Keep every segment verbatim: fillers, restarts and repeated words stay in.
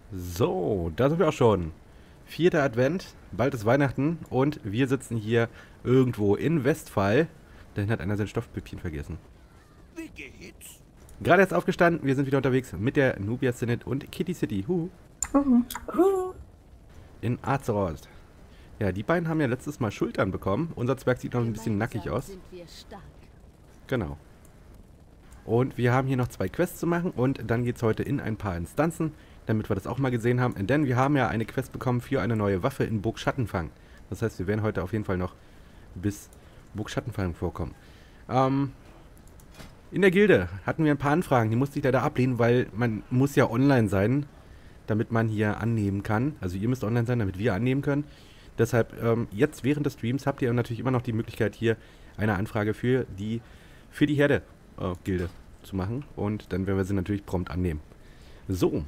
So, da sind wir auch schon. Vierter Advent, bald ist Weihnachten und wir sitzen hier irgendwo in Westphal. Dahin hat einer sein Stoffpüppchen vergessen. Wie geht's? Gerade jetzt aufgestanden, wir sind wieder unterwegs mit der Nubia Synod und Kitty City. Huhu. Uh. Uh. In Azeroth. Ja, die beiden haben ja letztes Mal Schultern bekommen. Unser Zwerg sieht noch ein bisschen nackig aus. Sind wir stark. Genau. Und wir haben hier noch zwei Quests zu machen und dann geht es heute in ein paar Instanzen, damit wir das auch mal gesehen haben. Denn wir haben ja eine Quest bekommen für eine neue Waffe in Burg Schattenfang. Das heißt, wir werden heute auf jeden Fall noch bis Burg Schattenfang vorkommen. Ähm, in der Gilde hatten wir ein paar Anfragen, die musste ich leider ablehnen, weil man muss ja online sein, damit man hier annehmen kann. Also ihr müsst online sein, damit wir annehmen können. Deshalb, ähm, jetzt während des Streams habt ihr natürlich immer noch die Möglichkeit, hier eine Anfrage für die, für die Herde-Gilde äh, zu machen. Und dann werden wir sie natürlich prompt annehmen. So.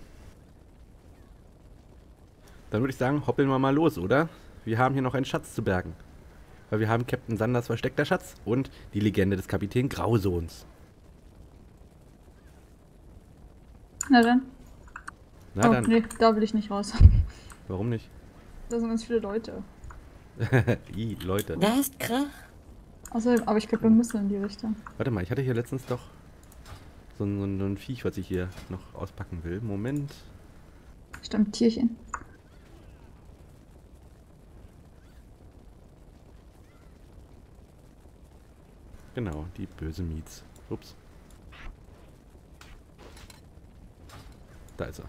Dann würde ich sagen, hoppeln wir mal los, oder? Wir haben hier noch einen Schatz zu bergen. Weil wir haben Captain Sanders versteckter Schatz und die Legende des Kapitän Grausohns. Na dann. Na oh, dann. nee, da will ich nicht raus. Warum nicht? Da sind ganz viele Leute. Ih, Leute. Da ist Krach. Außerdem, aber ich glaube, wir müssen in die Richtung. Warte mal, ich hatte hier letztens doch so ein, so ein, so ein Viech, was ich hier noch auspacken will. Moment. Stimmt, Tierchen. Genau, die böse Mietz. Ups. Da ist er.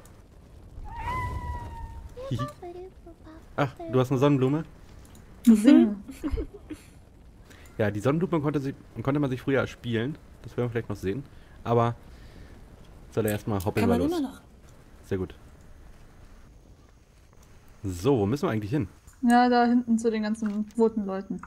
Hihi. Ach, du hast eine Sonnenblume? Singen. Ja, die Sonnenblume konnte, sie, konnte man sich früher spielen. Das werden wir vielleicht noch sehen. Aber soll er erstmal hoppeln Kann wir man los. immer noch. Sehr gut. So, wo müssen wir eigentlich hin? Ja, da hinten zu den ganzen roten Leuten.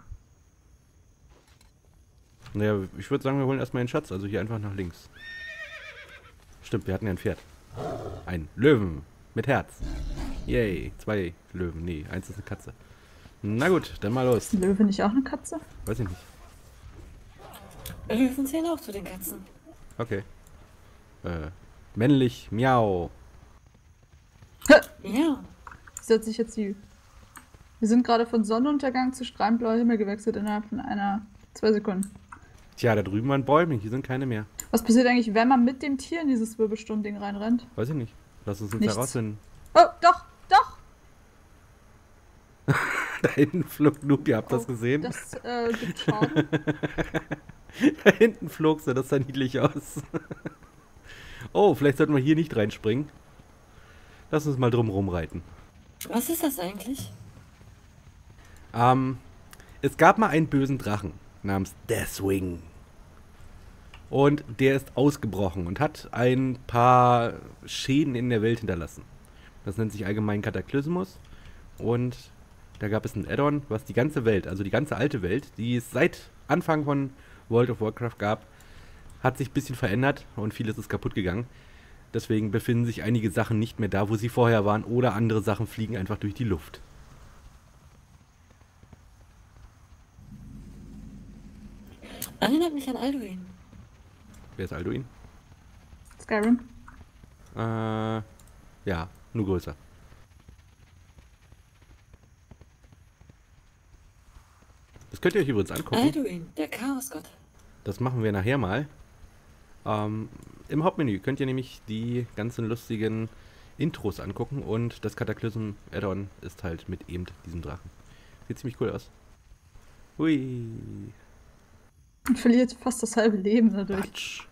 Naja, ich würde sagen, wir holen erstmal den Schatz. Also hier einfach nach links. Stimmt, wir hatten ja ein Pferd. Ein Löwen mit Herz. Yay, zwei Löwen. Nee, eins ist eine Katze. Na gut, dann mal los. Ist ein Löwe nicht auch eine Katze? Weiß ich nicht. Löwen zählen auch zu den Katzen. Okay. Äh, männlich, miau. Ja. Das hat sich jetzt die... Wir sind gerade von Sonnenuntergang zu strahlend blauer Himmel gewechselt innerhalb von einer... zwei Sekunden. Tja, da drüben waren Bäume, hier sind keine mehr. Was passiert eigentlich, wenn man mit dem Tier in dieses Wirbelsturm-Ding reinrennt? Weiß ich nicht. Lass uns uns Nichts. herausfinden. Oh, doch, doch! Da hinten flog Noob, ihr habt Oh, das gesehen? Das äh, gibt Schaden. Da hinten flog sie, das sah niedlich aus. Oh, vielleicht sollten wir hier nicht reinspringen. Lass uns mal drum rumreiten. Was ist das eigentlich? Ähm, es gab mal einen bösen Drachen namens Deathwing. Und der ist ausgebrochen und hat ein paar Schäden in der Welt hinterlassen. Das nennt sich allgemein Kataklysmus. Und da gab es ein Add-on, was die ganze Welt, also die ganze alte Welt, die es seit Anfang von World of Warcraft gab, hat sich ein bisschen verändert und vieles ist kaputt gegangen. Deswegen befinden sich einige Sachen nicht mehr da, wo sie vorher waren, oder andere Sachen fliegen einfach durch die Luft. Erinnert mich an Alduin. Wer ist Alduin? Skyrim. Äh, ja, nur größer. Das könnt ihr euch übrigens angucken. Alduin, der Chaosgott. Das machen wir nachher mal. Ähm, im Hauptmenü könnt ihr nämlich die ganzen lustigen Intros angucken und das Kataklysm-Add-on ist halt mit eben diesem Drachen. Sieht ziemlich cool aus. Hui. Und verliert fast das halbe Leben dadurch. Batsch.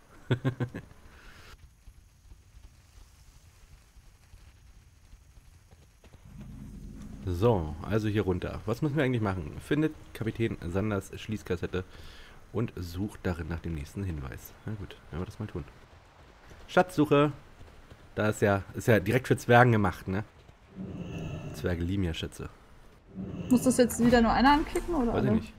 So, also hier runter. Was müssen wir eigentlich machen? Findet Kapitän Sanders Schließkassette und sucht darin nach dem nächsten Hinweis. Na gut, werden wir das mal tun. Schatzsuche. Da ist ja, ist ja direkt für Zwergen gemacht, ne? Zwerge lieben ja Schätze. Muss das jetzt wieder nur einer anklicken oder Weiß ich alle? nicht.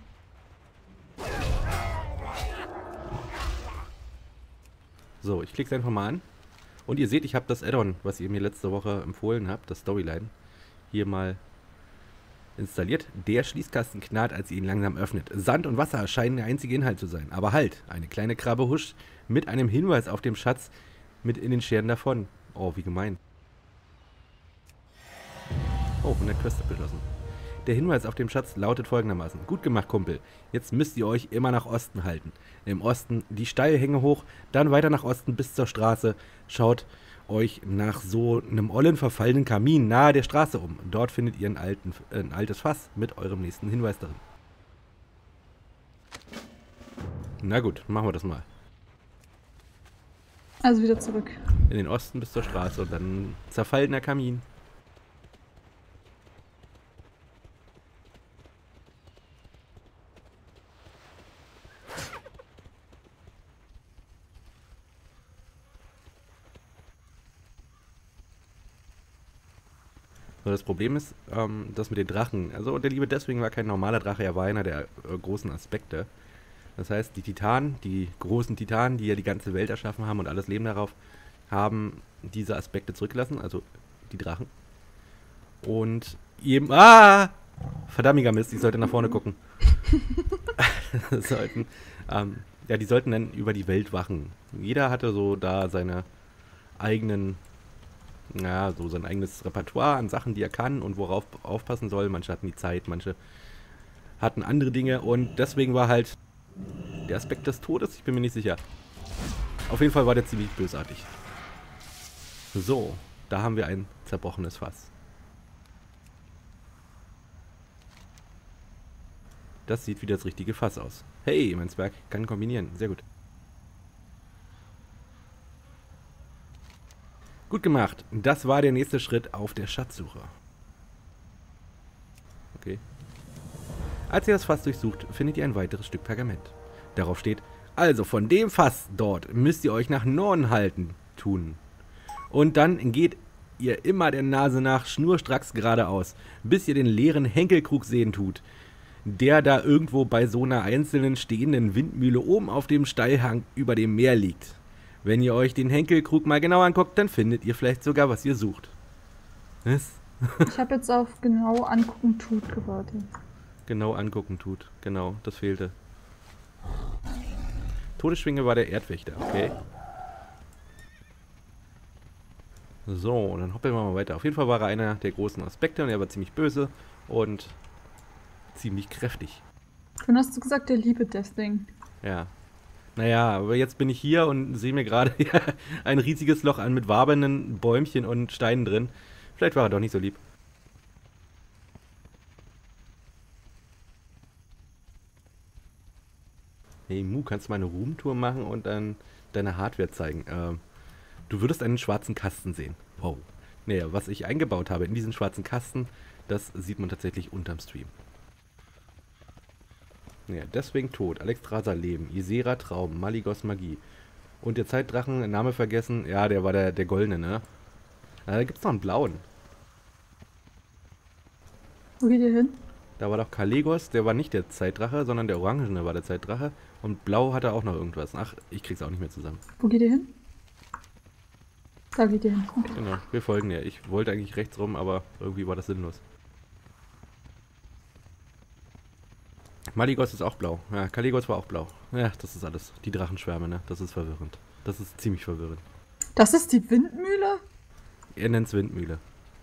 So, ich klicke es einfach mal an. Und ihr seht, ich habe das Add-on, was ihr mir letzte Woche empfohlen habt, das Storyline, hier mal installiert. Der Schließkasten knarrt, als ihr ihn langsam öffnet. Sand und Wasser scheinen der einzige Inhalt zu sein. Aber halt, eine kleine Krabbe huscht mit einem Hinweis auf dem Schatz mit in den Scheren davon. Oh, wie gemein. Oh, hundert Quests abgeschlossen. Der Hinweis auf dem Schatz lautet folgendermaßen. Gut gemacht, Kumpel. Jetzt müsst ihr euch immer nach Osten halten. Im Osten die Steilhänge hoch, dann weiter nach Osten bis zur Straße. Schaut euch nach so einem ollen, verfallenen Kamin nahe der Straße um. Dort findet ihr ein, alten, äh, ein altes Fass mit eurem nächsten Hinweis darin. Na gut, machen wir das mal. Also wieder zurück. In den Osten bis zur Straße und dann ein zerfallener Kamin. So, das Problem ist, ähm, das mit den Drachen. Also der liebe Deswegen war kein normaler Drache, er war einer der äh, großen Aspekte. Das heißt, die Titanen, die großen Titanen, die ja die ganze Welt erschaffen haben und alles Leben darauf, haben diese Aspekte zurückgelassen, also die Drachen. Und eben... Ah! Verdammtiger Mist, ich sollte nach vorne gucken. sollten, ähm, ja, die sollten dann über die Welt wachen. Jeder hatte so da seine eigenen... Ja, so sein eigenes Repertoire an Sachen, die er kann und worauf aufpassen soll. Manche hatten die Zeit, manche hatten andere Dinge und deswegen war halt der Aspekt des Todes, ich bin mir nicht sicher. Auf jeden Fall war der ziemlich bösartig. So, da haben wir ein zerbrochenes Fass. Das sieht wie das richtige Fass aus. Hey, mein Zwerg kann kombinieren, sehr gut. Gut gemacht. Das war der nächste Schritt auf der Schatzsuche. Okay. Als ihr das Fass durchsucht, findet ihr ein weiteres Stück Pergament. Darauf steht, also von dem Fass dort müsst ihr euch nach Norden halten, tun. Und dann geht ihr immer der Nase nach schnurstracks geradeaus, bis ihr den leeren Henkelkrug sehen tut, der da irgendwo bei so einer einzelnen stehenden Windmühle oben auf dem Steilhang über dem Meer liegt. Wenn ihr euch den Henkelkrug mal genau anguckt, dann findet ihr vielleicht sogar, was ihr sucht. Was? Ich habe jetzt auf genau angucken tut gewartet. Genau angucken tut. Genau, das fehlte. Todesschwinge war der Erdwächter, okay. So, dann hoppeln wir mal weiter. Auf jeden Fall war er einer der großen Aspekte und er war ziemlich böse und ziemlich kräftig. Dann hast du gesagt, der liebe das Ding. Ja. Naja, aber jetzt bin ich hier und sehe mir gerade ein riesiges Loch an mit wabenden Bäumchen und Steinen drin. Vielleicht war er doch nicht so lieb. Hey Mu, kannst du mal eine Roomtour machen und dann deine Hardware zeigen? Ähm, du würdest einen schwarzen Kasten sehen. Wow. Naja, was ich eingebaut habe in diesen schwarzen Kasten, das sieht man tatsächlich unterm Stream. Ja, deswegen tot. Alexstrasza Leben. Ysera Traum. Maligos Magie. Und der Zeitdrachen, Name vergessen. Ja, der war der, der goldene, ne? Ja, da gibt's noch einen blauen. Wo geht ihr hin? Da war doch Kalegos, der war nicht der Zeitdrache, sondern der orangene war der Zeitdrache. Und blau hatte auch noch irgendwas. Ach, ich krieg's auch nicht mehr zusammen. Wo geht ihr hin? Da geht ihr hin. Okay. Genau, wir folgen ja. Ich wollte eigentlich rechts rum, aber irgendwie war das sinnlos. Maligos ist auch blau. Ja, Kalegos war auch blau. Ja, das ist alles. Die Drachenschwärme, ne? Das ist verwirrend. Das ist ziemlich verwirrend. Das ist die Windmühle? Er nennt's Windmühle.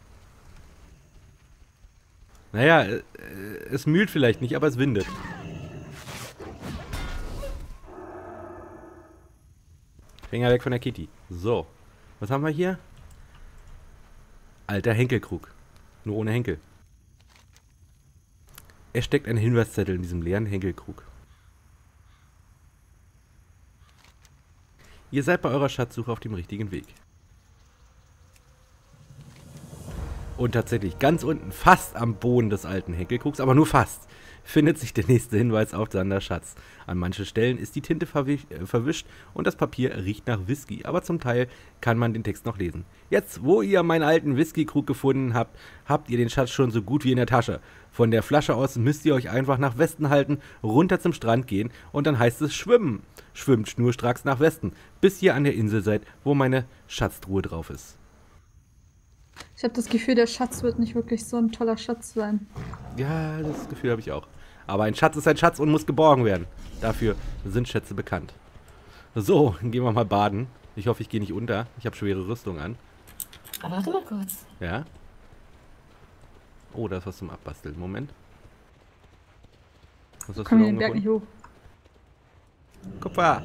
Naja, äh, es mühlt vielleicht nicht, aber es windet. Finger weg von der Kitty. So. Was haben wir hier? Alter Henkelkrug. Nur ohne Henkel. Es steckt ein Hinweiszettel in diesem leeren Henkelkrug. Ihr seid bei eurer Schatzsuche auf dem richtigen Weg. Und tatsächlich ganz unten, fast am Boden des alten Henkelkrugs, aber nur fast, findet sich der nächste Hinweis auf Sanders Schatz. An manchen Stellen ist die Tinte verwi- äh, verwischt und das Papier riecht nach Whisky, aber zum Teil kann man den Text noch lesen. Jetzt, wo ihr meinen alten Whiskykrug gefunden habt, habt ihr den Schatz schon so gut wie in der Tasche. Von der Flasche aus müsst ihr euch einfach nach Westen halten, runter zum Strand gehen und dann heißt es schwimmen. Schwimmt schnurstracks nach Westen, bis ihr an der Insel seid, wo meine Schatztruhe drauf ist. Ich habe das Gefühl, der Schatz wird nicht wirklich so ein toller Schatz sein. Ja, das Gefühl habe ich auch. Aber ein Schatz ist ein Schatz und muss geborgen werden. Dafür sind Schätze bekannt. So, dann gehen wir mal baden. Ich hoffe, ich gehe nicht unter. Ich habe schwere Rüstung an. Aber warte mal kurz. Ja? Oh, da ist was zum Abbasteln. Moment. Was hast du Komm da hier den oben Berg nicht gefunden? hoch. Kupfer!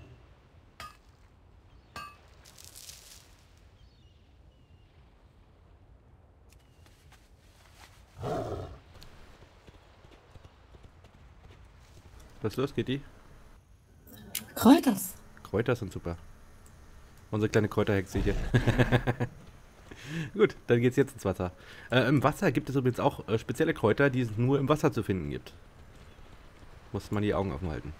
Was ist los, Kitty? Kräuters. Kräuter sind super. Unsere kleine Kräuterhexe hier. Gut, dann geht's jetzt ins Wasser. Äh, Im Wasser gibt es übrigens auch äh, spezielle Kräuter, die es nur im Wasser zu finden gibt. Muss man die Augen offen halten.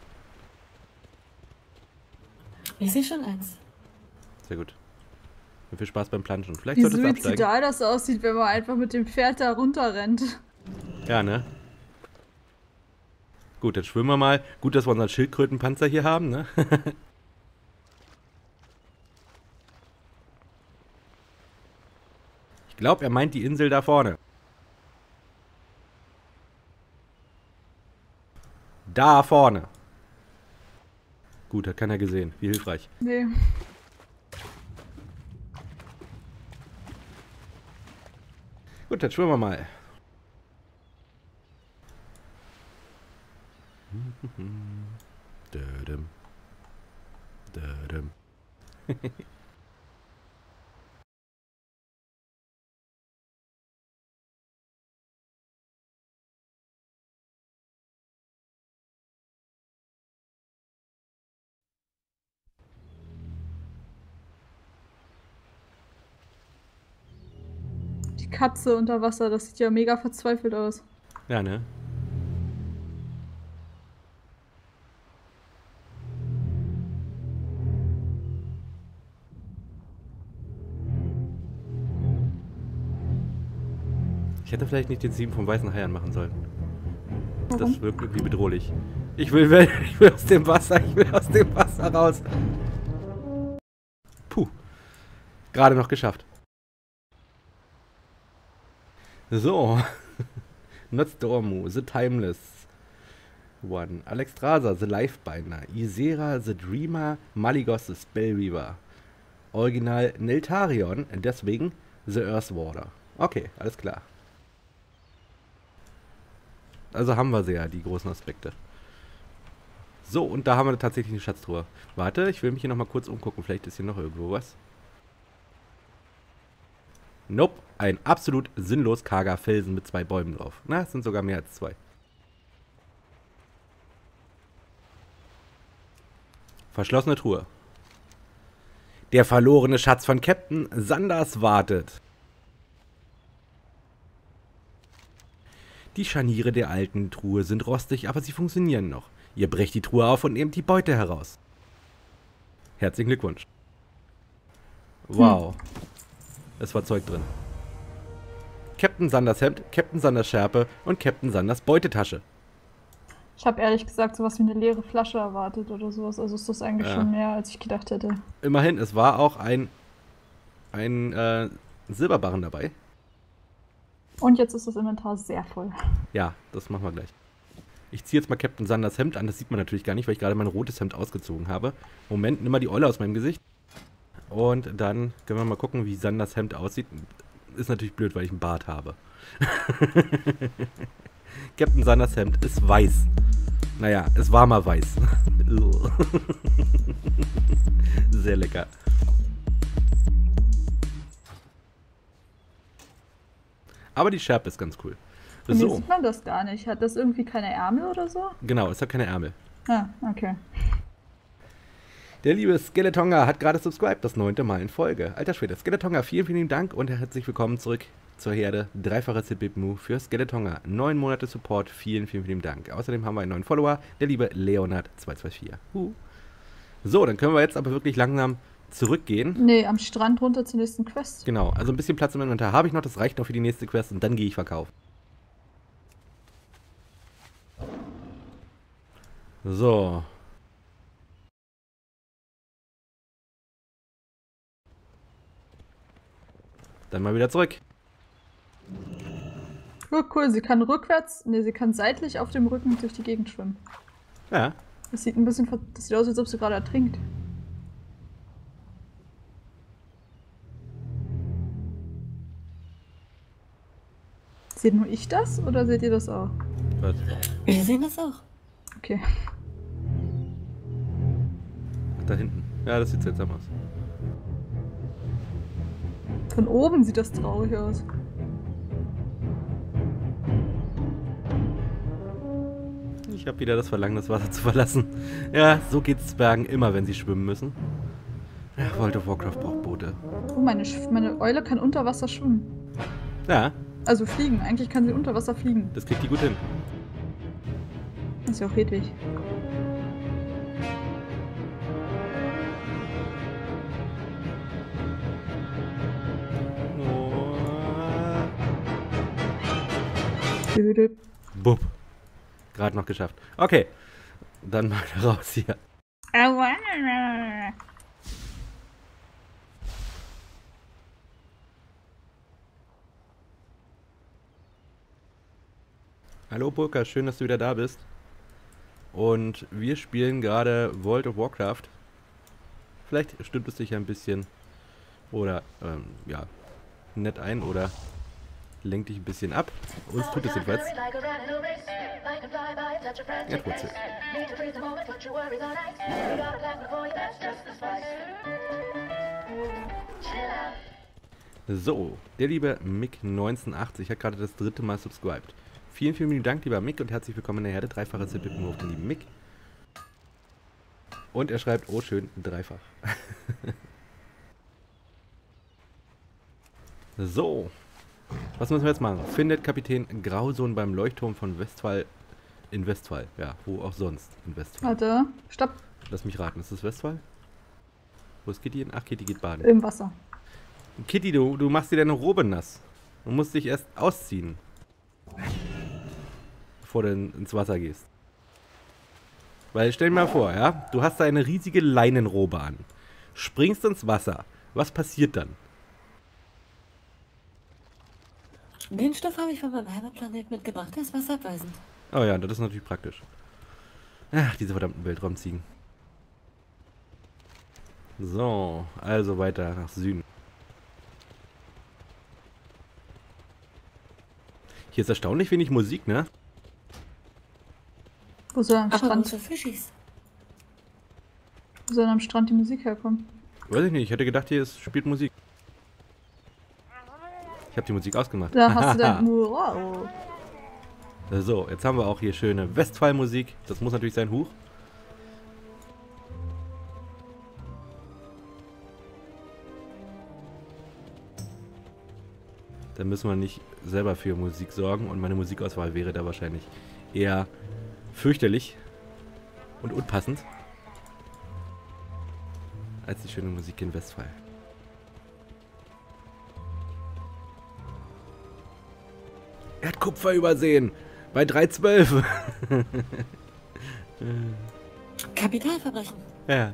Ich sehe schon eins. Sehr gut. Und viel Spaß beim Planschen. Vielleicht Wie solltest du absteigen. suizidal das aussieht, wenn man einfach mit dem Pferd da runterrennt. Ja, ne? Gut, dann schwimmen wir mal. Gut, dass wir unseren Schildkrötenpanzer hier haben, ne? Ich glaube, er meint die Insel da vorne. Da vorne. Gut, hat keiner gesehen. Wie hilfreich. Nee. Gut, dann schwimmen wir mal. Dödem. Dödem. Die Katze unter Wasser, das sieht ja mega verzweifelt aus. Ja, ne? Ich hätte vielleicht nicht den Sieben vom weißen Hai anmachen sollen. Warum? Das wirkt irgendwie bedrohlich. Ich will, will, ich will aus dem Wasser, ich will aus dem Wasser raus. Puh. Gerade noch geschafft. So. Notstormu, The Timeless One. Alexstrasza, The Lifebinder. Ysera, The Dreamer. Malygos, The Spellweaver. Original Neltarion, deswegen The Earthwarder. Okay, alles klar. Also haben wir sie ja, die großen Aspekte. So, und da haben wir tatsächlich eine Schatztruhe. Warte, ich will mich hier nochmal kurz umgucken. Vielleicht ist hier noch irgendwo was. Nope, ein absolut sinnlos karger Felsen mit zwei Bäumen drauf. Na, es sind sogar mehr als zwei. Verschlossene Truhe. Der verlorene Schatz von Captain Sanders wartet. Die Scharniere der alten Truhe sind rostig, aber sie funktionieren noch. Ihr brecht die Truhe auf und nehmt die Beute heraus. Herzlichen Glückwunsch. Wow. Es war Zeug drin. Captain Sanders Hemd, Captain Sanders Schärpe und Captain Sanders Beutetasche. Ich habe ehrlich gesagt sowas wie eine leere Flasche erwartet oder sowas. Also ist das eigentlich Ja. schon mehr, als ich gedacht hätte. Immerhin, es war auch ein, ein äh, Silberbarren dabei. Und jetzt ist das Inventar sehr voll. Ja, das machen wir gleich. Ich ziehe jetzt mal Captain Sanders Hemd an. Das sieht man natürlich gar nicht, weil ich gerade mein rotes Hemd ausgezogen habe. Moment, nimm mal die Eule aus meinem Gesicht. Und dann können wir mal gucken, wie Sanders Hemd aussieht. Ist natürlich blöd, weil ich einen Bart habe. Captain Sanders Hemd ist weiß. Naja, es war mal weiß. Sehr lecker. Aber die Schärpe ist ganz cool. Hier So, sieht man das gar nicht. Hat das irgendwie keine Ärmel oder so? genau, es hat keine Ärmel. Ah, okay. Der liebe Skeletonga hat gerade subscribed, das neunte Mal in Folge. Alter Schwede, Skeletonga, vielen, vielen Dank und herzlich willkommen zurück zur Herde. Dreifache Zip-Bip-Mu für Skeletonga. Neun Monate Support, vielen, vielen, vielen Dank. Außerdem haben wir einen neuen Follower, der liebe Leonard zwei zwei vier. Uh. So, dann können wir jetzt aber wirklich langsam zurückgehen. Nee, am Strand runter zur nächsten Quest. Genau, also ein bisschen Platz im Inventar habe ich noch, das reicht noch für die nächste Quest und dann gehe ich verkaufen. So. Dann mal wieder zurück. Oh, cool, sie kann rückwärts, nee, sie kann seitlich auf dem Rücken durch die Gegend schwimmen. Ja. Das sieht ein bisschen, ver- das sieht aus, als ob sie gerade ertrinkt. Seht nur ich das oder seht ihr das auch? Was? Wir sehen das auch. Okay. Da hinten. Ja, das sieht seltsam aus. Von oben sieht das traurig aus. Ich habe wieder das Verlangen, das Wasser zu verlassen. Ja, so geht's Zwergen immer, wenn sie schwimmen müssen. Ja, World of Warcraft braucht Boote. Oh, meine, Sch meine Eule kann unter Wasser schwimmen. Ja, Also fliegen. Eigentlich kann sie unter Wasser fliegen. das kriegt die gut hin. Das ist ja auch Hedwig. Düdüp. Bub. Gerade noch geschafft. Okay. Dann mal raus hier. Aua. Hallo Burka, schön, dass du wieder da bist. Und wir spielen gerade World of Warcraft. Vielleicht stimmt es dich ein bisschen oder ähm, ja, nett ein oder lenkt dich ein bisschen ab. Uns tut es jedenfalls. Ja, trotzdem. So, der liebe Mick neunzehnhundertachtzig hat gerade das dritte Mal subscribed. Vielen, vielen lieben Dank, lieber Mick, und herzlich willkommen in der Herde. Dreifache Zippet nur auf den lieben Mick. Und er schreibt, oh schön, dreifach. So, was müssen wir jetzt machen? Findet Kapitän Grausohn beim Leuchtturm von Westphal in Westphal. Ja, wo auch sonst in Westphal. Warte. Stopp. Lass mich raten, ist das Westphal? Wo ist Kitty hin? Ach, Kitty geht baden. Im Wasser. Kitty, du, du machst dir deine Robe nass. Du musst dich erst ausziehen. Bevor du in, ins Wasser gehst. Weil, stell dir mal vor, ja, du hast da eine riesige Leinenrobe an. Springst ins Wasser. Was passiert dann? Den Stoff habe ich von meinem Heimatplanet mitgebracht. Der ist wasserabweisend. Oh ja, das ist natürlich praktisch. Ach, diese verdammten Weltraumziegen. So, also weiter nach Süden. Hier ist erstaunlich wenig Musik, ne? Wo soll am Aber Strand, große Fischis. wo soll am Strand die Musik herkommen? Weiß ich nicht, ich hätte gedacht, hier ist, spielt Musik. Ich habe die Musik ausgemacht. Da hast du dein... Wow. So, jetzt haben wir auch hier schöne Westphal-Musik. Das muss natürlich sein, Huch. Da müssen wir nicht selber für Musik sorgen und meine Musikauswahl wäre da wahrscheinlich eher fürchterlich und unpassend als die schöne Musik in Westphal. Er hat Kupfer übersehen. Bei drei zwölf. Kapitalverbrechen. Ja.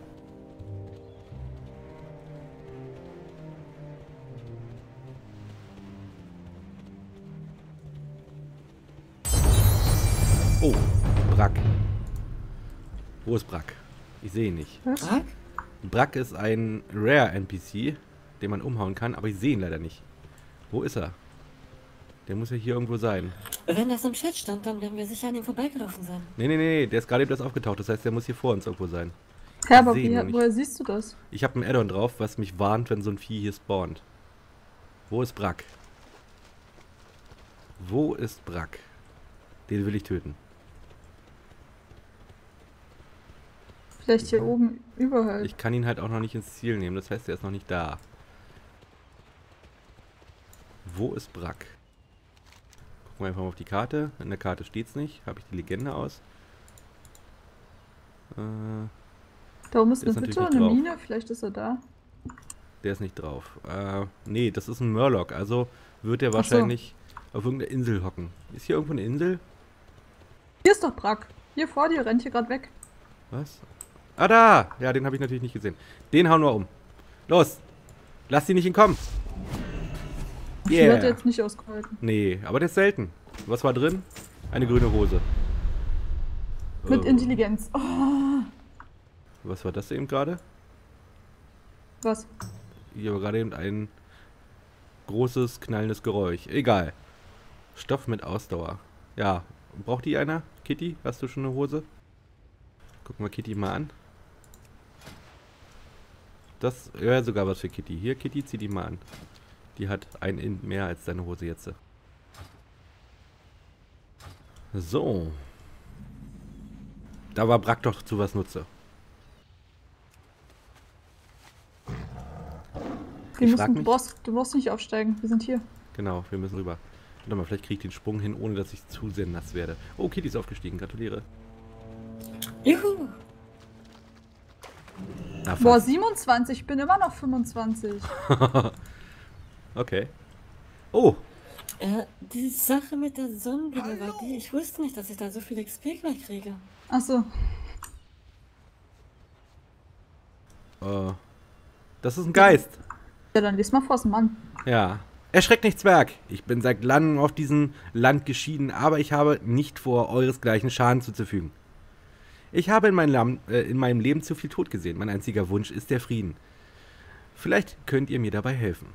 Oh, Brack. Wo ist Brack? Ich sehe ihn nicht. Was? Brack? Brack ist ein Rare-N P C, den man umhauen kann, aber ich sehe ihn leider nicht. Wo ist er? Der muss ja hier irgendwo sein. Wenn das im Chat stand, dann werden wir sicher an ihm vorbeigelaufen sein. Nee, nee, nee, der ist gerade eben erst aufgetaucht. Das heißt, der muss hier vor uns irgendwo sein. Ja, aber seh ihn wie, nur nicht. woher siehst du das? Ich habe ein Add-on drauf, was mich warnt, wenn so ein Vieh hier spawnt. Wo ist Brack? Wo ist Brack? Den will ich töten. Vielleicht hier oben überall. Ich kann ihn halt auch noch nicht ins Ziel nehmen. Das heißt, er ist noch nicht da. Wo ist Brack? Gucken wir einfach mal auf die Karte. In der Karte steht es nicht. Habe ich die Legende aus? Äh, Da oben ist der eine ist Hütte, natürlich eine nicht drauf. Mine, vielleicht ist er da. der ist nicht drauf. Äh, nee, das ist ein Murloc. Also wird er Ach so. wahrscheinlich auf irgendeiner Insel hocken. Ist hier irgendwo eine Insel? Hier ist doch Brack. Hier vor dir, rennt hier gerade weg. Was? Ah, da! Ja, den habe ich natürlich nicht gesehen. Den hauen wir um. Los! Lass die nicht entkommen! Die hat er Yeah! jetzt nicht ausgehalten. Nee, aber der ist selten. Was war drin? Eine grüne Hose. Mit Oh. Intelligenz. Oh, Was war das eben gerade? was? Hier war gerade eben ein großes, knallendes Geräusch. Egal. Stoff mit Ausdauer. Ja, braucht die einer? Kitty, hast du schon eine Hose? Gucken wir Kitty mal an. Das wäre sogar was für Kitty. Hier, Kitty, zieh die mal an. Die hat ein In mehr als deine Hose jetzt. So. Da war Brack doch zu was Nutze. Wir Ich müssen, frag du, mich- brauchst, du brauchst nicht aufsteigen. Wir sind hier. Genau, wir müssen rüber. Warte mal, vielleicht kriege ich den Sprung hin, ohne dass ich zu sehr nass werde. Oh, Kitty ist aufgestiegen. Gratuliere. Juhu. Na, Boah, fast. siebenundzwanzig. Ich bin immer noch fünfundzwanzig. Okay. Oh, Äh, die Sache mit der Sonnenbrille war die, ich wusste nicht, dass ich da so viel X P gleich kriege. Achso. äh, das ist ein Geist. Ja, dann lies mal vor, Mann. Ja. Erschreckt nicht, Zwerg. Ich bin seit langem auf diesem Land geschieden, aber ich habe nicht vor, euresgleichen Schaden zuzufügen. Ich habe in, mein Lam äh, in meinem Leben zu viel Tod gesehen. Mein einziger Wunsch ist der Frieden. Vielleicht könnt ihr mir dabei helfen.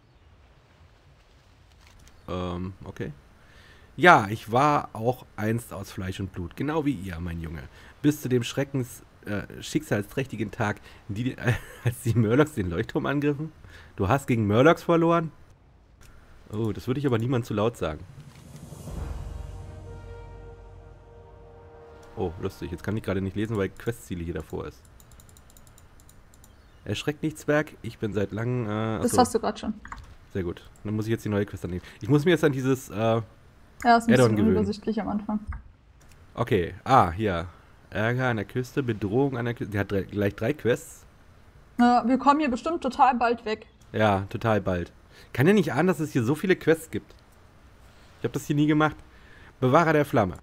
Ähm, okay. Ja, ich war auch einst aus Fleisch und Blut, genau wie ihr, mein Junge. Bis zu dem Schreckens, äh, schicksalsträchtigen Tag, die, äh, als die Murlocs den Leuchtturm angriffen. Du hast gegen Murlocs verloren? Oh, das würde ich aber niemand zu laut sagen. Oh, lustig. Jetzt kann ich gerade nicht lesen, weil Questziele hier davor ist. Erschreckt nicht, Zwerg. Ich bin seit langem... Äh, Das achso, hast du gerade schon. sehr gut. Dann muss ich jetzt die neue Quest annehmen. Ich muss mir jetzt an dieses... Äh, Ja, ist ein Add-on bisschen gewöhnen. unübersichtlich am Anfang. okay. Ah, hier. Ärger an der Küste, Bedrohung an der Küste. Die hat drei, gleich drei Quests. Ja, wir kommen hier bestimmt total bald weg. Ja, total bald. Kann ja nicht ahnen, dass es hier so viele Quests gibt. Ich habe das hier nie gemacht. Bewahrer der Flamme.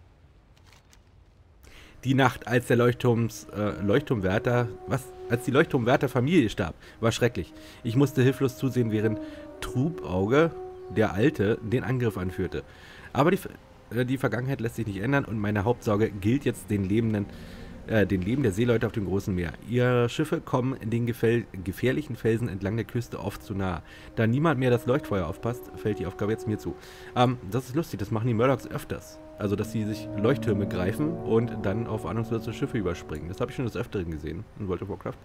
Die Nacht, als der Leuchtturms, äh, Leuchtturmwärter, was? Als die Leuchtturmwärter Familie starb, war schrecklich. Ich musste hilflos zusehen, während Trubauge, der Alte, den Angriff anführte. Aber die, äh, die Vergangenheit lässt sich nicht ändern und meine Hauptsorge gilt jetzt den Lebenden, äh, den Leben der Seeleute auf dem großen Meer. Ihre Schiffe kommen den gefäll gefährlichen Felsen entlang der Küste oft zu nahe. Da niemand mehr das Leuchtfeuer aufpasst, fällt die Aufgabe jetzt mir zu. Ähm, das ist lustig, das machen die Murlocs öfters. Also, dass sie sich Leuchttürme greifen und dann auf ahnungslose Schiffe überspringen. Das habe ich schon des Öfteren gesehen in World of Warcraft.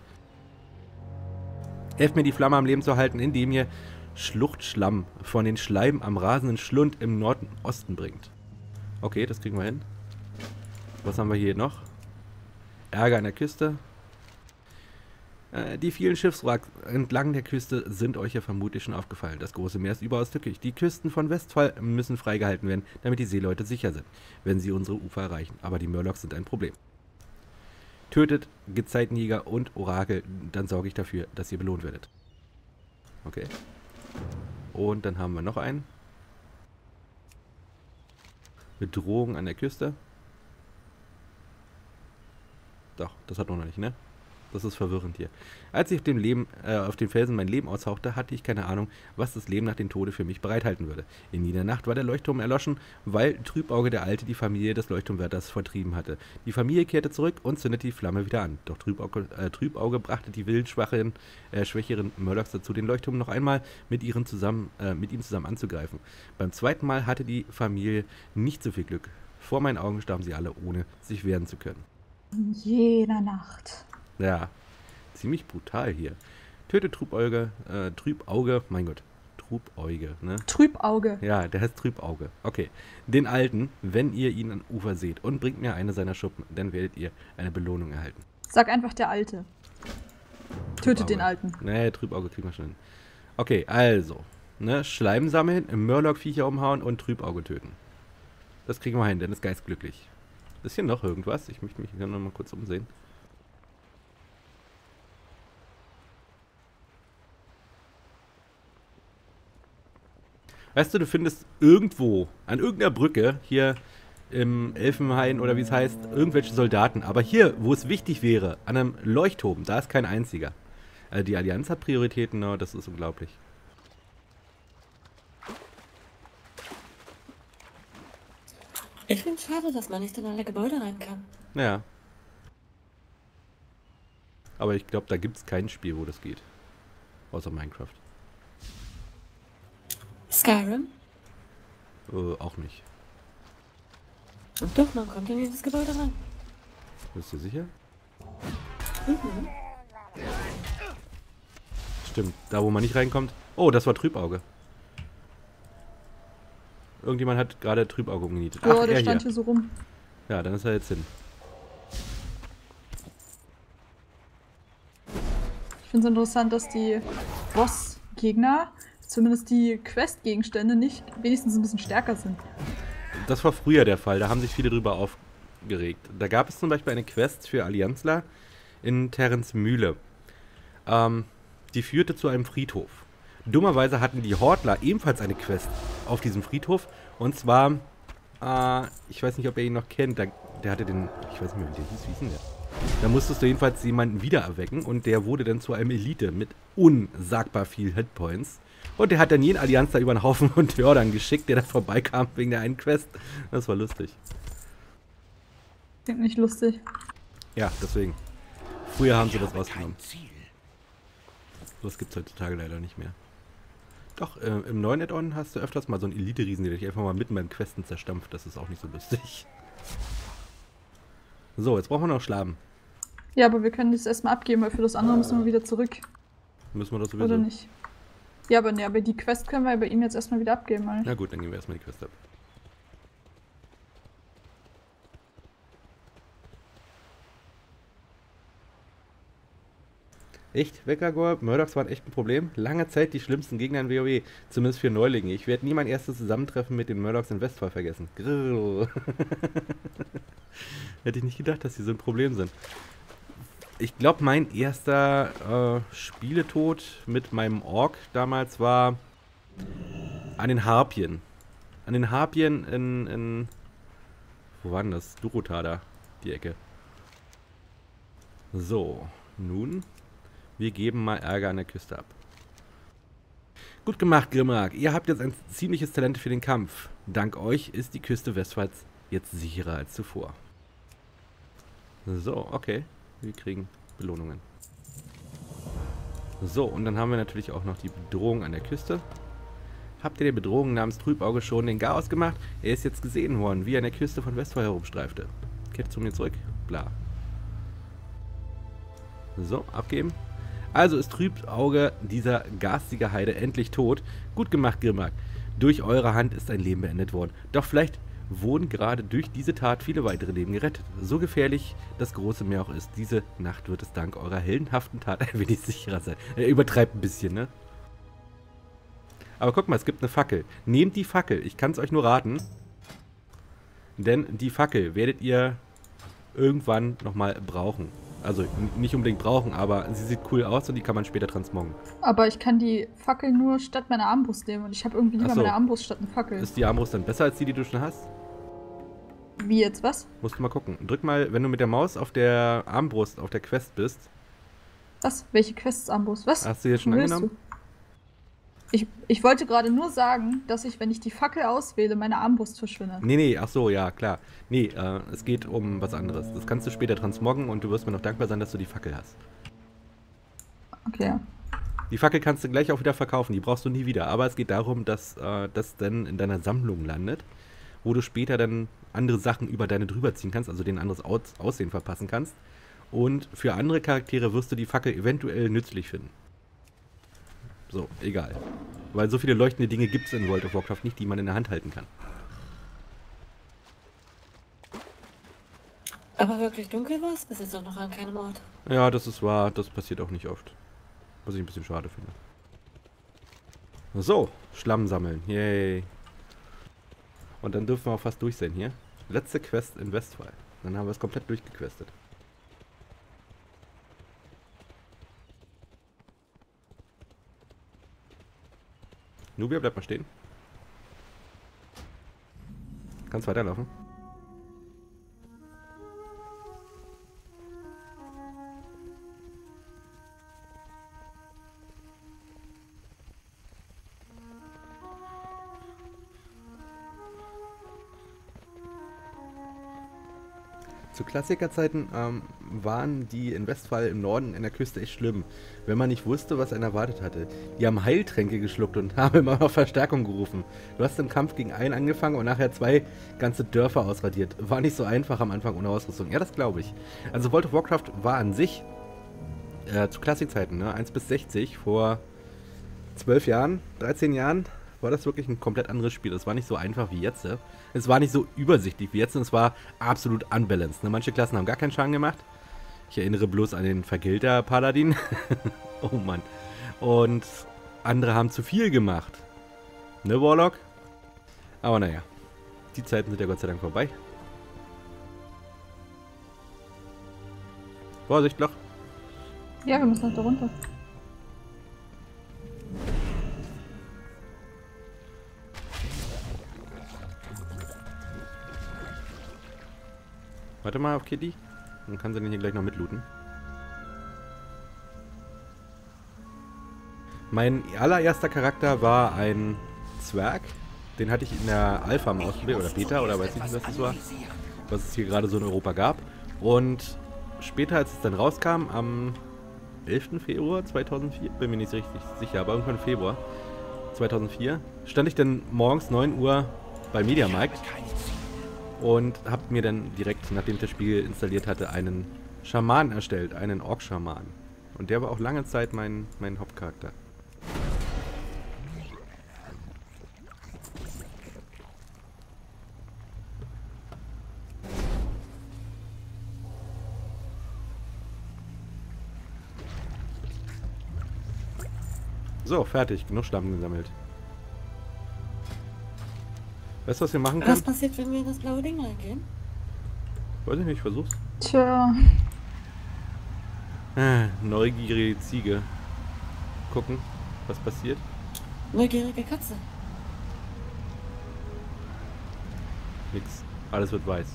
Helft mir, die Flamme am Leben zu halten, indem ihr Schluchtschlamm von den Schleim am rasenden Schlund im Nordosten bringt. Okay, das kriegen wir hin. Was haben wir hier noch? Ärger an der Küste. Äh, die vielen Schiffswracks entlang der Küste sind euch ja vermutlich schon aufgefallen. Das große Meer ist überaus tückisch. Die Küsten von Westphal müssen freigehalten werden, damit die Seeleute sicher sind, wenn sie unsere Ufer erreichen. Aber die Murlocs sind ein Problem. Tötet Gezeitenjäger und Orakel, dann sorge ich dafür, dass ihr belohnt werdet. Okay. Und dann haben wir noch einen. Bedrohung an der Küste. Doch, das hat noch nicht, ne? Das ist verwirrend hier. Als ich auf dem, Leben, äh, auf dem Felsen mein Leben aushauchte, hatte ich keine Ahnung, was das Leben nach dem Tode für mich bereithalten würde. In jener Nacht war der Leuchtturm erloschen, weil Trübauge der Alte die Familie des Leuchtturmwärters vertrieben hatte. Die Familie kehrte zurück und zündete die Flamme wieder an. Doch Trübauge, äh, Trübauge brachte die wild schwachen, äh, schwächeren Murlocs dazu, den Leuchtturm noch einmal mit, ihren zusammen, äh, mit ihm zusammen anzugreifen. Beim zweiten Mal hatte die Familie nicht so viel Glück. Vor meinen Augen starben sie alle, ohne sich wehren zu können. In jener Nacht. Ja, ziemlich brutal hier. Töte Trübauge, äh, Trübauge, mein Gott, Trübauge, ne? Trübauge. Ja, der heißt Trübauge. Okay. Den Alten, wenn ihr ihn am Ufer seht und bringt mir eine seiner Schuppen, dann werdet ihr eine Belohnung erhalten. Sag einfach der Alte. Tötet den Trübauge. Alten. Nee, Trübauge kriegen wir schon hin. Okay, also, ne, Schleim sammeln, Murloc-Viecher umhauen und Trübauge töten. Das kriegen wir hin, denn ist Geist glücklich. Ist hier noch irgendwas? Ich möchte mich hier noch mal kurz umsehen. Weißt du, du findest irgendwo, an irgendeiner Brücke, hier im Elfenhain oder wie es heißt, irgendwelche Soldaten. Aber hier, wo es wichtig wäre, an einem Leuchtturm, da ist kein einziger. Also die Allianz hat Prioritäten, no, das ist unglaublich. Ich finde es schade, dass man nicht in alle Gebäude rein kann. Ja. Aber ich glaube, da gibt es kein Spiel, wo das geht. Außer Minecraft. Skyrim? Äh, auch nicht. Und doch, man kommt in dieses Gebäude rein. Bist du sicher? Mhm. Stimmt, da wo man nicht reinkommt. Oh, das war Trübauge. Irgendjemand hat gerade Trübauge umgenietet. Ja, Ach, der er stand hier. hier so rum. Ja, dann ist er jetzt hin. Ich finde es interessant, dass die Boss-Gegner, zumindest die Quest-Gegenstände, nicht wenigstens ein bisschen stärker sind. Das war früher der Fall, da haben sich viele drüber aufgeregt. Da gab es zum Beispiel eine Quest für Allianzler in Terrens Mühle. Ähm, die führte zu einem Friedhof. Dummerweise hatten die Hortler ebenfalls eine Quest auf diesem Friedhof. Und zwar, äh, ich weiß nicht, ob ihr ihn noch kennt, der, der hatte den, ich weiß nicht mehr, wie der hieß, wie hieß denn der? Da musstest du jedenfalls jemanden wiedererwecken und der wurde dann zu einem Elite mit unsagbar viel Hitpoints. Und der hat dann jeden Allianzler über den Haufen und Jordan geschickt, der da vorbeikam wegen der einen Quest. Das war lustig. Klingt nicht lustig. Ja, deswegen. Früher haben sie das Habe rausgenommen. kein Ziel. Das gibt's heutzutage leider nicht mehr. Doch, äh, im neuen Add-on hast du öfters mal so einen Elite-Riesen, der dich einfach mal mitten beim Questen zerstampft. Das ist auch nicht so lustig. So, jetzt brauchen wir noch Schlaben. Ja, aber wir können das erstmal abgeben, weil für das andere müssen wir wieder zurück. Müssen wir das sowieso. Oder nicht? Ja, aber ne, aber die Quest können wir bei ihm jetzt erstmal wieder abgeben, oder nicht? Na gut, dann gehen wir erstmal die Quest ab. Echt? Weckergor, Murdochs waren echt ein Problem. Lange Zeit die schlimmsten Gegner in WoW. Zumindest für Neulinge. Ich werde nie mein erstes Zusammentreffen mit den Murdochs in Westphal vergessen. Grrrr. Hätte ich nicht gedacht, dass sie so ein Problem sind. Ich glaube, mein erster äh, Spieletod mit meinem Ork damals war an den Harpien. An den Harpien in, in wo war denn das? Durotada, die Ecke. So, nun, wir geben mal Ärger an der Küste ab. Gut gemacht, Grimmark. Ihr habt jetzt ein ziemliches Talent für den Kampf. Dank euch ist die Küste Westphals jetzt sicherer als zuvor. So, okay. Wir kriegen Belohnungen. So, und dann haben wir natürlich auch noch die Bedrohung an der Küste. Habt ihr der Bedrohung namens Trübauge schon den Chaos gemacht? Er ist jetzt gesehen worden, wie er an der Küste von Westphal herumstreifte. Kehrt zu mir zurück. Bla. So, abgeben. Also ist Trübauge, dieser garstige Heide, endlich tot. Gut gemacht, Grimmark. Durch eure Hand ist ein Leben beendet worden. Doch vielleicht wurden gerade durch diese Tat viele weitere Leben gerettet. So gefährlich das große Meer auch ist, diese Nacht wird es dank eurer heldenhaften Tat ein wenig sicherer sein. Er übertreibt ein bisschen, ne? Aber guck mal, es gibt eine Fackel. Nehmt die Fackel. Ich kann es euch nur raten. Denn die Fackel werdet ihr irgendwann nochmal brauchen. Also nicht unbedingt brauchen, aber sie sieht cool aus und die kann man später transmoggen. Aber ich kann die Fackel nur statt meiner Armbrust nehmen und ich habe irgendwie lieber Ach so. meine Armbrust statt eine Fackel. Ist die Armbrust dann besser als die, die du schon hast? Wie jetzt, was? Musst du mal gucken. Drück mal, wenn du mit der Maus auf der Armbrust, auf der Quest bist. Was? Welche Quests Armbrust? Was? Hast du jetzt schon Wo willst angenommen? du? Ich, ich wollte gerade nur sagen, dass ich, wenn ich die Fackel auswähle, meine Armbrust verschwindet. Nee, nee, ach so, ja, klar. Nee, äh, es geht um was anderes. Das kannst du später transmoggen und du wirst mir noch dankbar sein, dass du die Fackel hast. Okay. Die Fackel kannst du gleich auch wieder verkaufen, die brauchst du nie wieder. Aber es geht darum, dass äh, das dann in deiner Sammlung landet, wo du später dann andere Sachen über deine drüber ziehen kannst, also denen ein anderes Aus Aussehen verpassen kannst. Und für andere Charaktere wirst du die Fackel eventuell nützlich finden. So, egal. Weil so viele leuchtende Dinge gibt es in World of Warcraft nicht, die man in der Hand halten kann. Aber wirklich dunkel war es bis jetzt auch noch an keinem Ort. Ja, das ist wahr, das passiert auch nicht oft. Was ich ein bisschen schade finde. So, Schlamm sammeln. Yay. Und dann dürfen wir auch fast durch sein hier. Letzte Quest in Westphal. Dann haben wir es komplett durchgequestet. Nubia, bleib mal stehen. Kannst weiterlaufen. Zu Klassikerzeiten ähm, waren die in Westphal im Norden in der Küste echt schlimm, wenn man nicht wusste, was einen erwartet hatte. Die haben Heiltränke geschluckt und haben immer noch Verstärkung gerufen. Du hast im Kampf gegen einen angefangen und nachher zwei ganze Dörfer ausradiert. War nicht so einfach am Anfang ohne Ausrüstung. Ja, das glaube ich. Also World of Warcraft war an sich äh, zu Klassikzeiten, ne, eins bis sechzig, vor zwölf Jahren, dreizehn Jahren, war das wirklich ein komplett anderes Spiel. Es war nicht so einfach wie jetzt. Es war nicht so übersichtlich wie jetzt und es war absolut unbalanced. Manche Klassen haben gar keinen Schaden gemacht. Ich erinnere bloß an den Vergelter-Paladin. Oh Mann. Und andere haben zu viel gemacht. Ne, Warlock? Aber naja. Die Zeiten sind ja Gott sei Dank vorbei. Vorsicht, Loch. Ja, wir müssen noch da runter. Warte mal auf Kitty. Dann kann sie den hier gleich noch mitlooten. Mein allererster Charakter war ein Zwerg. Den hatte ich in der Alpha mal ausprobiert. Oder Beta, oder weiß ich nicht, was das war. Was es hier gerade so in Europa gab. Und später, als es dann rauskam, am elften Februar zweitausendvier, bin mir nicht so richtig sicher, aber irgendwann Februar zweitausendvier, stand ich dann morgens neun Uhr bei Mediamarkt und habe mir dann direkt, nachdem ich das Spiel installiert hatte, einen Schaman erstellt, einen Ork-Schaman. Und der war auch lange Zeit mein, mein Hauptcharakter. So, fertig. Genug Schlamm gesammelt. Weißt du, was wir machen können? Was passiert, wenn wir in das blaue Ding reingehen? Weiß ich nicht, versuch's. Tja. Ah, neugierige Ziege. Gucken, was passiert. Neugierige Katze. Nix. Alles wird weiß.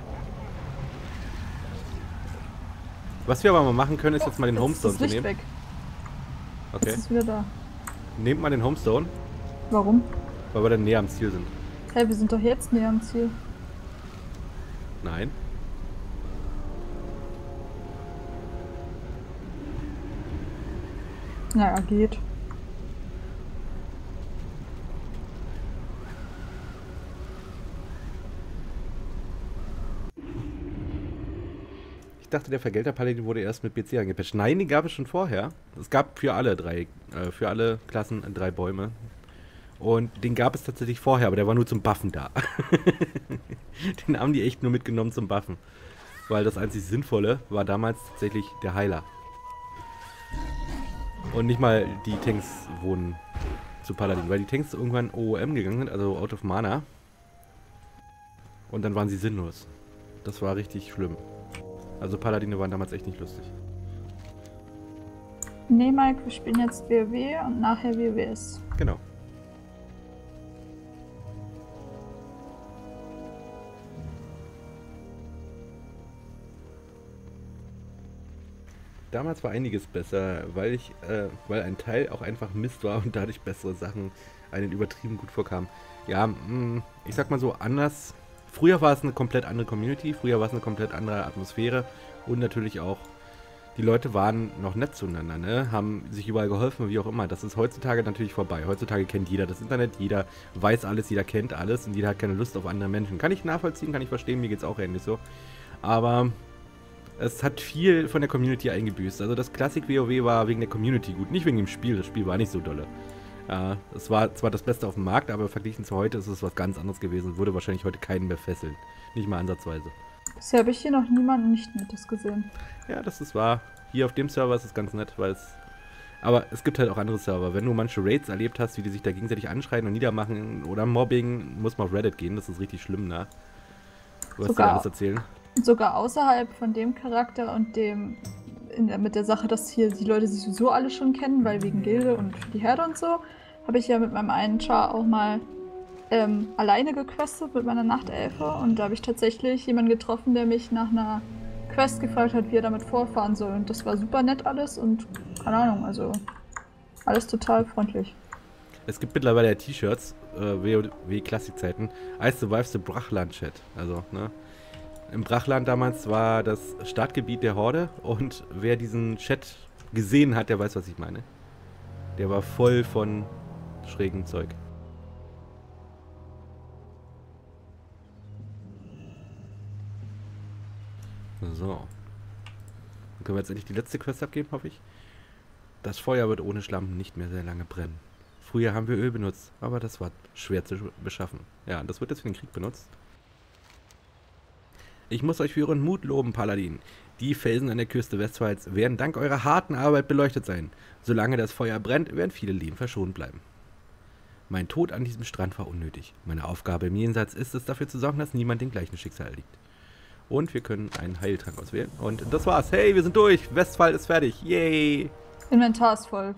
Was wir aber mal machen können, ist jetzt mal den Jetzt ist Homestone das zu Licht nehmen. weg. Okay. Jetzt ist es wieder da. Nehmt mal den Homestone, Warum? weil wir dann näher am Ziel sind. Hey, wir sind doch jetzt näher am Ziel. Nein. Naja, geht. Ich dachte, der Vergelter-Paladin wurde erst mit B C angepatcht. Nein, die gab es schon vorher. Es gab für alle drei, äh, für alle Klassen drei Bäume. Und den gab es tatsächlich vorher, aber der war nur zum Buffen da. Den haben die echt nur mitgenommen zum Buffen. Weil das einzig Sinnvolle war damals tatsächlich der Heiler. Und nicht mal die Tanks wurden zu Paladin, weil die Tanks irgendwann O O M gegangen sind, also Out of Mana. Und dann waren sie sinnlos. Das war richtig schlimm. Also Paladine waren damals echt nicht lustig. Nee, Mike, wir spielen jetzt W O W und nachher W W S. Genau. Damals war einiges besser, weil ich, äh, weil ein Teil auch einfach Mist war und dadurch bessere Sachen einen übertrieben gut vorkamen. Ja, mh, ich sag mal so, anders. Früher war es eine komplett andere Community, früher war es eine komplett andere Atmosphäre und natürlich auch, die Leute waren noch nett zueinander, ne? Haben sich überall geholfen, wie auch immer. Das ist heutzutage natürlich vorbei. Heutzutage kennt jeder das Internet, jeder weiß alles, jeder kennt alles und jeder hat keine Lust auf andere Menschen. Kann ich nachvollziehen, kann ich verstehen, mir geht's auch ähnlich so. Aber es hat viel von der Community eingebüßt. Also das Classic W O W war wegen der Community gut, nicht wegen dem Spiel. Das Spiel war nicht so dolle. Äh, es war zwar das Beste auf dem Markt, aber verglichen zu heute ist es was ganz anderes gewesen. Würde wahrscheinlich heute keinen mehr fesseln. Nicht mal ansatzweise. Bisher habe ich hier noch niemanden nicht Nettes gesehen. Ja, das ist wahr. Hier auf dem Server ist es ganz nett, weil es... Aber es gibt halt auch andere Server. Wenn du manche Raids erlebt hast, wie die sich da gegenseitig anschreien und niedermachen oder Mobbing, muss man auf Reddit gehen. Das ist richtig schlimm, ne? Du wirst dir alles erzählen. Sogar außerhalb von dem Charakter und dem... In der, mit der Sache, dass hier die Leute sich sowieso alle schon kennen, weil wegen Gilde und die Herde und so, habe ich ja mit meinem einen Char auch mal ähm, alleine gequestet mit meiner Nachtelfe und da habe ich tatsächlich jemanden getroffen, der mich nach einer Quest gefragt hat, wie er damit vorfahren soll und das war super nett alles und keine Ahnung, also alles total freundlich. Es gibt mittlerweile ja T-Shirts, äh, W O W-Klassikzeiten, I survived the Brachland-Chat, also, ne, Im Brachland damals war das Startgebiet der Horde und wer diesen Chat gesehen hat, der weiß, was ich meine. Der war voll von schrägem Zeug. So. Dann können wir jetzt endlich die letzte Quest abgeben, hoffe ich. Das Feuer wird ohne Schlamm nicht mehr sehr lange brennen. Früher haben wir Öl benutzt, aber das war schwer zu beschaffen. Ja, das wird jetzt für den Krieg benutzt. Ich muss euch für euren Mut loben, Paladin. Die Felsen an der Küste Westpfalz werden dank eurer harten Arbeit beleuchtet sein. Solange das Feuer brennt, werden viele Leben verschont bleiben. Mein Tod an diesem Strand war unnötig. Meine Aufgabe im Jenseits ist es, dafür zu sorgen, dass niemand dem gleichen Schicksal erliegt. Und wir können einen Heiltrank auswählen. Und das war's. Hey, wir sind durch. Westphal ist fertig. Yay. Inventar ist voll.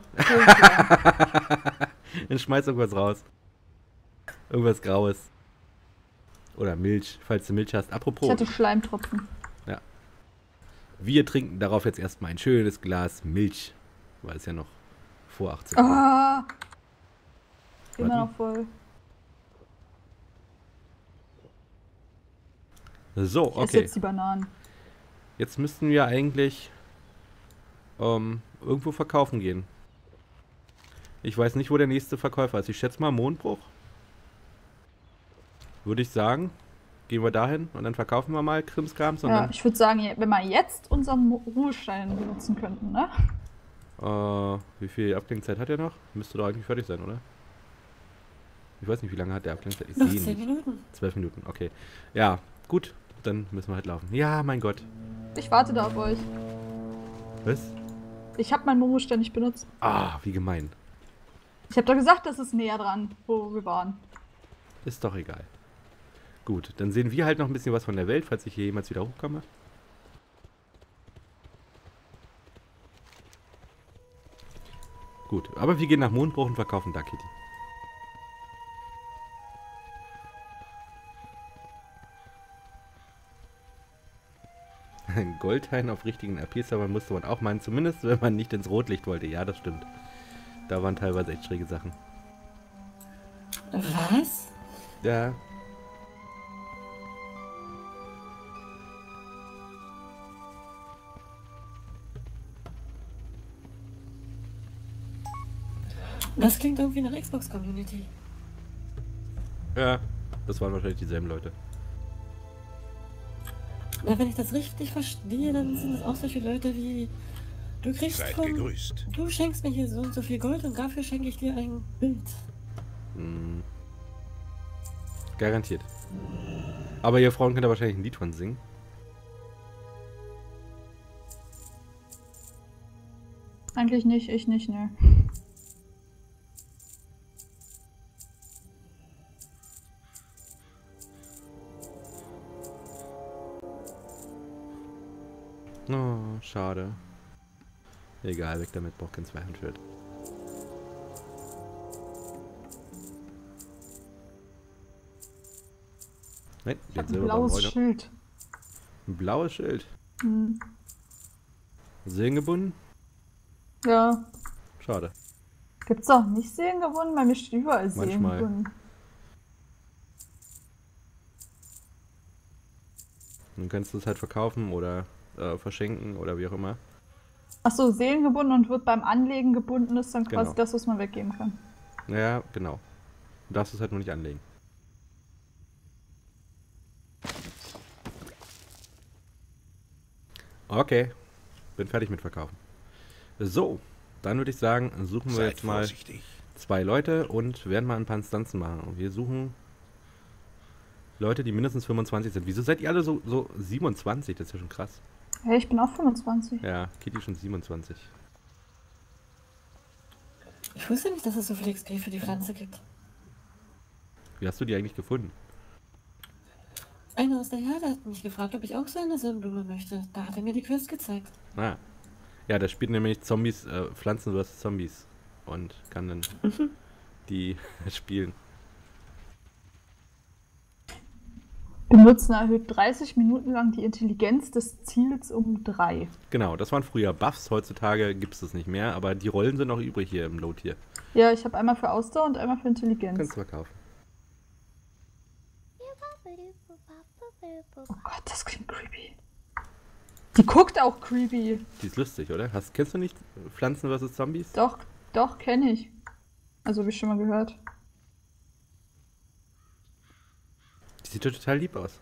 Dann schmeiß irgendwas raus. Irgendwas Graues. Oder Milch, falls du Milch hast. Apropos. Ich hatte Schleimtropfen. Ja. Wir trinken darauf jetzt erstmal ein schönes Glas Milch. Weil es ja noch vor achtzehn Uhr. Ah! Immer noch voll. So, Ich esse okay. jetzt die Bananen. Jetzt müssten wir eigentlich ähm, irgendwo verkaufen gehen. Ich weiß nicht, wo der nächste Verkäufer ist. Ich schätze mal Mondbruch. Würde ich sagen. Gehen wir dahin und dann verkaufen wir mal Krimskrams. Und Ja, ich würde sagen, wenn wir jetzt unseren Mo- Ruheschein benutzen könnten, ne? dann, äh, wie viel Abklingzeit hat er noch? Müsste doch eigentlich fertig sein, oder? Ich weiß nicht, wie lange hat der Abklingzeit? Ich Noch sehe zehn nicht. Minuten. Zwölf Minuten, okay. Ja, gut. Dann müssen wir halt laufen. Ja, mein Gott. Ich warte da auf euch. Was? Ich habe meinen Ruheschein nicht benutzt. Ah, wie gemein. Ich habe doch gesagt, das ist näher dran, wo wir waren. Ist doch egal. Gut, dann sehen wir halt noch ein bisschen was von der Welt, falls ich hier jemals wieder hochkomme. Gut, aber wir gehen nach Mondbruch und verkaufen da Kitty. Ein Goldhain auf richtigen R P-Servern musste man auch meinen, zumindest wenn man nicht ins Rotlicht wollte. Ja, das stimmt. Da waren teilweise echt schräge Sachen. Was? Ja. Das klingt irgendwie nach Xbox-Community. Ja, das waren wahrscheinlich dieselben Leute. Na, wenn ich das richtig verstehe, dann sind es auch solche Leute wie... Du kriegst Seid vom, gegrüßt. Du schenkst mir hier so und so viel Gold und dafür schenke ich dir ein Bild. Hm. Garantiert. Aber ihr Frauen könnt da wahrscheinlich ein Lied von singen. Eigentlich nicht, ich nicht, ne. Oh, schade. Egal, weg damit, braucht kein Zweihandschwert. Nein, Ich den hab ein Silberbaum blaues heute. Schild. Ein blaues Schild. Hm. Seelengebunden? Ja. Schade. Gibt's auch nicht Seelengebunden? Bei mir steht überall Manchmal. Seelengebunden. Dann kannst du es halt verkaufen oder äh, verschenken oder wie auch immer. Achso, Seelengebunden und wird beim Anlegen gebunden, ist dann quasi Genau. das, was man weggeben kann. Ja, genau. Du darfst es halt nur nicht anlegen. Okay. Bin fertig mit Verkaufen. So, dann würde ich sagen, suchen wir Seid jetzt mal vorsichtig. zwei Leute und werden mal ein paar Instanzen machen. Und wir suchen Leute, die mindestens fünfundzwanzig sind. Wieso seid ihr alle so, so siebenundzwanzig? Das ist ja schon krass. Hey, ich bin auch fünfundzwanzig. Ja, Kitty schon siebenundzwanzig. Ich wusste nicht, dass es so viel X P für die Pflanze gibt. Wie hast du die eigentlich gefunden? Einer aus der Herde hat mich gefragt, ob ich auch so eine Sonnenblume möchte. Da hat er mir die Quest gezeigt. Ah. Ja, da spielt nämlich Zombies, äh, Pflanzen versus Zombies. Und kann dann die spielen. Benutzen erhöht dreißig Minuten lang die Intelligenz des Ziels um drei. Genau, das waren früher Buffs, heutzutage gibt es das nicht mehr, aber die Rollen sind noch übrig hier im Load hier. Ja, ich habe einmal für Ausdauer und einmal für Intelligenz. Kannst du verkaufen. Oh Gott, das klingt creepy. Die guckt auch creepy. Die ist lustig, oder? Hast, kennst du nicht Pflanzen versus Zombies? Doch, doch, kenne ich. Also habe ich schon mal gehört. Die sieht total lieb aus.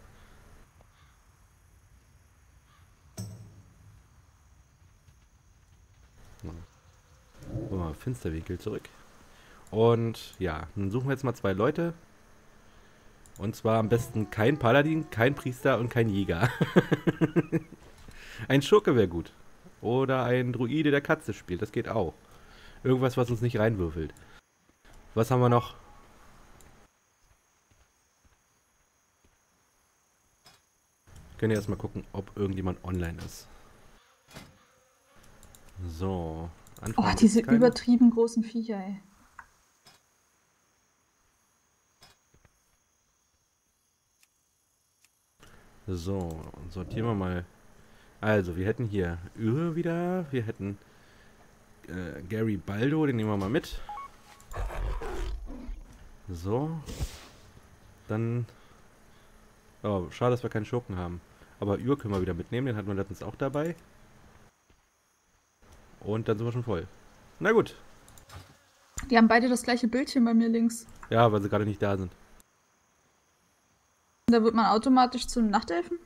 So, mal Finsterwinkel zurück. Und ja, dann suchen wir jetzt mal zwei Leute. Und zwar am besten kein Paladin, kein Priester und kein Jäger. Ein Schurke wäre gut. Oder ein Druide, der Katze spielt, das geht auch. Irgendwas, was uns nicht reinwürfelt. Was haben wir noch? Können wir erstmal gucken, ob irgendjemand online ist. So. Oh, diese übertrieben großen Viecher, ey. So, sortieren wir mal. Also, wir hätten hier Ür wieder. Wir hätten äh, Gary Baldo, den nehmen wir mal mit. So. Dann. Oh, schade, dass wir keinen Schurken haben. Aber Ür können wir wieder mitnehmen, den hatten wir letztens auch dabei. Und dann sind wir schon voll. Na gut. Die haben beide das gleiche Bildchen bei mir links. Ja, weil sie gerade nicht da sind. Da wird man automatisch zum Nachtelfen?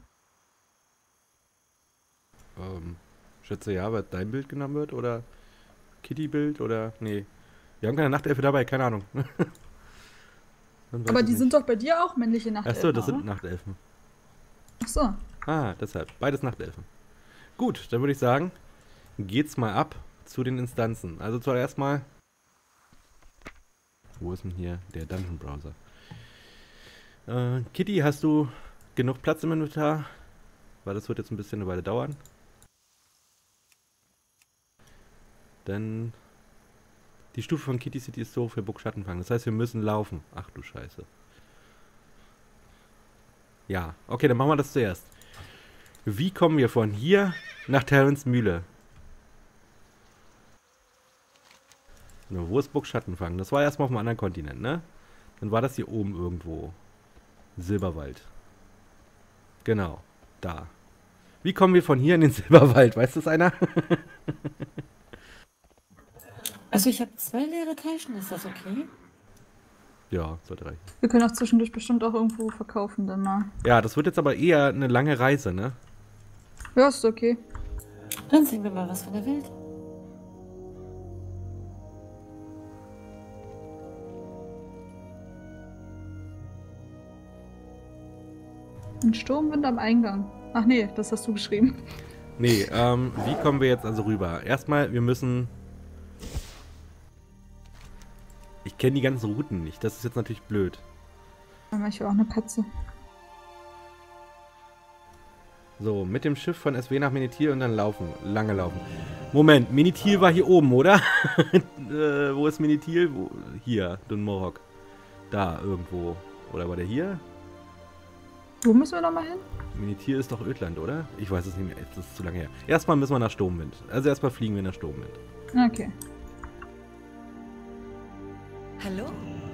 Ähm, schätze ja, weil dein Bild genommen wird oder Kitty-Bild oder. Nee. Wir haben keine Nachtelfe dabei, keine Ahnung. Aber die sind doch bei dir auch männliche Nachtelfen. Achso, das oder? sind Nachtelfen. Achso. Ah, deshalb. Beides Nachtelfen. Gut, dann würde ich sagen, geht's mal ab zu den Instanzen. Also zuerst mal. Wo ist denn hier der Dungeon Browser? Äh, Kitty, hast du genug Platz im Inventar? Weil das wird jetzt ein bisschen eine Weile dauern. Denn die Stufe von Kitty City ist so für Burg Schattenfang. Das heißt, wir müssen laufen. Ach du Scheiße. Ja, okay, dann machen wir das zuerst. Wie kommen wir von hier nach Terrens Mühle? Na, wo ist Burg Schattenfang? Das war erstmal auf einem anderen Kontinent, ne? Dann war das hier oben irgendwo. Silberwald. Genau, da. Wie kommen wir von hier in den Silberwald? Weiß das einer? Also ich habe zwei leere Taschen, ist das okay? Ja, sollte reichen. Wir können auch zwischendurch bestimmt auch irgendwo verkaufen dann mal. Ja, das wird jetzt aber eher eine lange Reise, ne? Ja, ist okay. Dann sehen wir mal was von der Welt. Ein Sturmwind am Eingang. Ach nee, das hast du geschrieben. Nee, ähm, wie kommen wir jetzt also rüber? Erstmal, wir müssen... Ich kenne die ganzen Routen nicht, das ist jetzt natürlich blöd. Aber ich will auch eine Katze. So, mit dem Schiff von S W nach Menethil und dann laufen. Lange laufen. Moment, Menethil war hier oben, oder? äh, wo ist Menethil? Wo? Hier, Dun Morok. Da, irgendwo. Oder war der hier? Wo müssen wir nochmal hin? Menethil ist doch Ödland, oder? Ich weiß es nicht mehr, das ist zu lange her. Erstmal müssen wir nach Sturmwind. Also erstmal fliegen wir nach Sturmwind. Okay. Hallo?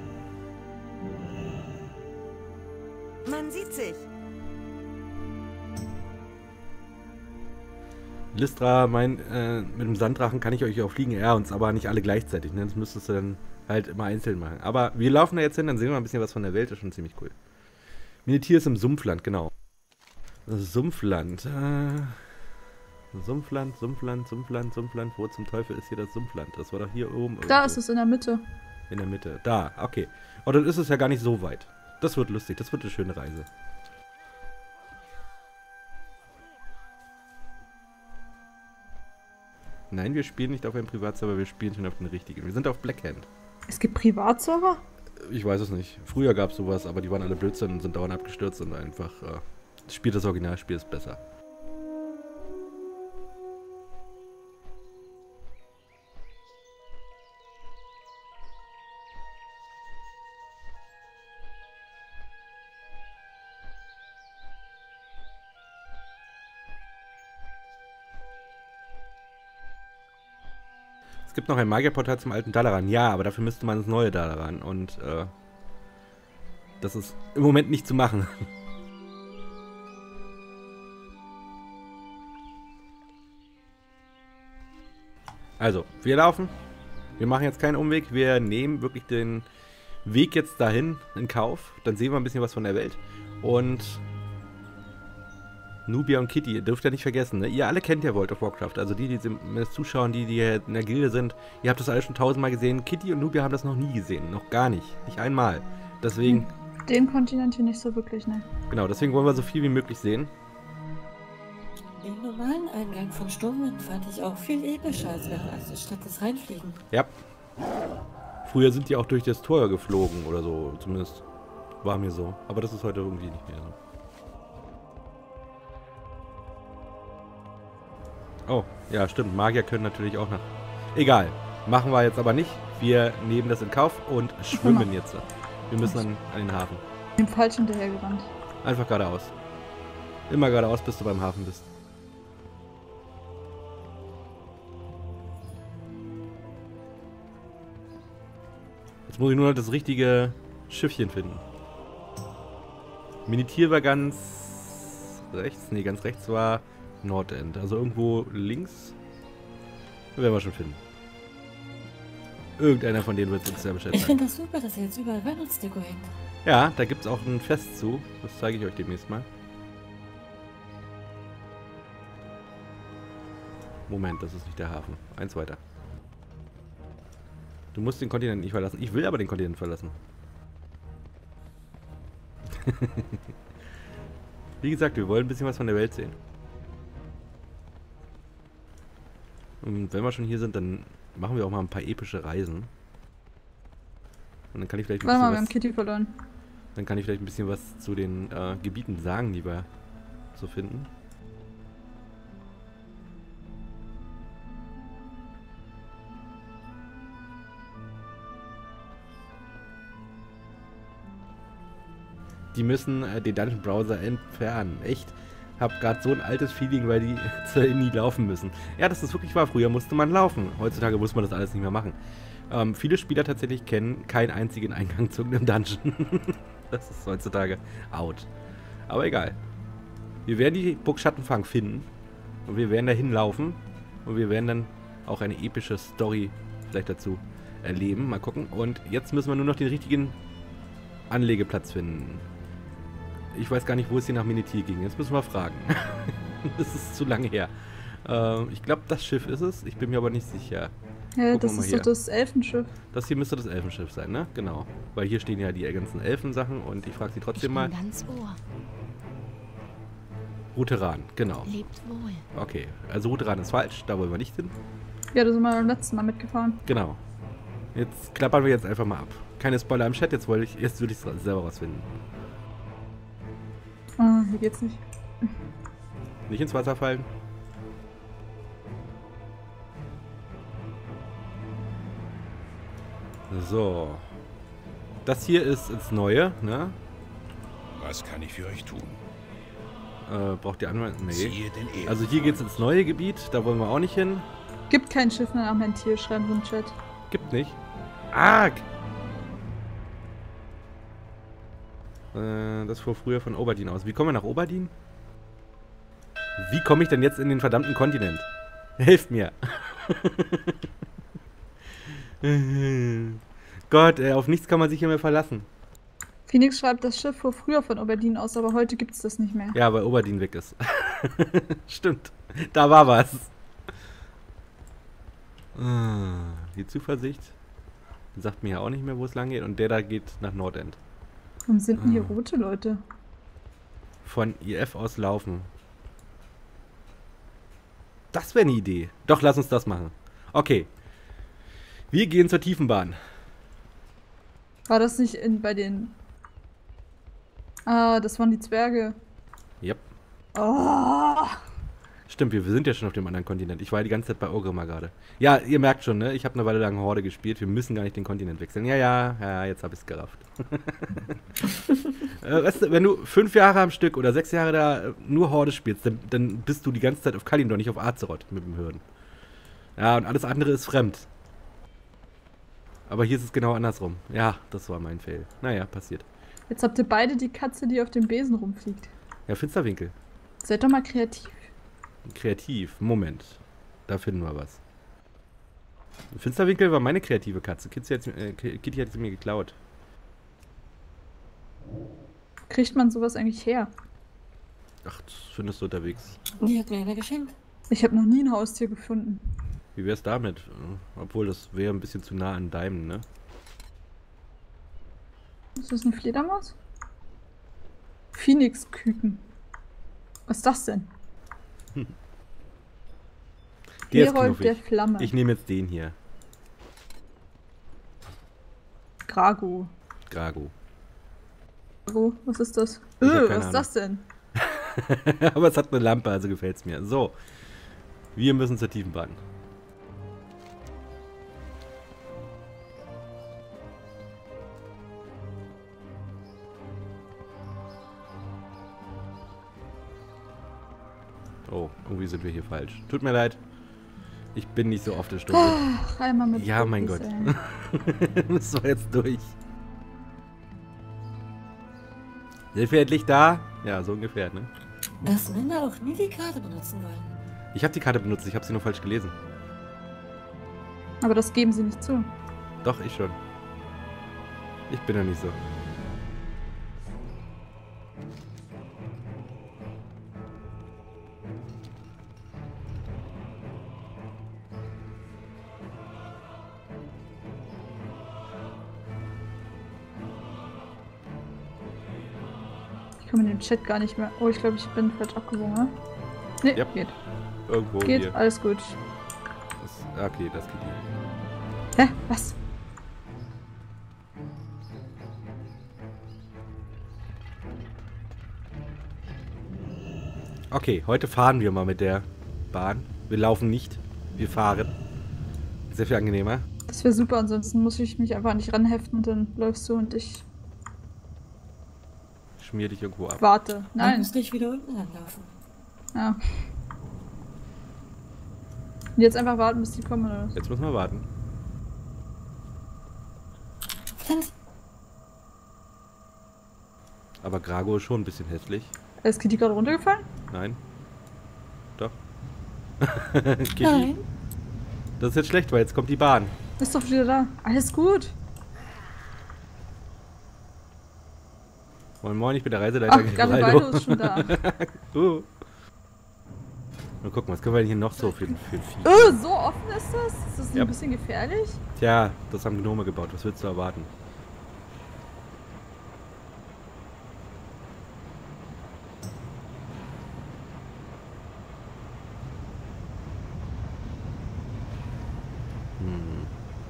Man sieht sich. Lystra, mein, äh, mit dem Sanddrachen kann ich euch auch fliegen, er uns, aber nicht alle gleichzeitig, ne? Das müsstest du dann halt immer einzeln machen. Aber wir laufen da jetzt hin, dann sehen wir mal ein bisschen was von der Welt, das ist schon ziemlich cool. Menethil ist im Sumpfland, genau. Sumpfland, äh... Sumpfland, Sumpfland, Sumpfland, Sumpfland, wo zum Teufel ist hier das Sumpfland? Das war doch hier oben irgendwo. Da ist es in der Mitte. In der Mitte, da, okay. Oh, dann ist es ja gar nicht so weit. Das wird lustig, das wird eine schöne Reise. Nein, wir spielen nicht auf einem Privatserver, wir spielen schon auf den richtigen. Wir sind auf Blackhand. Es gibt Privatserver? Ich weiß es nicht. Früher gab es sowas, aber die waren alle Blödsinn und sind dauernd abgestürzt und einfach... Äh, spielt das Originalspiel ist besser. Es gibt noch ein Magierportal zum alten Dalaran. Ja, aber dafür müsste man ins neue Dalaran. Und äh, das ist im Moment nicht zu machen. Also, wir laufen. Wir machen jetzt keinen Umweg. Wir nehmen wirklich den Weg jetzt dahin in Kauf. Dann sehen wir ein bisschen was von der Welt. Und Nubia und Kitty, ihr dürft ja nicht vergessen, ne? Ihr alle kennt ja World of Warcraft. Also die, die zumindest zuschauen, die, die in der Gilde sind, ihr habt das alle schon tausendmal gesehen. Kitty und Nubia haben das noch nie gesehen. Noch gar nicht. Nicht einmal. Deswegen... Den Kontinent hier nicht so wirklich, ne? Genau, deswegen wollen wir so viel wie möglich sehen. Den normalen Eingang von Sturmwind fand ich auch viel epischer als, als statt des Reinfliegen. Ja. Früher sind die auch durch das Tor geflogen oder so. Zumindest war mir so. Aber das ist heute irgendwie nicht mehr so. Oh, ja, stimmt. Magier können natürlich auch nach... Egal. Machen wir jetzt aber nicht. Wir nehmen das in Kauf und schwimmen jetzt. Wir müssen dann an den Hafen. Ich bin falsch hinterhergerannt. Einfach geradeaus. Immer geradeaus, bis du beim Hafen bist. Jetzt muss ich nur noch das richtige Schiffchen finden. Minitier war ganz rechts. Nee, ganz rechts war Nordend. Also irgendwo links. Das werden wir schon finden. Irgendeiner von denen wird uns sehr Ich beschäftigen. finde das super, dass jetzt überall Weihnachtsdeko hängt. Ja, da gibt es auch ein Fest zu. Das zeige ich euch demnächst mal. Moment, das ist nicht der Hafen. Eins weiter. Du musst den Kontinent nicht verlassen. Ich will aber den Kontinent verlassen. Wie gesagt, wir wollen ein bisschen was von der Welt sehen. Und wenn wir schon hier sind, dann machen wir auch mal ein paar epische Reisen. Und dann kann ich vielleicht ein Warte mal, bisschen wir haben was, Kitty verloren. dann kann ich vielleicht ein bisschen was zu den äh, Gebieten sagen, die wir so finden. Die müssen äh, den Dungeon Browser entfernen. Echt? Hab gerade so ein altes Feeling, weil die zur nie laufen müssen. Ja, das ist wirklich wahr. Früher musste man laufen. Heutzutage muss man das alles nicht mehr machen. Ähm, viele Spieler tatsächlich kennen keinen einzigen Eingang zu einem Dungeon. Das ist heutzutage out. Aber egal. Wir werden die Burg Schattenfang finden. Und wir werden dahin laufen. Und wir werden dann auch eine epische Story vielleicht dazu erleben. Mal gucken. Und jetzt müssen wir nur noch den richtigen Anlegeplatz finden. Ich weiß gar nicht, wo es hier nach Minitier ging. Jetzt müssen wir fragen. Das ist zu lange her. Äh, ich glaube, das Schiff ist es. Ich bin mir aber nicht sicher. Ja, Gucken das wir mal ist hier. doch das Elfenschiff. Das hier müsste das Elfenschiff sein, ne? Genau. Weil hier stehen ja die ganzen Elfensachen und ich frage sie trotzdem mal. Ganz Ohr. Ruteran, genau. Lebt wohl. Okay, also Ruteran ist falsch, da wollen wir nicht hin. Ja, da sind wir beim letzten Mal mitgefahren. Genau. Jetzt klappern wir jetzt einfach mal ab. Keine Spoiler im Chat, jetzt wollte ich, jetzt würde ich es selber rausfinden. Ah, hier geht's nicht. Nicht ins Wasser fallen. So. Das hier ist ins Neue, ne? Was kann ich für euch tun? Äh, braucht ihr Anwalt? Nee. Siehe den Ehrenmann. Also hier geht's ins neue Gebiet, da wollen wir auch nicht hin. Gibt kein Schiff mehr am Tier, schreiben sie im Chat. Gibt nicht. Arg! Äh, das fuhr früher von Oberdin aus. Wie kommen wir nach Oberdin? Wie komme ich denn jetzt in den verdammten Kontinent? Helft mir! Gott, ey, auf nichts kann man sich hier mehr verlassen. Phoenix schreibt, das Schiff fuhr früher von Oberdin aus, aber heute gibt es das nicht mehr. Ja, weil Oberdin weg ist. Stimmt. Da war was. Ah, die Zuversicht sagt mir ja auch nicht mehr, wo es lang geht. Und der da geht nach Nordend. Warum sind denn hier rote Leute? Von I F aus laufen. Das wäre eine Idee. Doch, lass uns das machen. Okay. Wir gehen zur Tiefenbahn. War das nicht in, bei den... Ah, das waren die Zwerge. Yep. Oh. Stimmt, wir, wir sind ja schon auf dem anderen Kontinent. Ich war die ganze Zeit bei Orgrimmar gerade. Ja, ihr merkt schon, ne? Ich habe eine Weile lang Horde gespielt. Wir müssen gar nicht den Kontinent wechseln. Ja, ja, ja, jetzt habe ich es gerafft. äh, weißt du, wenn du fünf Jahre am Stück oder sechs Jahre da nur Horde spielst, dann, dann bist du die ganze Zeit auf Kalimdor, nicht auf Azeroth mit dem Hürden. Ja, und alles andere ist fremd. Aber hier ist es genau andersrum. Ja, das war mein Fail. Naja, passiert. Jetzt habt ihr beide die Katze, die auf dem Besen rumfliegt. Ja, Finsterwinkel. Seid doch mal kreativ. Kreativ. Moment. Da finden wir was. Finsterwinkel war meine kreative Katze. Kitty hat, äh, Kitty hat sie mir geklaut. Kriegt man sowas eigentlich her? Ach, das findest du unterwegs. Die hat mir einer geschenkt. Ich habe noch nie ein Haustier gefunden. Wie wär's damit? Obwohl, das wäre ein bisschen zu nah an deinem, ne? Ist das eine Fledermaus? Phoenix-Küken. Was ist das denn? Der ist Herold der knuffig. Flamme. Ich nehme jetzt den hier. Grago. Grago. Grago, was ist das? Ich hab Öh, keine was ist das denn? Aber es hat eine Lampe, also gefällt's mir. So. Wir müssen zur Tiefenbahn. Oh, irgendwie sind wir hier falsch. Tut mir leid. Ich bin nicht so oft der Stunde. Ach, einmal mit Ja, mein Cookies, Gott. ey. Müssen wir jetzt durch. Hilfe endlich da? Ja, so ungefähr, ne? Dass Männer auch nie die Karte benutzen wollen. Ich habe die Karte benutzt, ich habe sie nur falsch gelesen. Aber das geben sie nicht zu. Doch, ich schon. Ich bin ja nicht so. Ich komme in den Chat gar nicht mehr. Oh, ich glaube, ich bin falsch abgewogen, ne? Ne, Ja. geht. Irgendwo Geht, hier. alles gut. Das, okay, das geht hier. Hä? Was? Okay, heute fahren wir mal mit der Bahn. Wir laufen nicht, wir fahren. Sehr viel angenehmer. Das wäre super, ansonsten muss ich mich einfach nicht ranheften und dann läufst du und ich Schmier dich irgendwo ab. warte. Dann Nein. musst du dich wieder unten anlaufen. Ja. Und jetzt einfach warten, bis die kommen, oder was? Jetzt müssen wir warten. Flint, Aber Grago ist schon ein bisschen hässlich. Ist Kitty gerade runtergefallen? Nein. Doch. Kitty. nein. Das ist jetzt schlecht, weil jetzt kommt die Bahn. Ist doch wieder da. Alles gut. Moin Moin, ich bin der Reiseleiter. Ach, Garibaldo ist schon da. uh. Mal gucken, was können wir denn hier noch so für, für Vieh? Oh, so offen ist das? Ist das nicht Ja. ein bisschen gefährlich? Tja, das haben Gnome gebaut. Was willst du erwarten? Hm.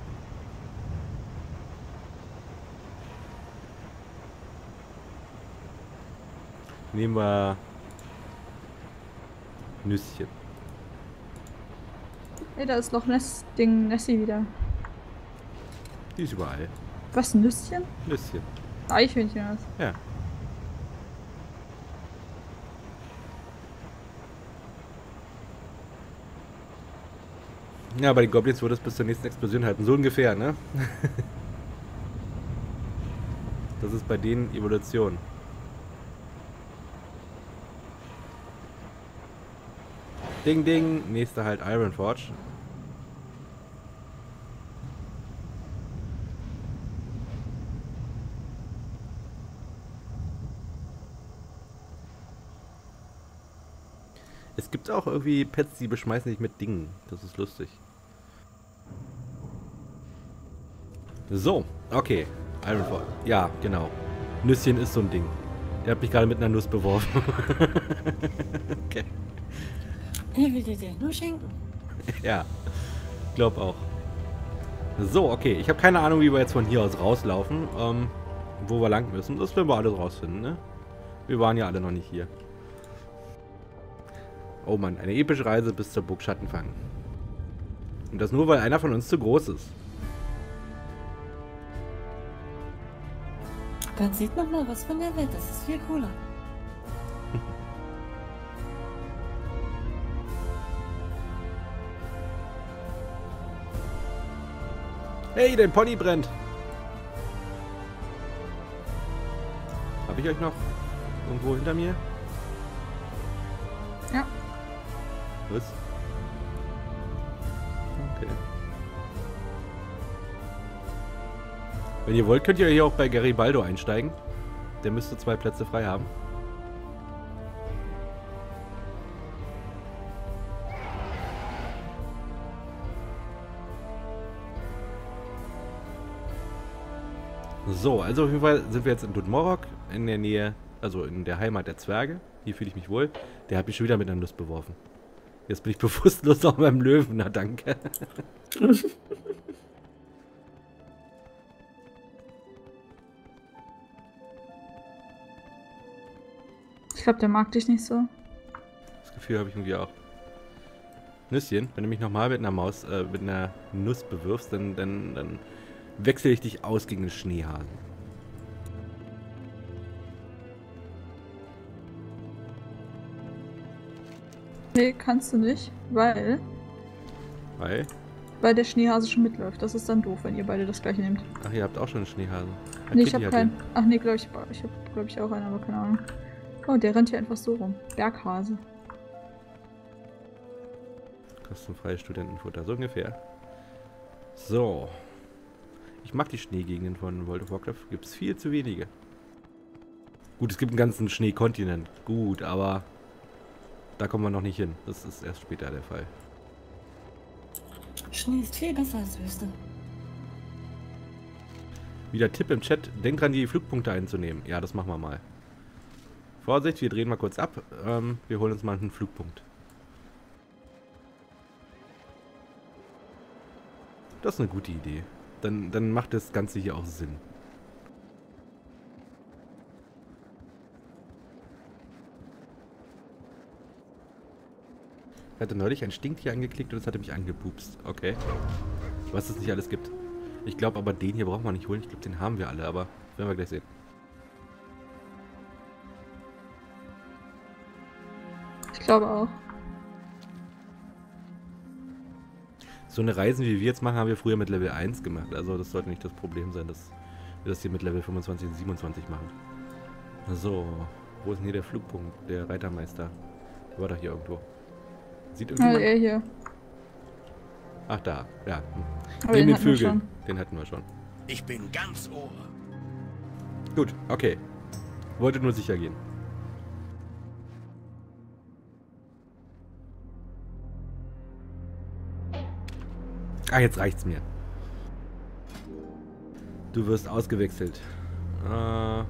Nehmen wir Nüsschen. Ey, da ist Loch Ness Ding Nessie wieder. Die ist überall. Was, Nüsschen? Nüsschen. Eichhörnchen was? Ja. Ja, bei den Goblins wird es bis zur nächsten Explosion halten. So ungefähr, ne? Das ist bei denen Evolution. Ding, ding. Nächster halt Ironforge. Es gibt auch irgendwie Pets, die beschmeißen sich mit Dingen. Das ist lustig. So, okay. Ironforge. Ja, genau. Nüsschen ist so ein Ding. Der hat mich gerade mit einer Nuss beworfen. Okay. Er will dir den nur schenken. Ja, glaub auch. So, okay. Ich habe keine Ahnung, wie wir jetzt von hier aus rauslaufen. Ähm, wo wir lang müssen. Das werden wir alles rausfinden, ne? Wir waren ja alle noch nicht hier. Oh Mann, eine epische Reise bis zur Burg Schattenfang. Und das nur, weil einer von uns zu groß ist. Dann sieht man mal was von der Welt. Das ist viel cooler. Hey, dein Pony brennt. Habe ich euch noch irgendwo hinter mir? Ja. Was? Okay. Wenn ihr wollt, könnt ihr hier auch bei Garibaldo einsteigen. Der müsste zwei Plätze frei haben. So, also auf jeden Fall sind wir jetzt in Dudmorok, in der Nähe, also in der Heimat der Zwerge. Hier fühle ich mich wohl. Der hat mich schon wieder mit einer Nuss beworfen. Jetzt bin ich bewusstlos auf meinem Löwen, na danke. Ich glaube, der mag dich nicht so. Das Gefühl habe ich irgendwie auch. Nüsschen, wenn du mich nochmal mit einer Maus, äh, mit einer Nuss bewirfst, dann, dann, dann wechsle ich dich aus gegen den Schneehasen. Nee, kannst du nicht, weil... Weil? Weil der Schneehase schon mitläuft. Das ist dann doof, wenn ihr beide das gleiche nehmt. Ach, ihr habt auch schon einen Schneehasen. Ja, Nee, ich Kitty hab hat keinen. den. Ach nee, glaube ich, ich habe glaube ich auch einen, aber keine Ahnung. Oh, der rennt hier einfach so rum. Berghase. Kostenfreies Studentenfutter, so ungefähr. So. Ich mag die Schneegegenden von World of Warcraft. Gibt es viel zu wenige. Gut, es gibt einen ganzen Schneekontinent. Gut, aber da kommen wir noch nicht hin. Das ist erst später der Fall. Schnee ist viel besser als Wüste. Wieder Tipp im Chat. Denkt dran, die Flugpunkte einzunehmen. Ja, das machen wir mal. Vorsicht, wir drehen mal kurz ab. Ähm, wir holen uns mal einen Flugpunkt. Das ist eine gute Idee. Dann, dann macht das Ganze hier auch Sinn. Ich hatte neulich ein Stinktier angeklickt und es hatte mich angepupst. Okay. Was es nicht alles gibt. Ich glaube aber, den hier brauchen wir nicht holen. Ich glaube, den haben wir alle, aber werden wir gleich sehen. Ich glaube auch. So eine Reisen, wie wir jetzt machen, haben wir früher mit Level eins gemacht. Also das sollte nicht das Problem sein, dass wir das hier mit Level fünfundzwanzig und siebenundzwanzig machen. So, wo ist denn hier der Flugpunkt? Der Reitermeister. Der war doch hier irgendwo. Sieht Ja, irgendjemand? er hier. Ach, da. Ja. Aber Neben den den hatten wir Vögeln. schon. Den hatten wir schon. Ich bin ganz Ohr. Gut, okay. Wollte nur sicher gehen. Ah, jetzt reicht's mir. Du wirst ausgewechselt. Äh...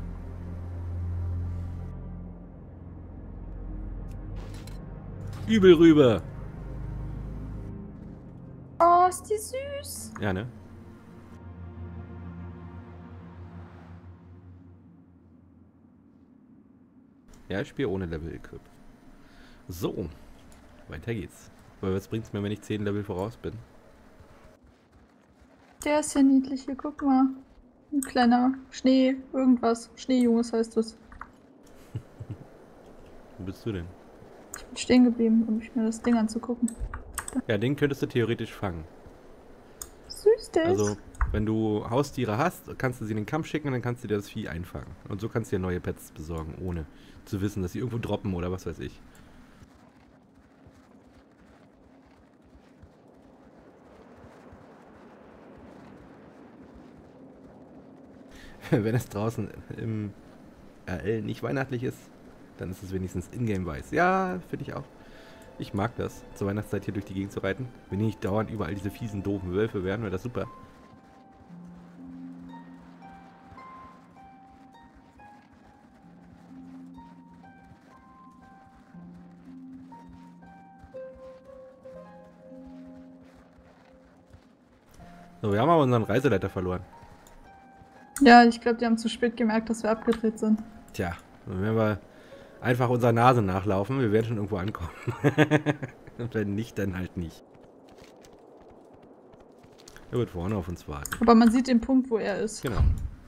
Übel rüber. Oh, ist die süß. Ja, ne? Ja, ich spiele ohne Level-Equip. So. Weiter geht's. Weil was bringt's mir, wenn ich zehn Level voraus bin? Der ist ja niedlich hier, guck mal. Ein kleiner Schnee, irgendwas. Schneejunges heißt das. Wo bist du denn? Ich bin stehen geblieben, um mir das Ding anzugucken. Ja, den könntest du theoretisch fangen. Süß, der Also, ist. wenn du Haustiere hast, kannst du sie in den Kampf schicken und dann kannst du dir das Vieh einfangen. Und so kannst du dir neue Pets besorgen, ohne zu wissen, dass sie irgendwo droppen oder was weiß ich. Wenn es draußen im R L nicht weihnachtlich ist, dann ist es wenigstens in-game weiß. Ja, finde ich auch. Ich mag das, zur Weihnachtszeit hier durch die Gegend zu reiten. Wenn nicht dauernd überall diese fiesen, doofen Wölfe wären, wäre das super. So, wir haben aber unseren Reiseleiter verloren. Ja, ich glaube, die haben zu spät gemerkt, dass wir abgedreht sind. Tja, dann werden wir einfach unserer Nase nachlaufen. Wir werden schon irgendwo ankommen. Und wenn nicht, dann halt nicht. Er wird vorne auf uns warten. Aber man sieht den Punkt, wo er ist. Genau.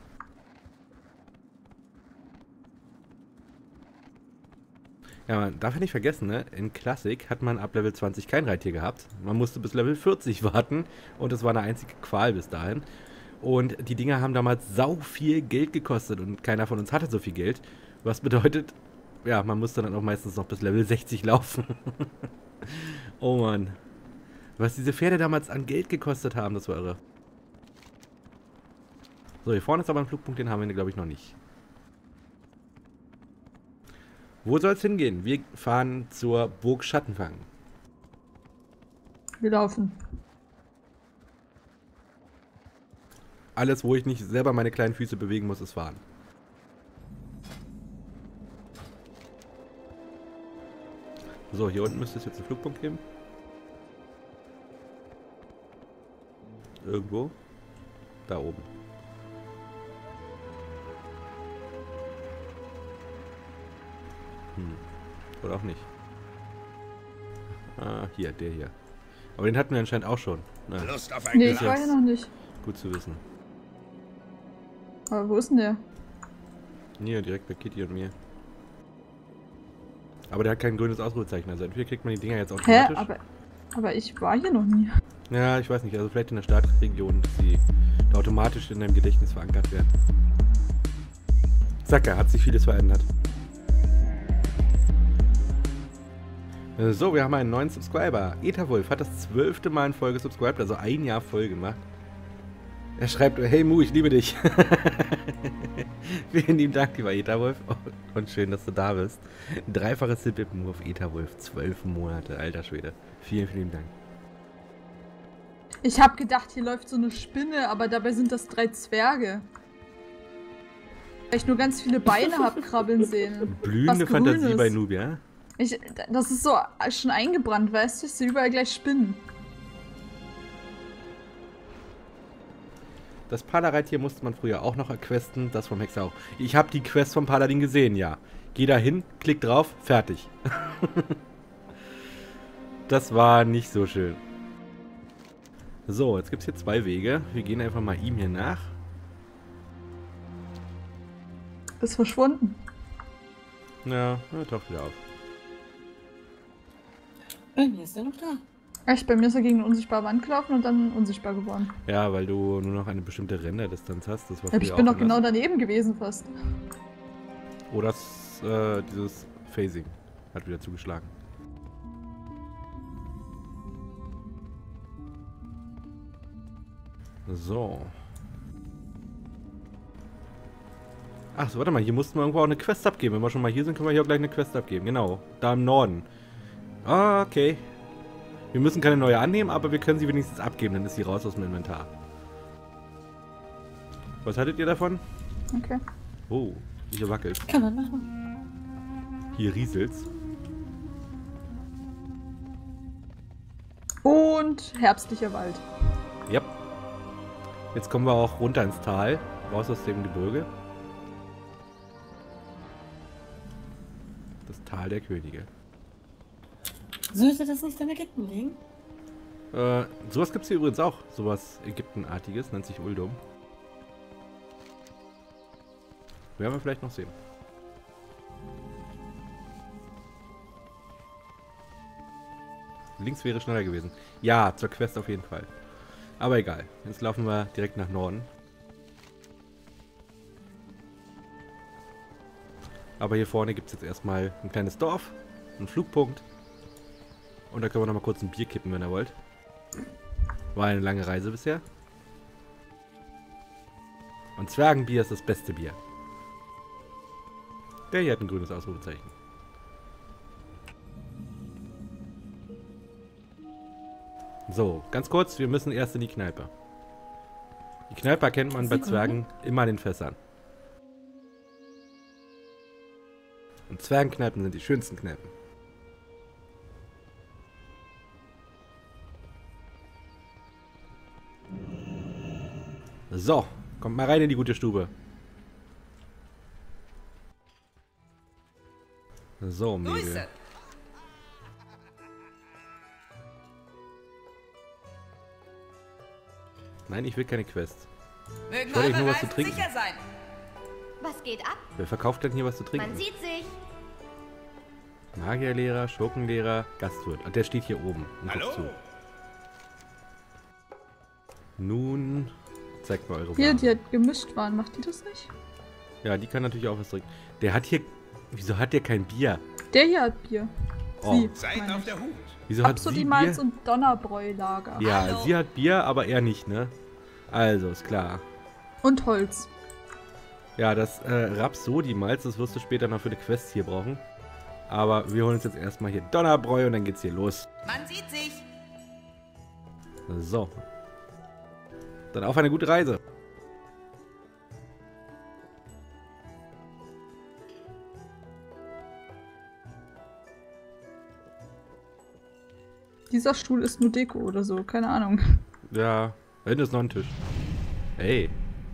Ja, man darf ja nicht vergessen, ne? In Classic hat man ab Level zwanzig kein Reittier gehabt. Man musste bis Level vierzig warten und es war eine einzige Qual bis dahin. Und die Dinger haben damals sau viel Geld gekostet und keiner von uns hatte so viel Geld. Was bedeutet, ja, man musste dann auch meistens noch bis Level sechzig laufen. Oh Mann. Was diese Pferde damals an Geld gekostet haben, das war irre. So, hier vorne ist aber ein Flugpunkt, den haben wir, glaube ich, noch nicht. Wo soll es hingehen? Wir fahren zur Burg Schattenfang. Wir laufen. Alles, wo ich nicht selber meine kleinen Füße bewegen muss, ist fahren. So, hier unten müsste es jetzt einen Flugpunkt geben. Irgendwo. Da oben. Hm. Oder auch nicht. Ah, hier, der hier. Aber den hatten wir anscheinend auch schon. Na, Lust auf ein Nee, ich Glas? war hier noch nicht. gut zu wissen. Aber wo ist denn der? Hier, direkt bei Kitty und mir. Aber der hat kein grünes Ausrufezeichen. Also entweder kriegt man die Dinger jetzt Hä? automatisch. Aber, aber ich war hier noch nie. Ja, ich weiß nicht. Also vielleicht in der Startregion, dass sie da automatisch in deinem Gedächtnis verankert werden. Zacka, hat sich vieles verändert. So, wir haben einen neuen Subscriber. Etawolf hat das zwölfte Mal in Folge subscribed, also ein Jahr voll gemacht. Er schreibt, hey Mu, ich liebe dich. Vielen lieben Dank, lieber Etawolf. Und schön, dass du da bist. Dreifaches Sippen auf Etawolf. Zwölf Monate, alter Schwede. Vielen, vielen Dank. Ich hab gedacht, hier läuft so eine Spinne, aber dabei sind das drei Zwerge. Weil ich nur ganz viele Beine hab krabbeln sehen. Blühende Was Fantasie Grünes. bei Nubia. Ich, das ist so schon eingebrannt, weißt du? Ich sehe überall gleich Spinnen. Das Paladin-Reittier musste man früher auch noch erquesten, das vom Hexer auch. Ich habe die Quest vom Paladin gesehen, ja. Geh da hin, klick drauf, fertig. Das war nicht so schön. So, jetzt gibt es hier zwei Wege. Wir gehen einfach mal ihm hier nach. Ist verschwunden. Ja, er taucht wieder auf. Bei mir ist er noch da. Echt, bei mir ist er gegen eine unsichtbare Wand gelaufen und dann unsichtbar geworden. Ja, weil du nur noch eine bestimmte Renderdistanz hast. Das war Ja, ich früher bin auch doch genau anders. daneben gewesen fast. Oder das, äh, dieses Phasing hat wieder zugeschlagen. So. Ach so, warte mal, hier mussten wir irgendwo auch eine Quest abgeben. Wenn wir schon mal hier sind, können wir hier auch gleich eine Quest abgeben. Genau, da im Norden. Ah, okay. Wir müssen keine neue annehmen, aber wir können sie wenigstens abgeben, dann ist sie raus aus dem Inventar. Was hattet ihr davon? Okay. Oh, hier wackelt. Kann man machen. Hier rieselt's. Und herbstlicher Wald. Ja. Jetzt kommen wir auch runter ins Tal, raus aus dem Gebirge. Das Tal der Könige. Sollte das nicht in Ägypten liegen? Äh, sowas gibt's hier übrigens auch. Sowas Ägyptenartiges, nennt sich Uldum. Werden wir vielleicht noch sehen. Links wäre schneller gewesen. Ja, zur Quest auf jeden Fall. Aber egal. Jetzt laufen wir direkt nach Norden. Aber hier vorne gibt es jetzt erstmal ein kleines Dorf, einen Flugpunkt. Und da können wir noch mal kurz ein Bier kippen, wenn ihr wollt. War eine lange Reise bisher. Und Zwergenbier ist das beste Bier. Der hier hat ein grünes Ausrufezeichen. So, ganz kurz, wir müssen erst in die Kneipe. Die Kneipe erkennt man bei Zwergen immer an den Fässern. Und Zwergenkneipen sind die schönsten Kneipen. So, kommt mal rein in die gute Stube. So, Mädel. Nein, ich will keine Quest. Mögen Ich wollte euch eure nur was zu Reisen trinken. sicher sein. Was geht ab? Wer verkauft denn hier was zu trinken? Man sieht sich. Magierlehrer, Schurkenlehrer, Gastwirt. Und der steht hier oben und guckt Hallo? zu. Nun zeigt mal eure Hier, Waren. die hat gemischt waren. Macht die das nicht? Ja, die kann natürlich auch was trinken. Der hat hier... Wieso hat der kein Bier? Der hier hat Bier. Oh. Sie. Seid meine auf ich. der Hut. Wieso hat sie Absolimals Bier? und Donnerbräulager. Ja, Hallo. sie hat Bier, aber er nicht, ne? Also, ist klar. Und Holz. Ja, das äh, Rhapsody-Malz, das wirst du später noch für eine Quest hier brauchen. Aber wir holen uns jetzt erstmal hier Donnerbräu und dann geht's hier los. Man sieht sich. So. Dann auf eine gute Reise. Dieser Stuhl ist nur Deko oder so, keine Ahnung. Ja, da hinten ist noch ein Tisch. Hey.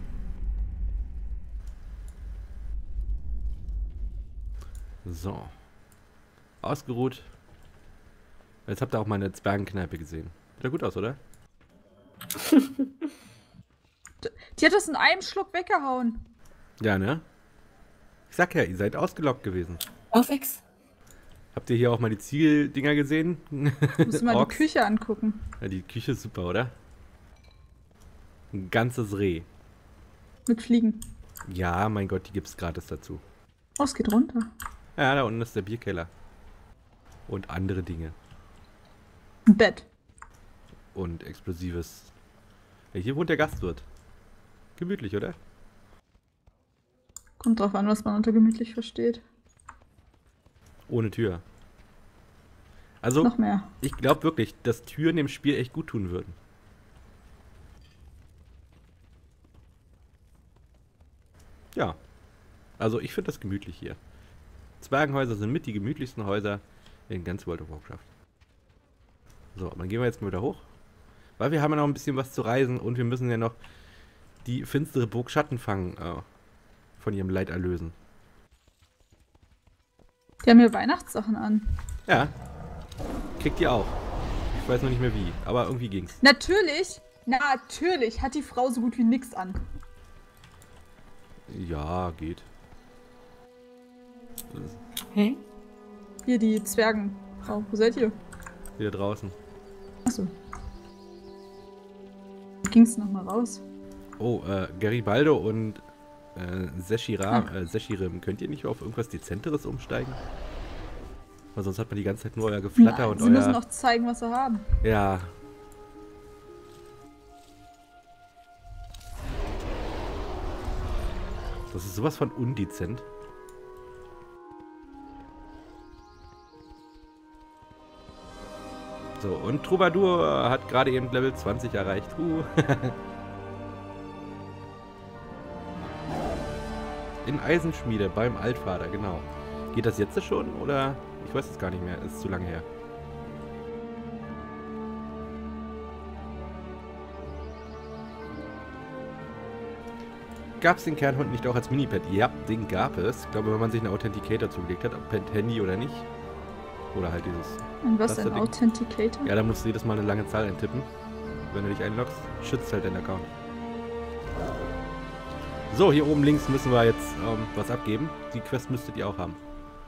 So. Ausgeruht. Jetzt habt ihr auch meine Zwergenkneipe gesehen. Sieht ja gut aus, oder? Die hat das in einem Schluck weggehauen. Ja, ne? Ich sag ja, ihr seid ausgelockt gewesen. Auf Ex. Habt ihr hier auch mal die Ziegeldinger gesehen? Muss mal die Orks? Küche angucken. Ja, die Küche ist super, oder? Ein ganzes Reh. Mit Fliegen. Ja, mein Gott, die gibt's gratis dazu. Oh, es geht runter. Ja, da unten ist der Bierkeller. Und andere Dinge. Ein Bett. Und Explosives. Ja, hier wohnt der Gastwirt. Gemütlich, oder? Kommt drauf an, was man unter gemütlich versteht. Ohne Tür. Also, Noch mehr. ich glaube wirklich, dass Türen dem Spiel echt gut tun würden. Ja. Also, ich finde das gemütlich hier. Zwergenhäuser sind mit die gemütlichsten Häuser in ganz World of Warcraft. So, dann gehen wir jetzt mal wieder hoch. Weil wir haben ja noch ein bisschen was zu reisen und wir müssen ja noch die finstere Burg Schattenfang äh, von ihrem Leid erlösen. Die haben hier Weihnachtssachen an. Ja. Kriegt ihr auch. Ich weiß noch nicht mehr wie, aber irgendwie ging's. Natürlich, natürlich hat die Frau so gut wie nix an. Ja, geht. Hä? Hier die Zwergenfrau. Wo seid ihr? Hier draußen. Achso. Ging's nochmal raus? Oh, äh, Garibaldo und äh, Seshiram, Ah. äh, Seshirim, könnt ihr nicht auf irgendwas Dezenteres umsteigen? Weil sonst hat man die ganze Zeit nur euer Geflatter Nein, und sie euer... müssen auch zeigen, was sie haben. Ja. Das ist sowas von undezent. So, und Troubadour hat gerade eben Level zwanzig erreicht. Uh. In Eisenschmiede beim Altvater, genau. Geht das jetzt schon oder? Ich weiß es gar nicht mehr, ist zu lange her. Gab es den Kernhund nicht auch als Minipad? Ja, den gab es. Ich glaube, wenn man sich einen Authenticator zugelegt hat, ob per Handy oder nicht. Oder halt dieses... Und was Das ein ist das Authenticator? Ja, da musst du jedes Mal eine lange Zahl eintippen. Wenn du dich einloggst, schützt halt deinen Account. So, hier oben links müssen wir jetzt ähm, was abgeben. Die Quest müsstet ihr auch haben.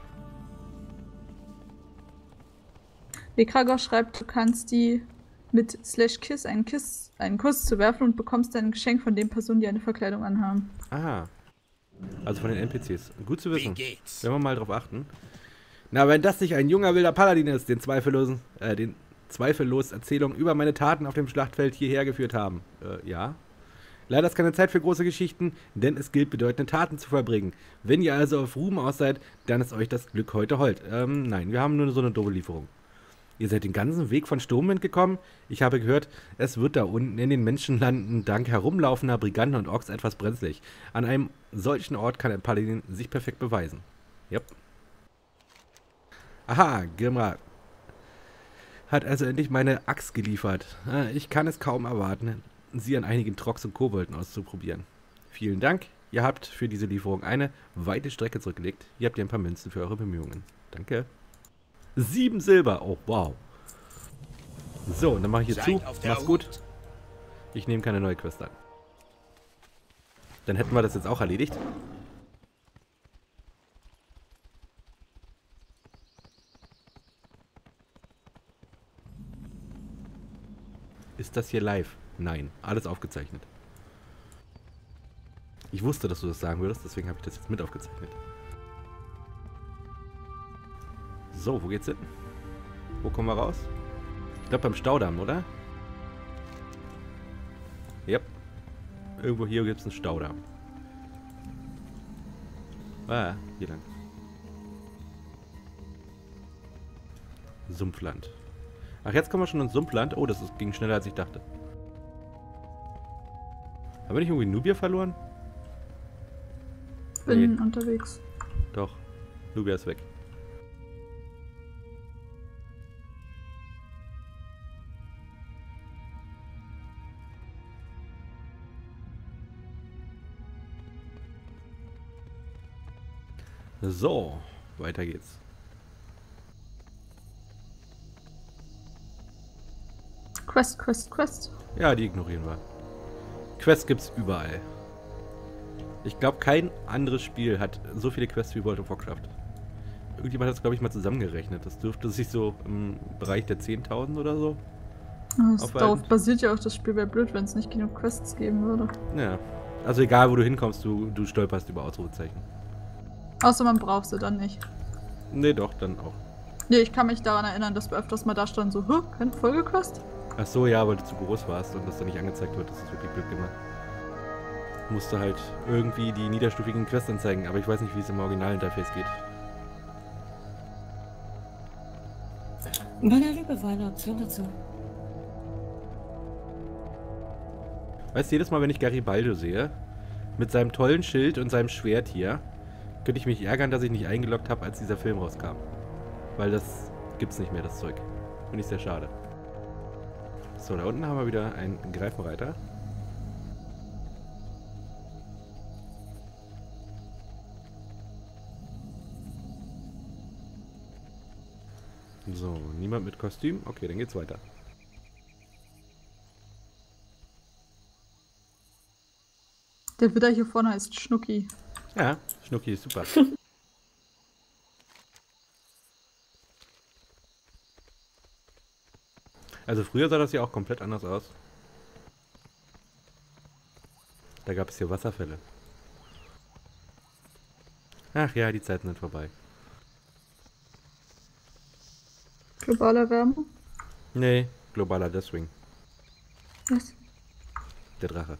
Lekragor schreibt, du kannst die mit slash kiss einen, Kiss, einen Kuss zu werfen und bekommst dann ein Geschenk von den Personen, die eine Verkleidung anhaben. Aha. Also von den N P Cs. Gut zu Wie wissen. geht's? Wenn wir mal drauf achten. Na, wenn das nicht ein junger wilder Paladin ist, den zweifellosen, äh, den zweifellos Erzählungen über meine Taten auf dem Schlachtfeld hierher geführt haben. Äh, ja. Leider ist keine Zeit für große Geschichten, denn es gilt, bedeutende Taten zu verbringen. Wenn ihr also auf Ruhm aus seid, dann ist euch das Glück heute hold. Ähm, nein, wir haben nur so eine doofe Lieferung. Ihr seid den ganzen Weg von Sturmwind gekommen? Ich habe gehört, es wird da unten in den Menschenlanden dank herumlaufender Briganten und Orks etwas brenzlig. An einem solchen Ort kann ein Paladin sich perfekt beweisen. Yep. Aha, Grimra hat also endlich meine Axt geliefert. Ich kann es kaum erwarten, sie an einigen Trocks und Kobolden auszuprobieren. Vielen Dank. Ihr habt für diese Lieferung eine weite Strecke zurückgelegt. Ihr habt ihr ein paar Münzen für eure Bemühungen. Danke. Sieben Silber. Oh, wow. So, und dann mache ich hier Seid zu. auf der Mach's gut. Hut. Ich nehme keine neue Quest an. Dann hätten wir das jetzt auch erledigt. Ist das hier live? Nein, alles aufgezeichnet. Ich wusste, dass du das sagen würdest, deswegen habe ich das jetzt mit aufgezeichnet. So, wo geht's hin? Wo kommen wir raus? Ich glaube beim Staudamm, oder? Yep. Irgendwo hier gibt es einen Staudamm. Ah, hier lang. Sumpfland. Ach, jetzt kommen wir schon ins Sumpfland. Oh, das ist, ging schneller als ich dachte. Haben wir nicht irgendwie Nubia verloren? Bin Nee. unterwegs. Doch. Nubia ist weg. So, weiter geht's. Quest, Quest, Quest. Ja, die ignorieren wir. Quests gibt's überall. Ich glaube, kein anderes Spiel hat so viele Quests wie World of Warcraft. Irgendjemand hat das, glaube ich, mal zusammengerechnet. Das dürfte sich so im Bereich der zehntausend oder so. Das Auf darauf einen- basiert ja auch das Spiel, wäre blöd, wenn es nicht genug Quests geben würde. Ja. Also egal, wo du hinkommst, du, du stolperst über Ausrufezeichen. Außer man braucht sie dann nicht. Nee, doch, dann auch. Nee, ich kann mich daran erinnern, dass wir öfters mal da standen, so, hä, keine Folgequest? Ach so, ja, weil du zu groß warst und das dann nicht angezeigt wird. Das ist wirklich blöd gemacht. Musste halt irgendwie die niederstufigen Quests anzeigen, aber ich weiß nicht, wie es im Originalinterface geht. Bei der Liebe war eine Option dazu. Weißt du, jedes Mal, wenn ich Garibaldo sehe, mit seinem tollen Schild und seinem Schwert hier, könnte ich mich ärgern, dass ich nicht eingeloggt habe, als dieser Film rauskam. Weil das gibt's nicht mehr, das Zeug. Finde ich sehr schade. So, da unten haben wir wieder einen Greifenreiter. So, niemand mit Kostüm? Okay, dann geht's weiter. Der Widder hier vorne heißt Schnucki. Ja, Schnucki ist super. Also früher sah das ja auch komplett anders aus. Da gab es hier Wasserfälle. Ach ja, die Zeiten sind vorbei. Globale Erwärmung. Nee, globaler Deathwing. Was? Der Drache.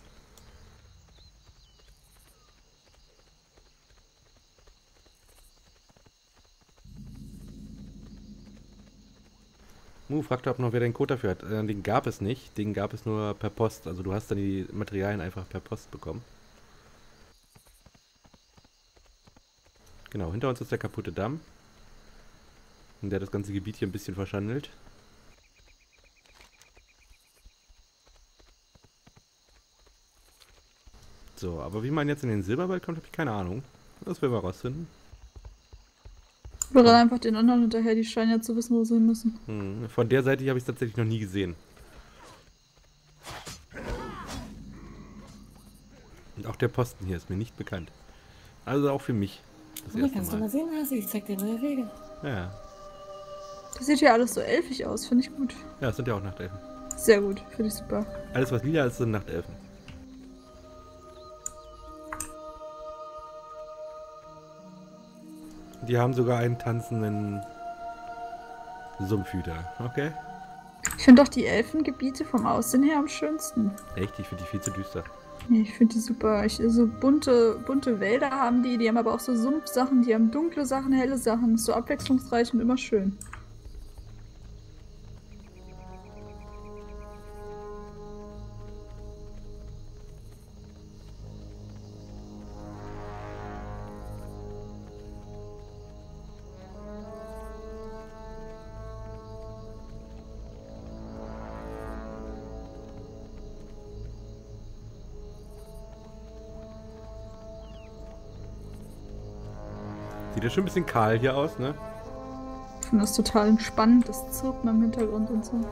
Mu fragte, ob noch wer den Code dafür hat. Äh, den gab es nicht. Den gab es nur per Post. Also du hast dann die Materialien einfach per Post bekommen. Genau, hinter uns ist der kaputte Damm. Und der das ganze Gebiet hier ein bisschen verschandelt. So, aber wie man jetzt in den Silberwald kommt, habe ich keine Ahnung. Das werden wir rausfinden. Wir rennen einfach den anderen hinterher, die scheinen ja zu wissen, wo sie hin müssen. Hm, von der Seite hier habe ich es tatsächlich noch nie gesehen. Und auch der Posten hier ist mir nicht bekannt. Also auch für mich. Das Aber erste kannst du Mal. mal sehen, Hasi, ich zeig dir neue Wege. Ja. Das sieht ja alles so elfig aus, finde ich gut. Ja, das sind ja auch Nachtelfen. Sehr gut, finde ich super. Alles was lila ist, sind Nachtelfen. Die haben sogar einen tanzenden Sumpfhüter. Okay. Ich finde doch die Elfengebiete vom Aussehen her am schönsten. Echt, ich finde die viel zu düster. Nee, ich finde die super. Ich, so bunte, bunte Wälder haben die, die haben aber auch so Sumpfsachen, die haben dunkle Sachen, helle Sachen. Ist so abwechslungsreich und immer schön. Sieht ja schon ein bisschen kahl hier aus, ne? Ich finde das total entspannend, das Zirpen im Hintergrund und so.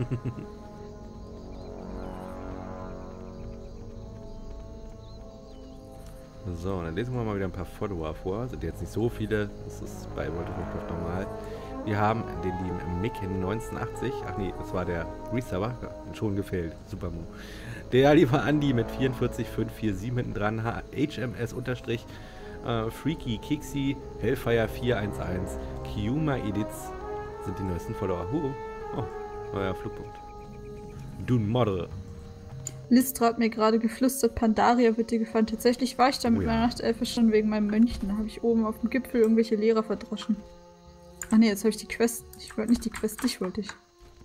So, dann lesen wir mal wieder ein paar Follower vor. Sind jetzt nicht so viele, das ist bei World of Warcraft normal. Wir haben den lieben Mick in neunzehnhundertachtzig. Ach nee, das war der Reserver. Ja, schon gefehlt. Super Move. Der liebe Andi mit vierundvierzig fünf vier sieben hinten dran. H M S unterstrich. Äh, Freaky Kixi. Hellfire vier eins eins. Kiuma Edits sind die neuesten Follower. Huh. Oh, neuer Flugpunkt. Dun Model. Listra hat mir gerade geflüstert, Pandaria wird dir gefallen. Tatsächlich war ich da mit Oh ja. meiner Nachtelfe schon wegen meinem Mönchen. Da habe ich oben auf dem Gipfel irgendwelche Lehrer verdroschen. Ach nee, jetzt habe ich die Quest. Ich wollte nicht die Quest, dich wollte ich.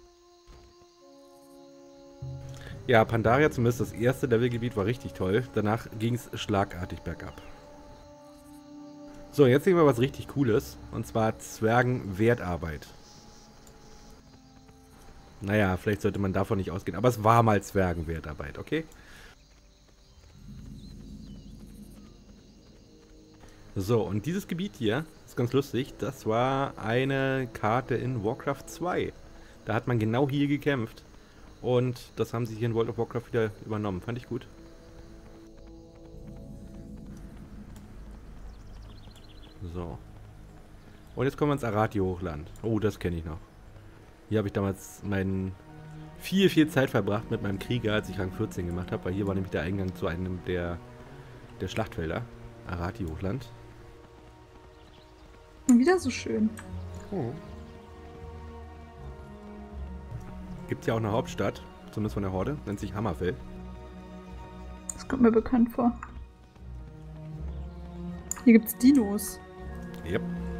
Ja, Pandaria, zumindest das erste Levelgebiet, war richtig toll. Danach ging es schlagartig bergab. So, jetzt sehen wir was richtig Cooles. Und zwar Zwergenwertarbeit. Naja, vielleicht sollte man davon nicht ausgehen. Aber es war mal Zwergenwertarbeit, okay? So, und dieses Gebiet hier ist ganz lustig. Das war eine Karte in Warcraft zwei. Da hat man genau hier gekämpft. Und das haben sie hier in World of Warcraft wieder übernommen. Fand ich gut. So. Und jetzt kommen wir ins Arathi-Hochland. Oh, das kenne ich noch. Hier habe ich damals meinen viel, viel Zeit verbracht mit meinem Krieger, als ich Rang vierzehn gemacht habe. Weil hier war nämlich der Eingang zu einem der, der Schlachtfelder. Arathi-Hochland. Und wieder so schön. Oh. Gibt ja auch eine Hauptstadt, zumindest von der Horde, nennt sich Hammerfell. Das kommt mir bekannt vor. Hier gibt's Dinos. Yep.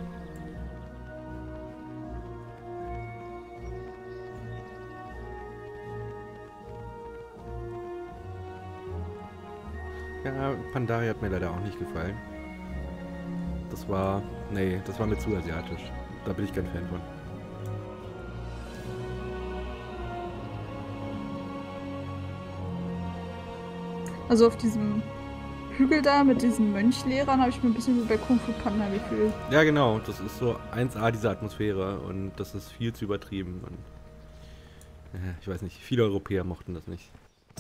Ja, Pandaria hat mir leider auch nicht gefallen. Das war... Nee, das war mir zu asiatisch. Da bin ich kein Fan von. Also auf diesem Hügel da mit diesen Mönchlehrern habe ich mir ein bisschen wie bei Kung Fu Panda gefühlt. Ja, genau. Das ist so eins A, diese Atmosphäre. Und das ist viel zu übertrieben. Und ja, ich weiß nicht, viele Europäer mochten das nicht.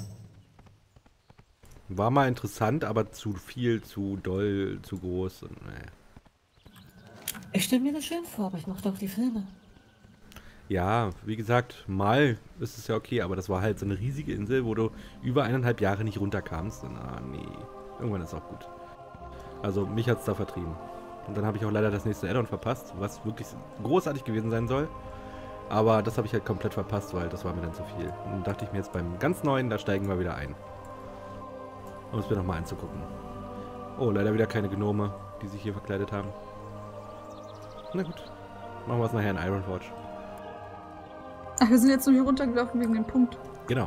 War mal interessant, aber zu viel, zu doll, zu groß. Und, naja. Ich stelle mir das schön vor, aber ich mochte auch die Filme. Ja, wie gesagt, mal ist es ja okay, aber das war halt so eine riesige Insel, wo du über eineinhalb Jahre nicht runterkamst. Und ah, nee, irgendwann ist auch gut. Also mich hat es da vertrieben. Und dann habe ich auch leider das nächste Add-on verpasst, was wirklich großartig gewesen sein soll. Aber das habe ich halt komplett verpasst, weil das war mir dann zu viel. Und dann dachte ich mir jetzt beim ganz neuen, da steigen wir wieder ein. Um es mir nochmal anzugucken. Oh, leider wieder keine Gnome, die sich hier verkleidet haben. Na gut, machen wir es nachher in Ironforge. Ach, wir sind jetzt nur hier runtergelaufen wegen dem Punkt. Genau.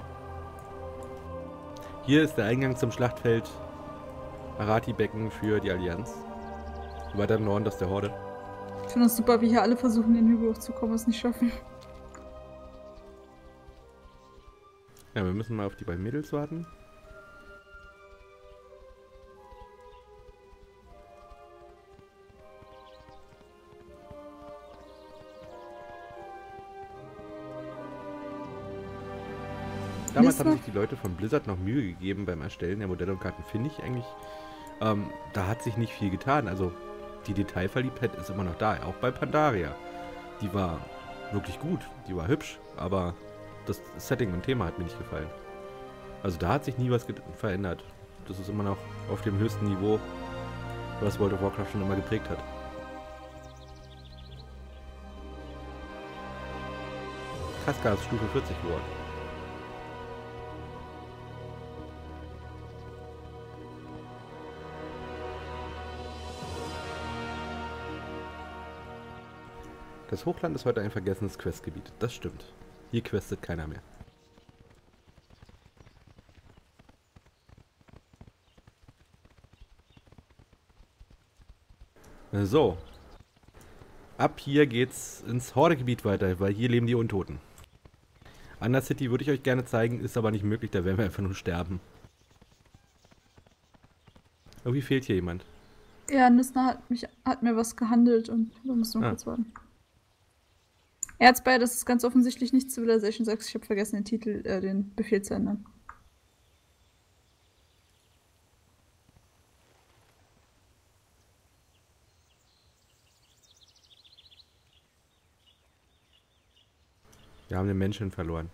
Hier ist der Eingang zum Schlachtfeld Arathi-Becken für die Allianz. Weiter im Norden, das ist der Horde. Ich finde das super, wie hier alle versuchen, den Hügel hochzukommen, es nicht schaffen. Ja, wir müssen mal auf die beiden Mädels warten. Damals haben sich die Leute von Blizzard noch Mühe gegeben beim Erstellen der Modelle und Karten, finde ich eigentlich. Ähm, da hat sich nicht viel getan. Also die Detailverliebtheit ist immer noch da, auch bei Pandaria. Die war wirklich gut, die war hübsch, aber das Setting und Thema hat mir nicht gefallen. Also da hat sich nie was verändert. Das ist immer noch auf dem höchsten Niveau, was World of Warcraft schon immer geprägt hat. Casca ist Stufe vierzig geworden. Das Hochland ist heute ein vergessenes Questgebiet. Das stimmt. Hier questet keiner mehr. So. Ab hier geht's ins Horde-Gebiet weiter, weil hier leben die Untoten. Undercity würde ich euch gerne zeigen, ist aber nicht möglich, da werden wir einfach nur sterben. Irgendwie fehlt hier jemand. Ja, Nisna hat, mich, hat mir was gehandelt und wir müssen nur Ah. kurz warten. Er hat's bei, das ist ganz offensichtlich nicht Civilization sechs. Ich habe vergessen, den Titel, äh, den Befehl zu ändern. Wir haben den Menschen verloren.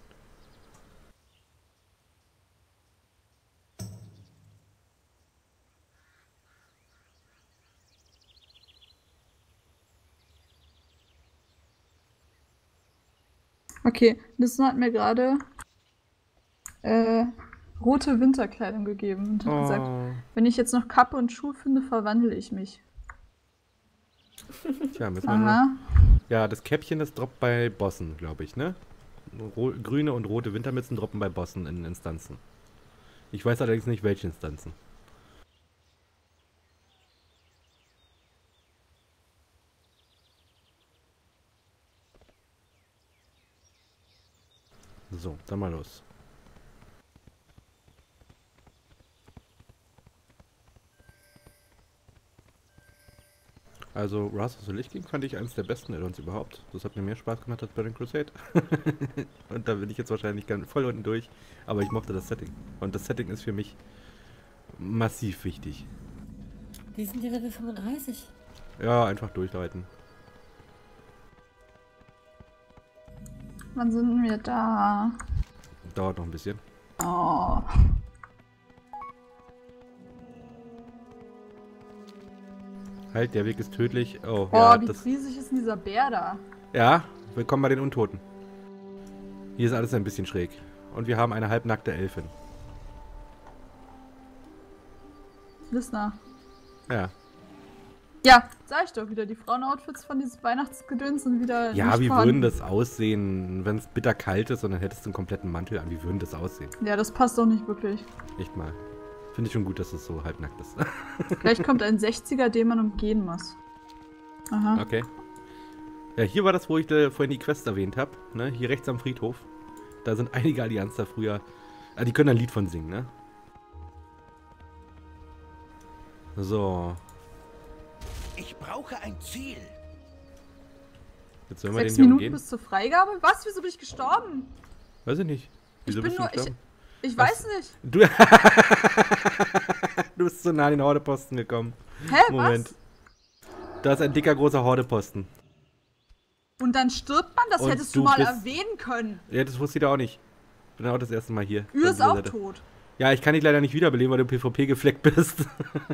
Okay, Nisna hat mir gerade äh, rote Winterkleidung gegeben und hat Oh. gesagt, wenn ich jetzt noch Kappe und Schuhe finde, verwandle ich mich. Tja, müssen wir nur... Aha. Ja, das Käppchen, das droppt bei Bossen, glaube ich, ne? Ro grüne und rote Wintermützen droppen bei Bossen in Instanzen. Ich weiß allerdings nicht, welche Instanzen. So, dann mal los. Also, Wrath of the Lich King fand ich eines der besten Add-ons überhaupt. Das hat mir mehr Spaß gemacht als Burning Crusade. Und da bin ich jetzt wahrscheinlich ganz voll unten durch. Aber ich mochte das Setting. Und das Setting ist für mich massiv wichtig. Die sind ja Level fünfunddreißig. Ja, einfach durchleiten. Wann sind wir da? Dauert noch ein bisschen. Oh. Halt, der Weg ist tödlich. Oh, Boah, ja, wie das... riesig ist denn dieser Bär da? Ja, willkommen bei den Untoten. Hier ist alles ein bisschen schräg. Und wir haben eine halbnackte Elfin. Lissner. Ja. Ja, sag ich doch wieder. Die Frauenoutfits von dieses Weihnachtsgedöns sind wieder. Ja, nicht wie vorhanden. würden das aussehen, wenn es bitter kalt ist und dann hättest du einen kompletten Mantel an? Wie würden das aussehen? Ja, das passt doch nicht wirklich. Echt mal. Finde ich schon gut, dass es so halbnackt ist. Vielleicht kommt ein sechziger, den man umgehen muss. Aha. Okay. Ja, hier war das, wo ich äh, vorhin die Quest erwähnt habe. Ne? Hier rechts am Friedhof. Da sind einige Allianzer früher. Ah, die können ein Lied von singen, ne? So. Ich brauche ein Ziel. Jetzt sollen wir Sechs den hier Minuten umgehen. bis zur Freigabe? Was? Wieso bin ich gestorben? Weiß ich nicht. Wieso ich bin bist du nur. Ich, gestorben? ich Was? weiß nicht. Du, du bist so nah an den Hordeposten gekommen. Hä, Moment. was? Da ist ein dicker, großer Hordeposten. Und dann stirbt man? Das Und hättest du, du mal bist- erwähnen können. Ja, das wusste ich da auch nicht. Bin auch das erste Mal hier. Ür Von ist dieser auch Seite. tot. Ja, ich kann dich leider nicht wiederbeleben, weil du PvP gefleckt bist.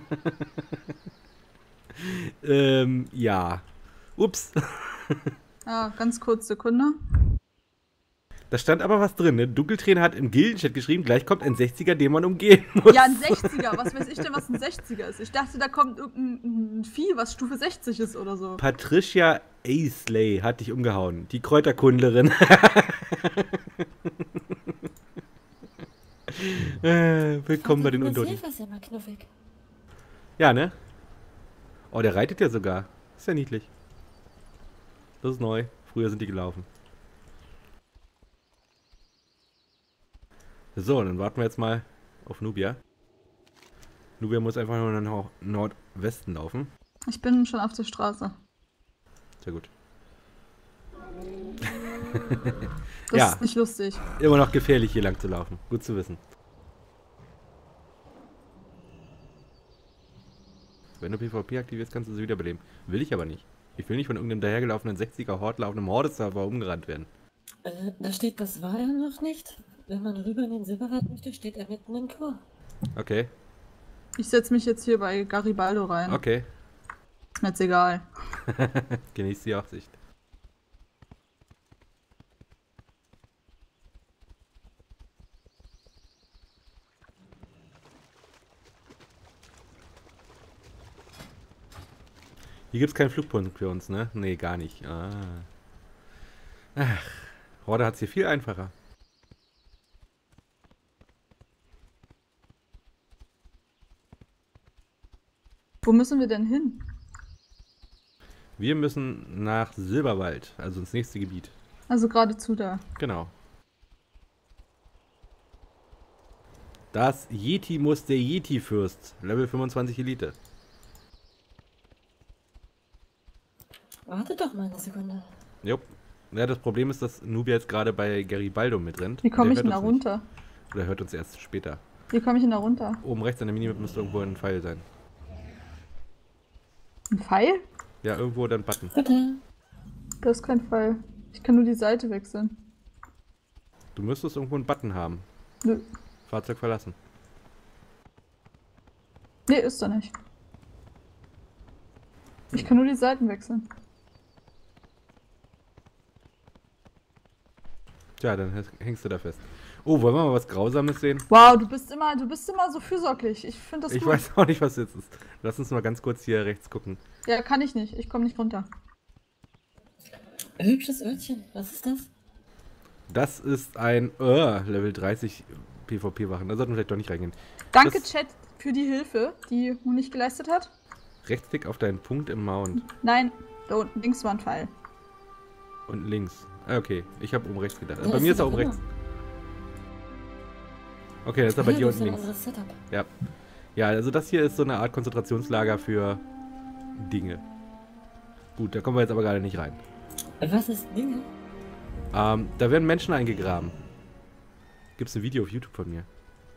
ähm, ja. Ups. Ja, ganz kurz, Sekunde. Da stand aber was drin, ne? Dunkeltrainer hat im Gildenchat geschrieben, gleich kommt ein sechziger, den man umgehen muss. Ja, ein sechziger. Was weiß ich denn, was ein sechziger ist? Ich dachte, da kommt irgendein ein Vieh, was Stufe sechzig ist oder so. Patricia Aisley hat dich umgehauen. Die Kräuterkundlerin. äh, willkommen bei den Untoten. Das ist ja mal knuffig. Ja, ne? Oh, der reitet ja sogar. Ist ja niedlich. Das ist neu. Früher sind die gelaufen. So, dann warten wir jetzt mal auf Nubia. Nubia muss einfach nur nach Nordwesten laufen. Ich bin schon auf der Straße. Sehr gut. Das Ja. ist nicht lustig. Immer noch gefährlich, hier lang zu laufen. Gut zu wissen. Wenn du PvP aktivierst, kannst du sie wiederbeleben. Will ich aber nicht. Ich will nicht von irgendeinem dahergelaufenen sechziger Horde auf einem Horde-Server umgerannt werden. Äh, da steht, das war er noch nicht. Wenn man rüber in den Silberrad möchte, steht er mitten im Chor. Okay, Ich setze mich jetzt hier bei Garibaldo rein. okay. Ist mir jetzt egal. Genießt die Aussicht. Hier gibt es keinen Flugpunkt für uns, ne? Nee, gar nicht. Ah. Ach, Horde hat es hier viel einfacher. Wo müssen wir denn hin? Wir müssen nach Silberwald, also ins nächste Gebiet. Also geradezu da. Genau. Das Yeti muss der Yeti-Fürst. Level fünfundzwanzig Elite. Warte doch mal eine Sekunde. Jupp. Ja, das Problem ist, dass Nubia jetzt gerade bei Garibaldo mitrennt. Wie komme Der ich denn da hört uns nicht. runter? Oder hört uns erst später. Wie komme ich denn da runter? Oben rechts an der Minimap müsste irgendwo ein Pfeil sein. Ein Pfeil? Ja, irgendwo dann Button. Bitte. Da ist kein Pfeil. Ich kann nur die Seite wechseln. Du müsstest irgendwo einen Button haben. Nö. Fahrzeug verlassen. Nee, ist da nicht. Ich kann nur die Seiten wechseln. Tja, dann hängst du da fest. Oh, wollen wir mal was Grausames sehen? Wow, du bist immer, du bist immer so fürsorglich. Ich finde das Ich gut. weiß auch nicht, was jetzt ist. Lass uns mal ganz kurz hier rechts gucken. Ja, kann ich nicht. Ich komme nicht runter. Hübsches Örtchen, was ist das? Das ist ein uh, Level dreißig PvP-Wachen. Da sollten wir vielleicht doch nicht reingehen. Danke, Das- Chat, für die Hilfe, die Honig geleistet hat. Rechtsklick auf deinen Punkt im Mount. Nein, da unten links war ein Pfeil. Und links. Ah, okay. Ich habe oben rechts gedacht. Ja, Bei mir ist er doch oben immer. rechts. Okay, das ist aber Ja, hier das ist unten ein links. anderes Setup. Ja. Ja, also das hier ist so eine Art Konzentrationslager für Dinge. Gut, da kommen wir jetzt aber gerade nicht rein. Was ist Dinge? Ähm, da werden Menschen eingegraben. Gibt's ein Video auf YouTube von mir.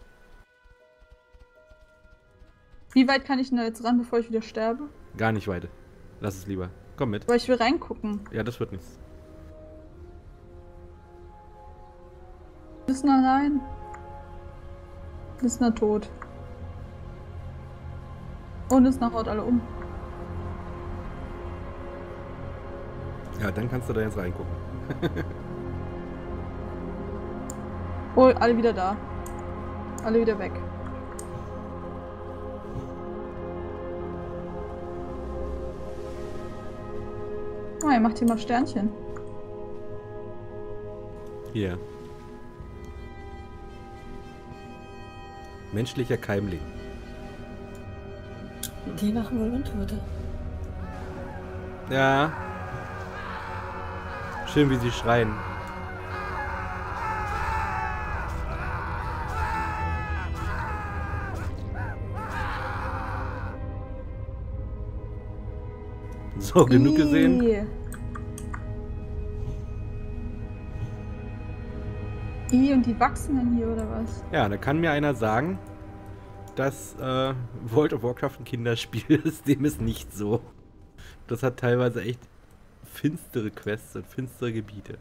Wie weit kann ich denn da jetzt ran, bevor ich wieder sterbe? Gar nicht weit. Lass es lieber. Komm mit. Aber ich will reingucken. Ja, das wird nichts. Lissner, nein. Lissner tot. Und Lissner haut alle um. Ja, dann kannst du da jetzt reingucken. Oh, alle wieder da. Alle wieder weg. Oh, er macht hier mal Sternchen. Hier. Menschlicher Keimling. Die machen wohl Untote. Ja. Schön, wie sie schreien. So, genug gesehen. Ih. Ih, und die wachsen dann hier, oder was? Ja, da kann mir einer sagen, dass äh, World of Warcraft ein Kinderspiel ist. Dem ist nicht so. Das hat teilweise echt finstere Quests und finstere Gebiete.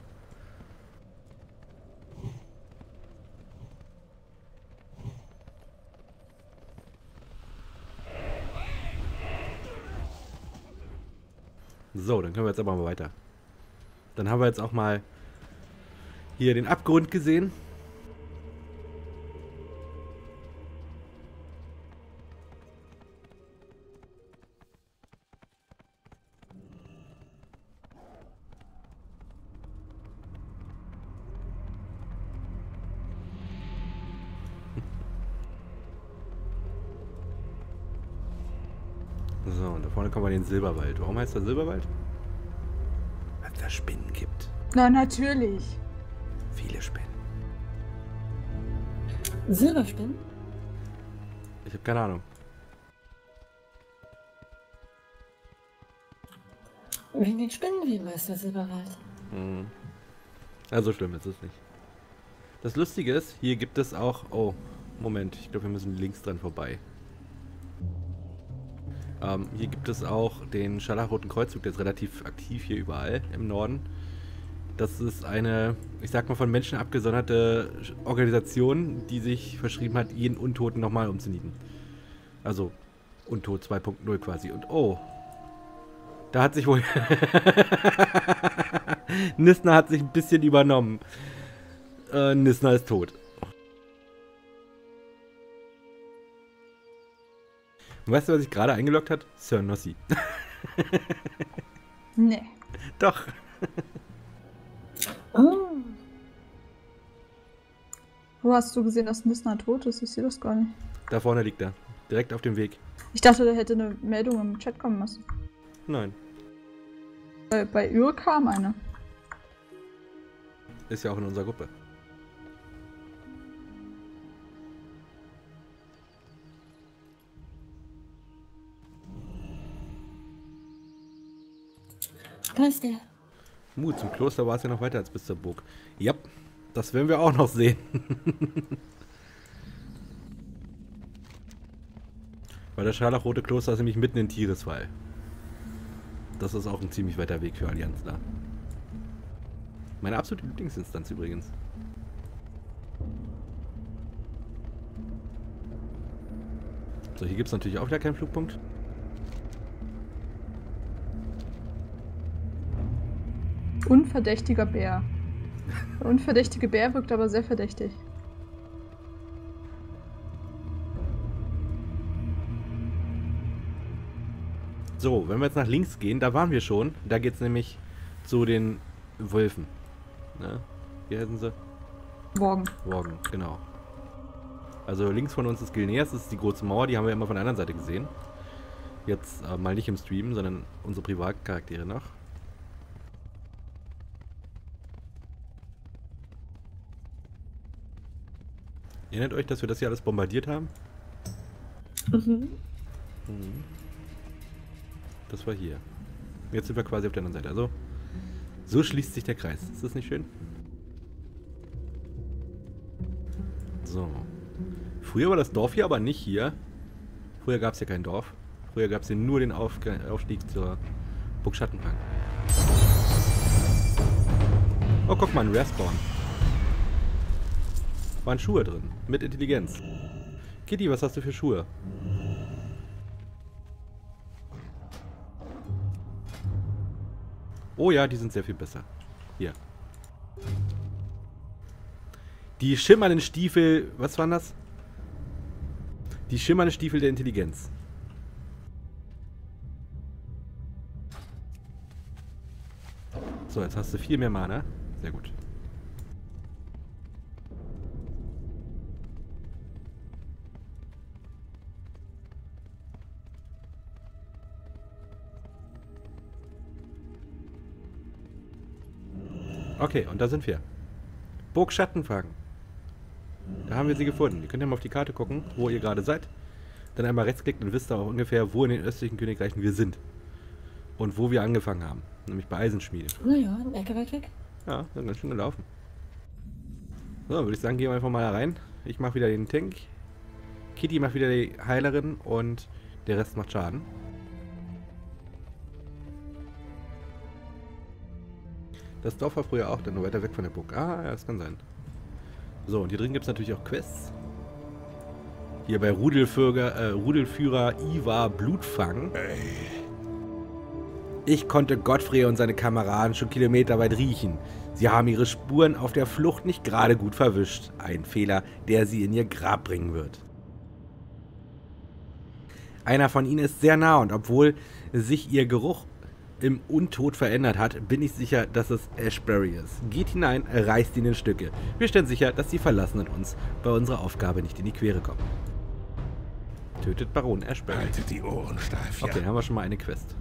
So, dann können wir jetzt aber mal weiter. Dann haben wir jetzt auch mal hier den Abgrund gesehen. So, und da vorne kommen wir in den Silberwald. Warum heißt der Silberwald? Weil es da Spinnen gibt. Na, natürlich. Viele Spinnen. Silberspinnen? Ich habe keine Ahnung. Wegen den Spinnenweben ist der Silberwald. Hm. Ja, so schlimm ist es nicht. Das Lustige ist, hier gibt es auch... Oh, Moment. Ich glaube, wir müssen links dran vorbei. Ähm, hier gibt es auch den Scharlachroten Kreuzzug, der ist relativ aktiv hier überall im Norden. Das ist eine, ich sag mal, von Menschen abgesonderte Organisation, die sich verschrieben hat, jeden Untoten nochmal umzunieten. Also, Untot zwei Punkt null quasi. Und oh, da hat sich wohl... Nissner hat sich ein bisschen übernommen. Äh, Nissner ist tot. Und weißt du, was sich gerade eingeloggt hat? Sir Nossi. Nee. Doch. Oh, Wo hast du gesehen, dass Lissner tot ist? Ich sehe das gar nicht. Da vorne liegt er. Direkt auf dem Weg. Ich dachte, da hätte eine Meldung im Chat kommen müssen. Nein. Bei, bei Ür kam eine. Ist ja auch in unserer Gruppe. da ist der. Mut, zum Kloster war es ja noch weiter als bis zur Burg. Ja, das werden wir auch noch sehen. Weil das Scharlachrote Kloster ist nämlich mitten in Tirisfall. Das ist auch ein ziemlich weiter Weg für Allianz da. Meine absolute Lieblingsinstanz übrigens. So, hier gibt es natürlich auch wieder keinen Flugpunkt. Unverdächtiger Bär. Der unverdächtige Bär wirkt aber sehr verdächtig. So, wenn wir jetzt nach links gehen, da waren wir schon. Da geht es nämlich zu den Wölfen. Ne? Wie heißen sie? Morgen. Morgen, genau. Also links von uns ist Gilneas, das ist die große Mauer, die haben wir immer von der anderen Seite gesehen. Jetzt äh, mal nicht im Stream, sondern unsere Privatcharaktere noch. Erinnert euch, dass wir das hier alles bombardiert haben? Mhm. Mhm. Das war hier. Jetzt sind wir quasi auf der anderen Seite. Also, so schließt sich der Kreis. Ist das nicht schön? So. Früher war das Dorf hier, aber nicht hier. Früher gab es hier kein Dorf. Früher gab es hier nur den Auf Aufstieg zur Burg Schattenfang. Oh, guck mal, ein Respawn. Waren Schuhe drin. Mit Intelligenz. Kitty, was hast du für Schuhe? Oh ja, die sind sehr viel besser. Hier. Die schimmernden Stiefel... Was waren das? Die schimmernden Stiefel der Intelligenz. So, jetzt hast du viel mehr Mana. Sehr gut. Okay, und da sind wir. Burg Schattenfang. Da haben wir sie gefunden. Ihr könnt ja mal auf die Karte gucken, wo ihr gerade seid. Dann einmal rechtsklickt und wisst ihr auch ungefähr, wo in den östlichen Königreichen wir sind. Und wo wir angefangen haben. Nämlich bei Eisenschmiede. Naja, eine Ecke weit weg. Ja, sind ganz schön gelaufen. So, würde ich sagen, gehen wir einfach mal da rein. Ich mache wieder den Tank. Kitty macht wieder die Heilerin und der Rest macht Schaden. Das Dorf war früher auch dann nur weiter weg von der Burg. Ah, ja, das kann sein. So, und hier drin gibt es natürlich auch Quests. Hier bei Rudelführer, äh, Rudelführer Ivar Blutfang. Ich konnte Godfrey und seine Kameraden schon kilometerweit riechen. Sie haben ihre Spuren auf der Flucht nicht gerade gut verwischt. Ein Fehler, der sie in ihr Grab bringen wird. Einer von ihnen ist sehr nah und obwohl sich ihr Geruch im Untod verändert hat, bin ich sicher, dass es Ashbury ist. Geht hinein, reißt ihn in Stücke. Wir stellen sicher, dass die Verlassenen uns bei unserer Aufgabe nicht in die Quere kommen. Tötet Baron Ashbury. Haltet die Ohren steif, ja. Okay, haben wir schon mal eine Quest.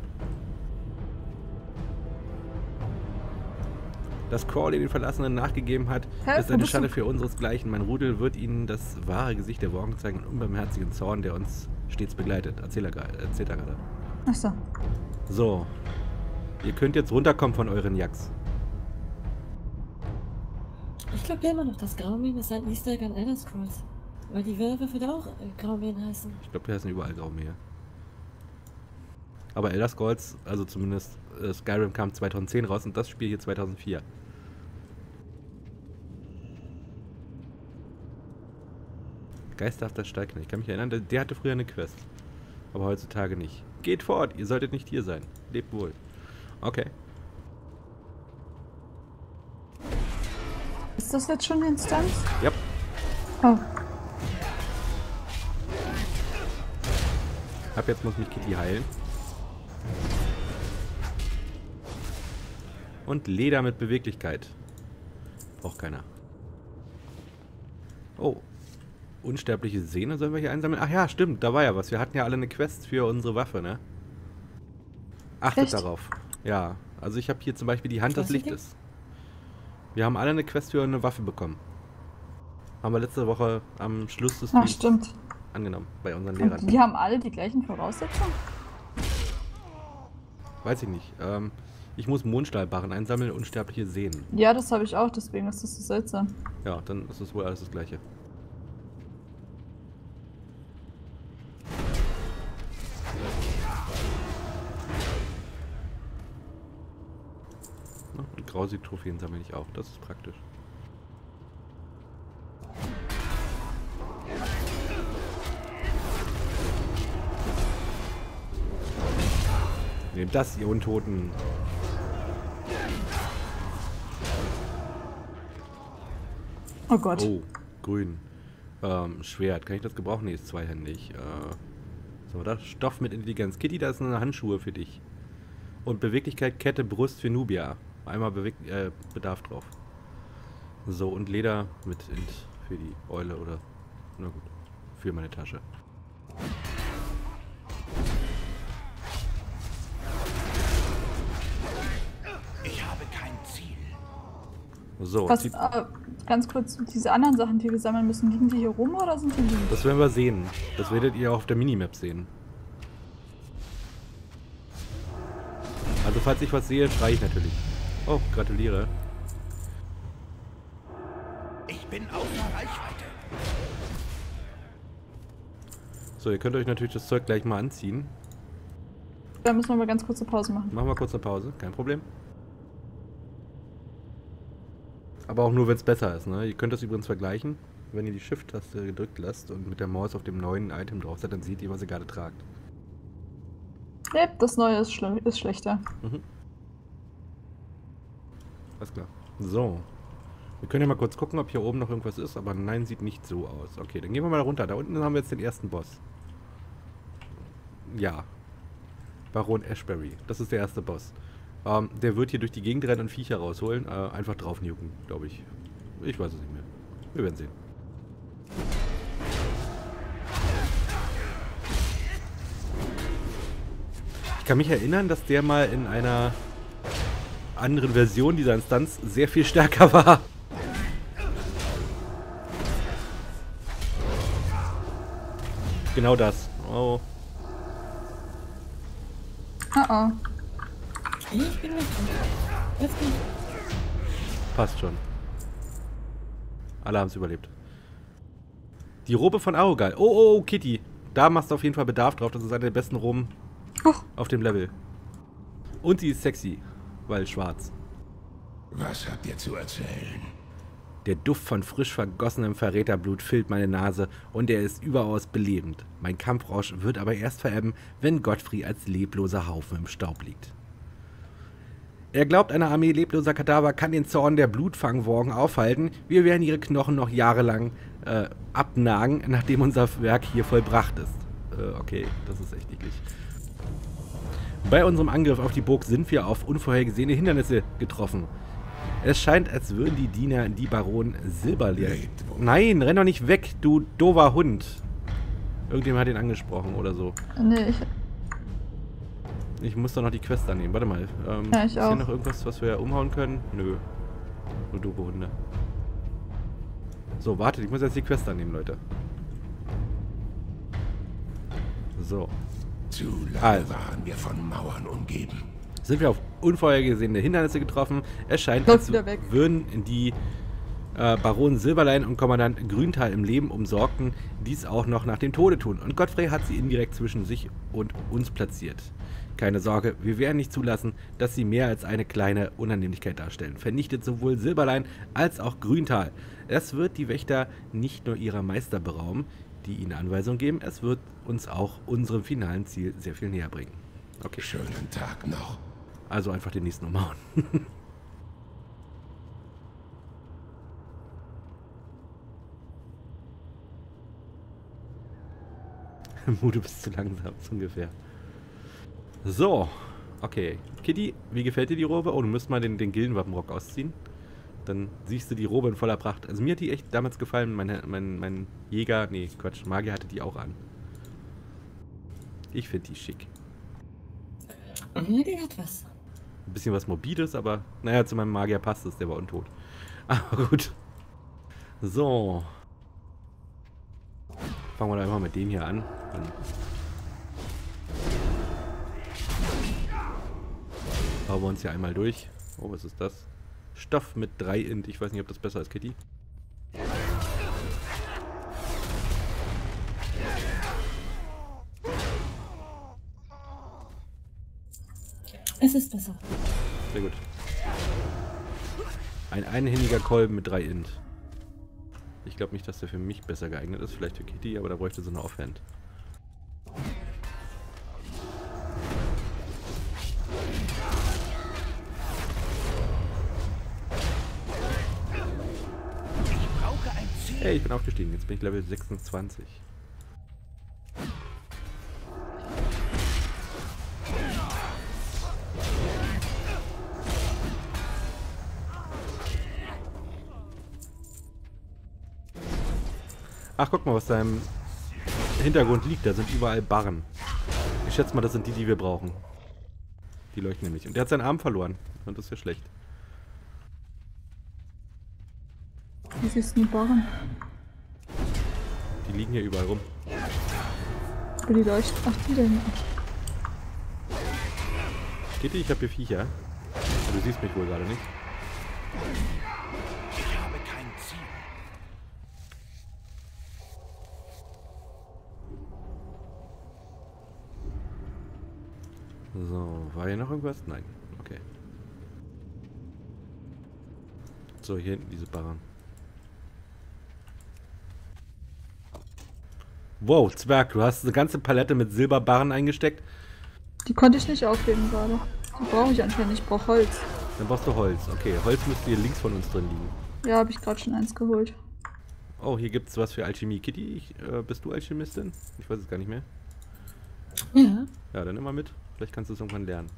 Dass Crawley den Verlassenen nachgegeben hat, Hä? ist Wo eine bist Schande du? für unseresgleichen. Mein Rudel wird ihnen das wahre Gesicht der Worgen zeigen und unbarmherzigen Zorn, der uns stets begleitet. Erzähl er gerade. Erzählt er gerade. Achso. So. Ihr könnt jetzt runterkommen von euren Jacks. Ich glaube ja immer noch, das Graumin ist ein Easter Egg an Elder Scrolls. Weil die Werwölfe da auch äh, Graumin heißen. Ich glaube, wir heißen überall Graumeer. Aber Elder Scrolls, also zumindest äh, Skyrim kam zweitausendzehn raus und das Spiel hier zweitausendvier. Geisterhafter Stallknecht. Ich kann mich erinnern, der, der hatte früher eine Quest. Aber heutzutage nicht. Geht fort, ihr solltet nicht hier sein. Lebt wohl. Okay. Ist das jetzt schon die Instanz? Ja. Oh. Ab jetzt muss mich Kitty heilen. Und Leder mit Beweglichkeit. Braucht keiner. Oh. Unsterbliche Sehne sollen wir hier einsammeln? Ach ja, stimmt, da war ja was. Wir hatten ja alle eine Quest für unsere Waffe, ne? Achtet Echt? darauf. Ja, also ich habe hier zum Beispiel die Hand des Was ist die? Lichtes. Wir haben alle eine Quest für eine Waffe bekommen. Haben wir letzte Woche am Schluss des Ach, Streams stimmt. angenommen, bei unseren Und Lehrern. die haben alle die gleichen Voraussetzungen? Weiß ich nicht. Ähm, ich muss Mondstahlbarren einsammeln, unsterbliche Sehnen. Ja, das habe ich auch, deswegen ist das so seltsam. Ja, dann ist es wohl alles das Gleiche. Ja, und Grausig-Trophäen sammle ich auch, das ist praktisch. Nehmt das, ihr Untoten. Oh Gott. Oh, grün. Ähm, Schwert. Kann ich das gebrauchen? Nee, ist zweihändig. Äh, so, da Stoff mit Intelligenz. Kitty, da ist eine Handschuhe für dich. Und Beweglichkeit, Kette, Brust für Nubia. Einmal Beweg äh, Bedarf drauf. So, und Leder mit Int für die Eule oder... Na gut, für meine Tasche. Ich habe kein Ziel. So, Was, die, äh, ganz kurz, diese anderen Sachen, die wir sammeln müssen, liegen die hier rum oder sind die liegen? das werden wir sehen. Das werdet ihr auch auf der Minimap sehen. Also falls ich was sehe, schreie ich natürlich. Oh, gratuliere. Ich bin außer Reichweite. So, ihr könnt euch natürlich das Zeug gleich mal anziehen. Da müssen wir mal ganz kurze Pause machen. Machen wir kurz eine Pause, kein Problem. Aber auch nur, wenn es besser ist, ne? Ihr könnt das übrigens vergleichen. Wenn ihr die Shift-Taste gedrückt lasst und mit der Maus auf dem neuen Item drauf seid, dann seht ihr, was ihr gerade tragt. Nee, das Neue ist, schl ist schlechter. Mhm. Alles klar. So. Wir können ja mal kurz gucken, ob hier oben noch irgendwas ist, aber nein, sieht nicht so aus. Okay, dann gehen wir mal runter. Da unten haben wir jetzt den ersten Boss. Ja. Baron Ashbury. Das ist der erste Boss. Ähm, der wird hier durch die Gegend rennen und Viecher rausholen. Äh, einfach drauf nuken, glaube ich. Ich weiß es nicht mehr. Wir werden sehen. Ich kann mich erinnern, dass der mal in einer anderen Version dieser Instanz sehr viel stärker war. Genau das. Oh. Oh oh. Ich bin mit Öffnen. Passt schon. Alle haben es überlebt. Die Robe von Aogal. Oh, oh, oh, Kitty. Da machst du auf jeden Fall Bedarf drauf. Das ist eine der besten Roben Huch. auf dem Level. Und sie ist sexy, weil schwarz. Was habt ihr zu erzählen? Der Duft von frisch vergossenem Verräterblut füllt meine Nase und er ist überaus belebend. Mein Kampfrausch wird aber erst verebben, wenn Godfrey als lebloser Haufen im Staub liegt. Er glaubt, eine Armee lebloser Kadaver kann den Zorn der Blutfangworgen aufhalten. Wir werden ihre Knochen noch jahrelang äh, abnagen, nachdem unser Werk hier vollbracht ist. Äh, okay, das ist echt eklig. Bei unserem Angriff auf die Burg sind wir auf unvorhergesehene Hindernisse getroffen. Es scheint, als würden die Diener die Baron Silberlehr... Nein, renn doch nicht weg, du doofer Hund. Irgendjemand hat ihn angesprochen oder so. Nee, ich. Ich muss doch noch die Quest annehmen. Warte mal. Ähm, Ja, ich ist hier auch. noch irgendwas, was wir umhauen können? Nö. Nur doofe Hunde. So, wartet. Ich muss jetzt die Quest annehmen, Leute. So. Zu lange Also. waren wir von Mauern umgeben. Sind wir auf unvorhergesehene Hindernisse getroffen. Es scheint, Läuft als wieder weg. würden die äh, Baron Silberlein und Kommandant Grüntal im Leben umsorgten, dies auch noch nach dem Tode tun. Und Godfrey hat sie indirekt zwischen sich und uns platziert. Keine Sorge, wir werden nicht zulassen, dass sie mehr als eine kleine Unannehmlichkeit darstellen. Vernichtet sowohl Silberlein als auch Grüntal. Es wird die Wächter nicht nur ihrer Meister berauben, die ihnen Anweisungen geben, es wird uns auch unserem finalen Ziel sehr viel näher bringen. Okay. Schönen Tag noch. Also einfach den nächsten umhauen. Mu, du bist zu langsam, so ungefähr. So, okay. Kitty, wie gefällt dir die Robe? Oh, du müsst mal den, den Gildenwappenrock ausziehen. Dann siehst du die Robe in voller Pracht. Also mir hat die echt damals gefallen. Mein, mein, mein Jäger, nee, Quatsch, Magier hatte die auch an. Ich finde die schick. Ja, die hat was. Ein bisschen was Morbides, aber naja, zu meinem Magier passt es, der war untot. Aber gut. So. Fangen wir da einfach mit dem hier an. Dann bauen wir uns hier einmal durch. Oh, was ist das? Stoff mit drei Int. Ich weiß nicht, ob das besser ist, Kitty. Es ist besser. Sehr gut. Ein einhändiger Kolben mit drei Int. Ich glaube nicht, dass der für mich besser geeignet ist. Vielleicht für Kitty, aber da bräuchte so eine Offhand. Ich brauche Hey, ich bin aufgestiegen. Jetzt bin ich Level sechsundzwanzig. Ach, guck mal, was da im Hintergrund liegt. Da sind überall Barren. Ich schätze mal, das sind die, die wir brauchen. Die leuchten nämlich. Und der hat seinen Arm verloren. Und das ist ja schlecht. Wie siehst du die Barren? Die liegen hier überall rum. Wo die leuchten? Ach, die da hinten. Kitty, ich habe hier Viecher. Du siehst mich wohl gerade nicht. Ich habe kein Ziel. So, war hier noch irgendwas? Nein. Okay. So, hier hinten diese Barren. Wow, Zwerg, du hast eine ganze Palette mit Silberbarren eingesteckt. Die konnte ich nicht aufheben gerade. Die brauche ich anscheinend nicht. Ich brauche Holz. Dann brauchst du Holz. Okay, Holz müsste hier links von uns drin liegen. Ja, habe ich gerade schon eins geholt. Oh, hier gibt es was für Alchemie. Kitty, ich, äh, bist du Alchemistin? Ich weiß es gar nicht mehr. Ja. Ja, dann immer mit. Vielleicht kannst du es irgendwann lernen.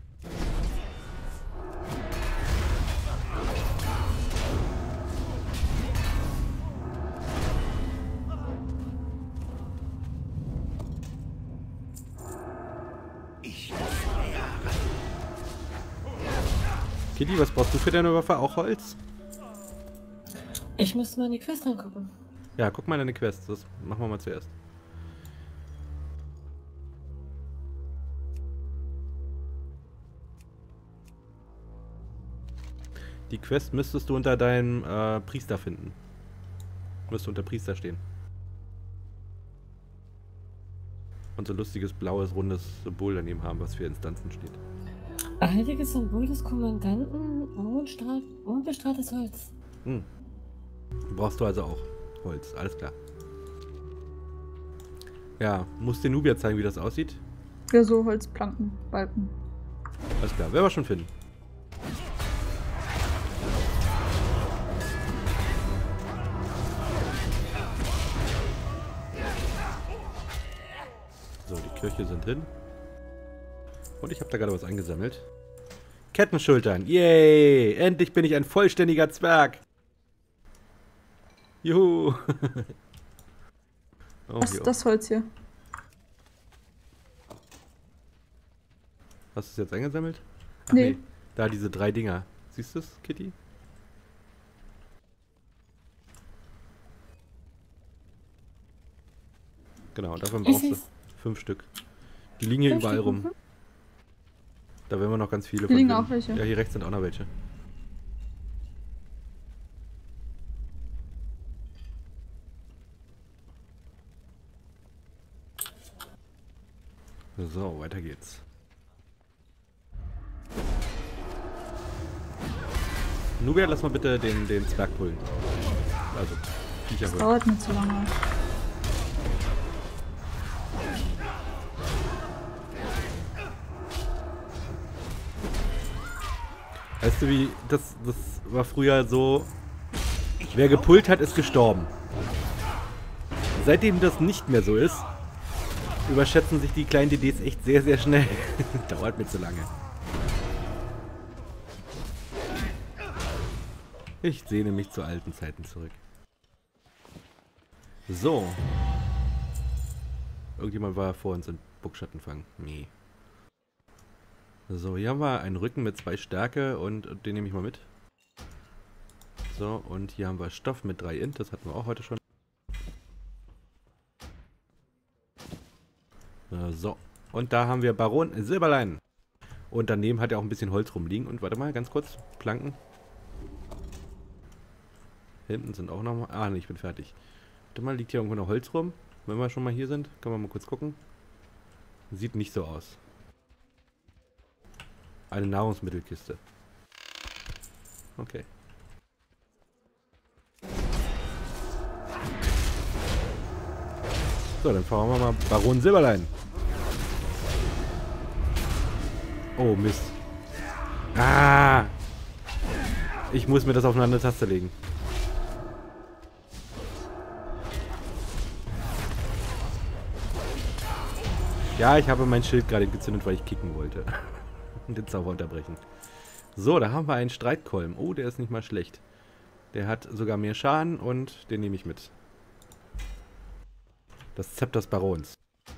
Ich muss näher ran. Kitty, was brauchst du für deine Waffe? Auch Holz? Ich müsste mal in die Quest angucken. Ja, guck mal in deine Quests. Das machen wir mal zuerst. Die Quest müsstest du unter deinem äh, Priester finden. Müsste unter Priester stehen. Und so ein lustiges blaues, rundes Symbol daneben haben, was für Instanzen steht. Heiliges Symbol des Kommandanten, unbestrahl- unbestrahltes Holz. Hm. Brauchst du also auch Holz, alles klar. Ja, muss dir Nubia zeigen, wie das aussieht? Ja, so Holzplanken, Balken. Alles klar, werden wir schon finden. So, die Kirche sind hin. Und ich habe da gerade was eingesammelt. Kettenschultern. Yay! Endlich bin ich ein vollständiger Zwerg. Juhu. Oh, Was hier ist das Holz hier? Hast du es jetzt eingesammelt? Ach, Nee. Da diese drei Dinger. Siehst du es, Kitty? Genau, davon Ich brauchst du seh's. fünf Stück. Die liegen hier Fünf überall Stück, rum. mhm. Da werden wir noch ganz viele Hier liegen finden. auch welche. Ja, hier rechts sind auch noch welche. So, weiter geht's. Nubia, lass mal bitte den, den Zwerg holen. Also, Viecher Das holen. dauert mir zu lange. Weißt du wie, das, das war früher so, wer gepult hat, ist gestorben. Seitdem das nicht mehr so ist, überschätzen sich die kleinen D Ds echt sehr, sehr schnell. Dauert mir zu lange. Ich sehne mich zu alten Zeiten zurück. So. Irgendjemand war vor uns in Burgschattenfang. Nee. So, hier haben wir einen Rücken mit zwei Stärke und den nehme ich mal mit. So, und hier haben wir Stoff mit drei Int, das hatten wir auch heute schon. Äh, So, und da haben wir Baron Silberlein. Und daneben hat er auch ein bisschen Holz rumliegen. Und warte mal, ganz kurz, Planken. Hinten sind auch noch mal... Ah, nee, ich bin fertig. Warte mal, liegt hier irgendwo noch Holz rum? Wenn wir schon mal hier sind, können wir mal kurz gucken. Sieht nicht so aus. Eine Nahrungsmittelkiste. Okay. So, dann fahren wir mal Baron Silberlein. Oh, Mist. Ah! Ich muss mir das auf eine andere Taste legen. Ja, ich habe mein Schild gerade gezündet, weil ich kicken wollte. Und den Zauber unterbrechen. So, da haben wir einen Streitkolben. Oh, der ist nicht mal schlecht. Der hat sogar mehr Schaden und den nehme ich mit. Das Zepter des Barons.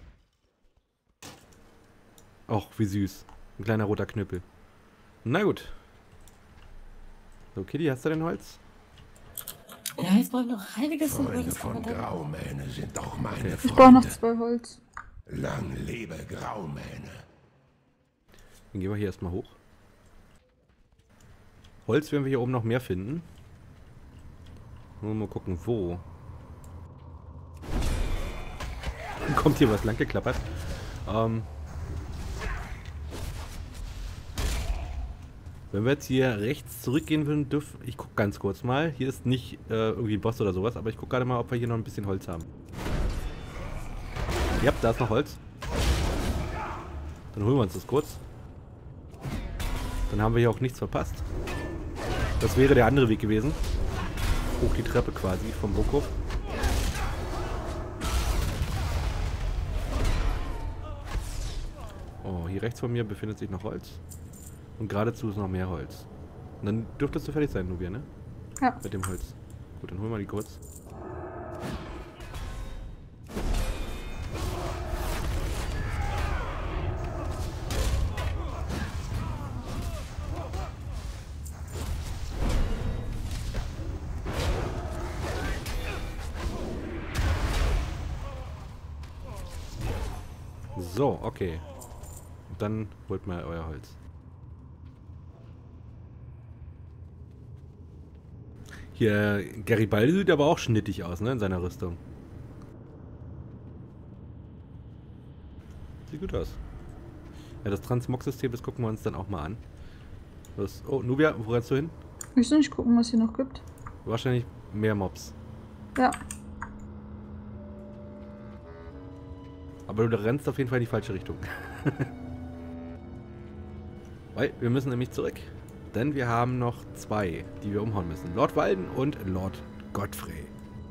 Och, wie süß. Ein kleiner roter Knüppel. Na gut. So, Kitty, hast du denn Holz? Ja, jetzt brauche ich noch einiges im Freunde Holz. von Graumähne sind auch meine Ich brauche noch Freunde. zwei Holz. Lang lebe Graumähne. Dann gehen wir hier erstmal hoch. Holz werden wir hier oben noch mehr finden. Nur mal gucken, wo. Kommt hier was lang geklappert. Ähm Wenn wir jetzt hier rechts zurückgehen würden, dürfen... Ich gucke ganz kurz mal. Hier ist nicht äh, irgendwie ein Boss oder sowas, aber ich gucke gerade mal, ob wir hier noch ein bisschen Holz haben. Ja, da ist noch Holz. Dann holen wir uns das kurz. Dann haben wir hier auch nichts verpasst. Das wäre der andere Weg gewesen. Hoch die Treppe quasi vom Burghof. Oh, hier rechts von mir befindet sich noch Holz. Und geradezu ist noch mehr Holz. Und dann dürftest du fertig sein, Nubia, ne? Ja. Mit dem Holz. Gut, dann holen wir die kurz. So, okay. Dann holt mal euer Holz. Hier, Garibaldi sieht aber auch schnittig aus, ne, in seiner Rüstung. Sieht gut aus. Ja, das Transmog-System, das gucken wir uns dann auch mal an. Los. Oh, Nubia, wo rennst du hin? Ich soll nicht gucken, was hier noch gibt. Wahrscheinlich mehr Mobs. Ja. Aber du rennst auf jeden Fall in die falsche Richtung. Weil wir müssen nämlich zurück. Denn wir haben noch zwei, die wir umhauen müssen. Lord Walden und Lord Godfrey.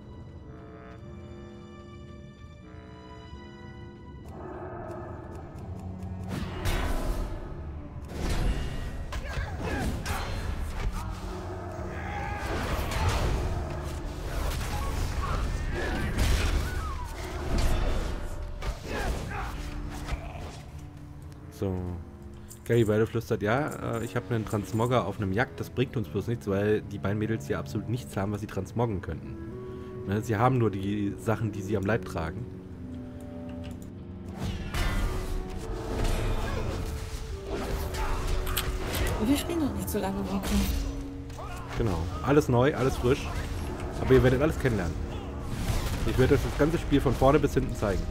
So. Garibaldi flüstert, ja, äh, ich habe einen Transmogger auf einem Jagd, das bringt uns bloß nichts, weil die beiden Mädels hier absolut nichts haben, was sie transmoggen könnten. Ne, sie haben nur die Sachen, die sie am Leib tragen. Wir spielen noch nicht so lange, Rocky. Genau. Alles neu, alles frisch. Aber ihr werdet alles kennenlernen. Ich werde euch das ganze Spiel von vorne bis hinten zeigen.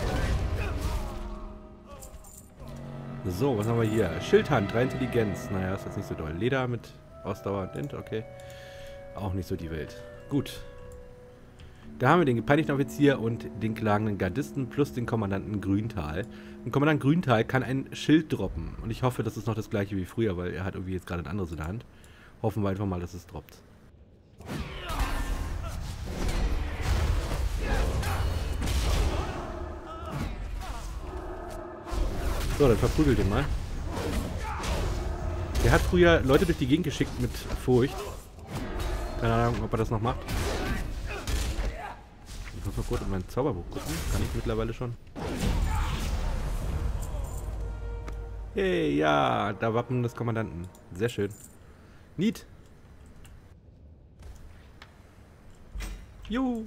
So, was haben wir hier? Schildhand, drei Intelligenz. Naja, ist jetzt nicht so doll. Leder mit Ausdauer und Int, okay. Auch nicht so die Welt. Gut. Da haben wir den gepeinigten Offizier und den klagenden Gardisten plus den Kommandanten Grüntal. Und Kommandant Grüntal kann ein Schild droppen. Und ich hoffe, das ist noch das gleiche wie früher, weil er hat irgendwie jetzt gerade ein anderes in der Hand. Hoffen wir einfach mal, dass es droppt. So, dann verprügelt den mal. Der hat früher Leute durch die Gegend geschickt mit Furcht. Keine Ahnung, ob er das noch macht. Ich muss mal kurz in mein Zauberbuch gucken. Kann ich mittlerweile schon. Hey, ja, da Wappen des Kommandanten. Sehr schön. Neat. Juhu.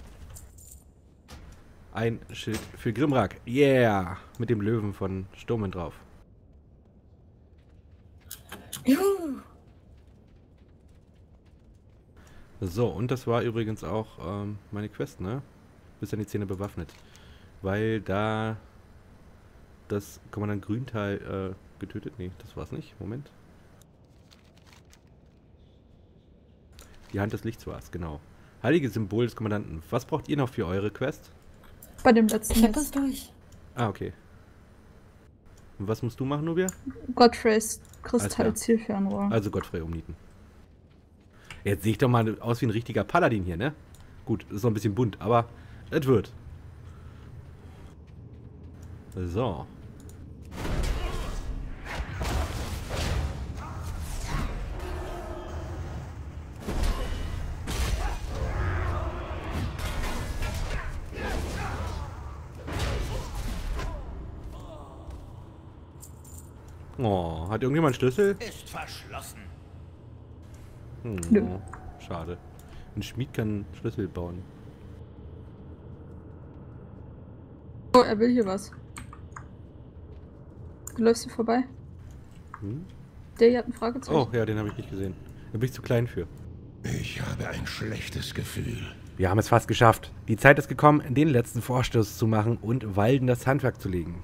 Ein Schild für Grimrak. Yeah. Mit dem Löwen von Sturmen drauf. Juhu. So, und das war übrigens auch ähm, meine Quest, ne? Bis an die Zähne bewaffnet. Weil da das Kommandant Grüntal äh, getötet. Nee, das war's nicht. Moment. Die Hand des Lichts war's, genau. Heiliges Symbol des Kommandanten. Was braucht ihr noch für eure Quest? Bei dem letzten Ich hab das jetzt. durch. Ah, okay. Und was musst du machen, Nubia? Godfreys Alles klar. Kristall-Zielfernrohr. Also Godfrey umnieten. Jetzt sehe ich doch mal aus wie ein richtiger Paladin hier, ne? Gut, ist noch ein bisschen bunt, aber es wird. So. Oh, hat irgendjemand einen Schlüssel? Ist verschlossen. Hm, Nö. schade. Ein Schmied kann Schlüssel bauen. Oh, er will hier was. Du läufst hier vorbei. Hm? Der hier hat ein Fragezeichen. Oh, ja, den habe ich nicht gesehen. Da bin ich zu klein für. Ich habe ein schlechtes Gefühl. Wir haben es fast geschafft. Die Zeit ist gekommen, den letzten Vorstoß zu machen und Walden das Handwerk zu legen.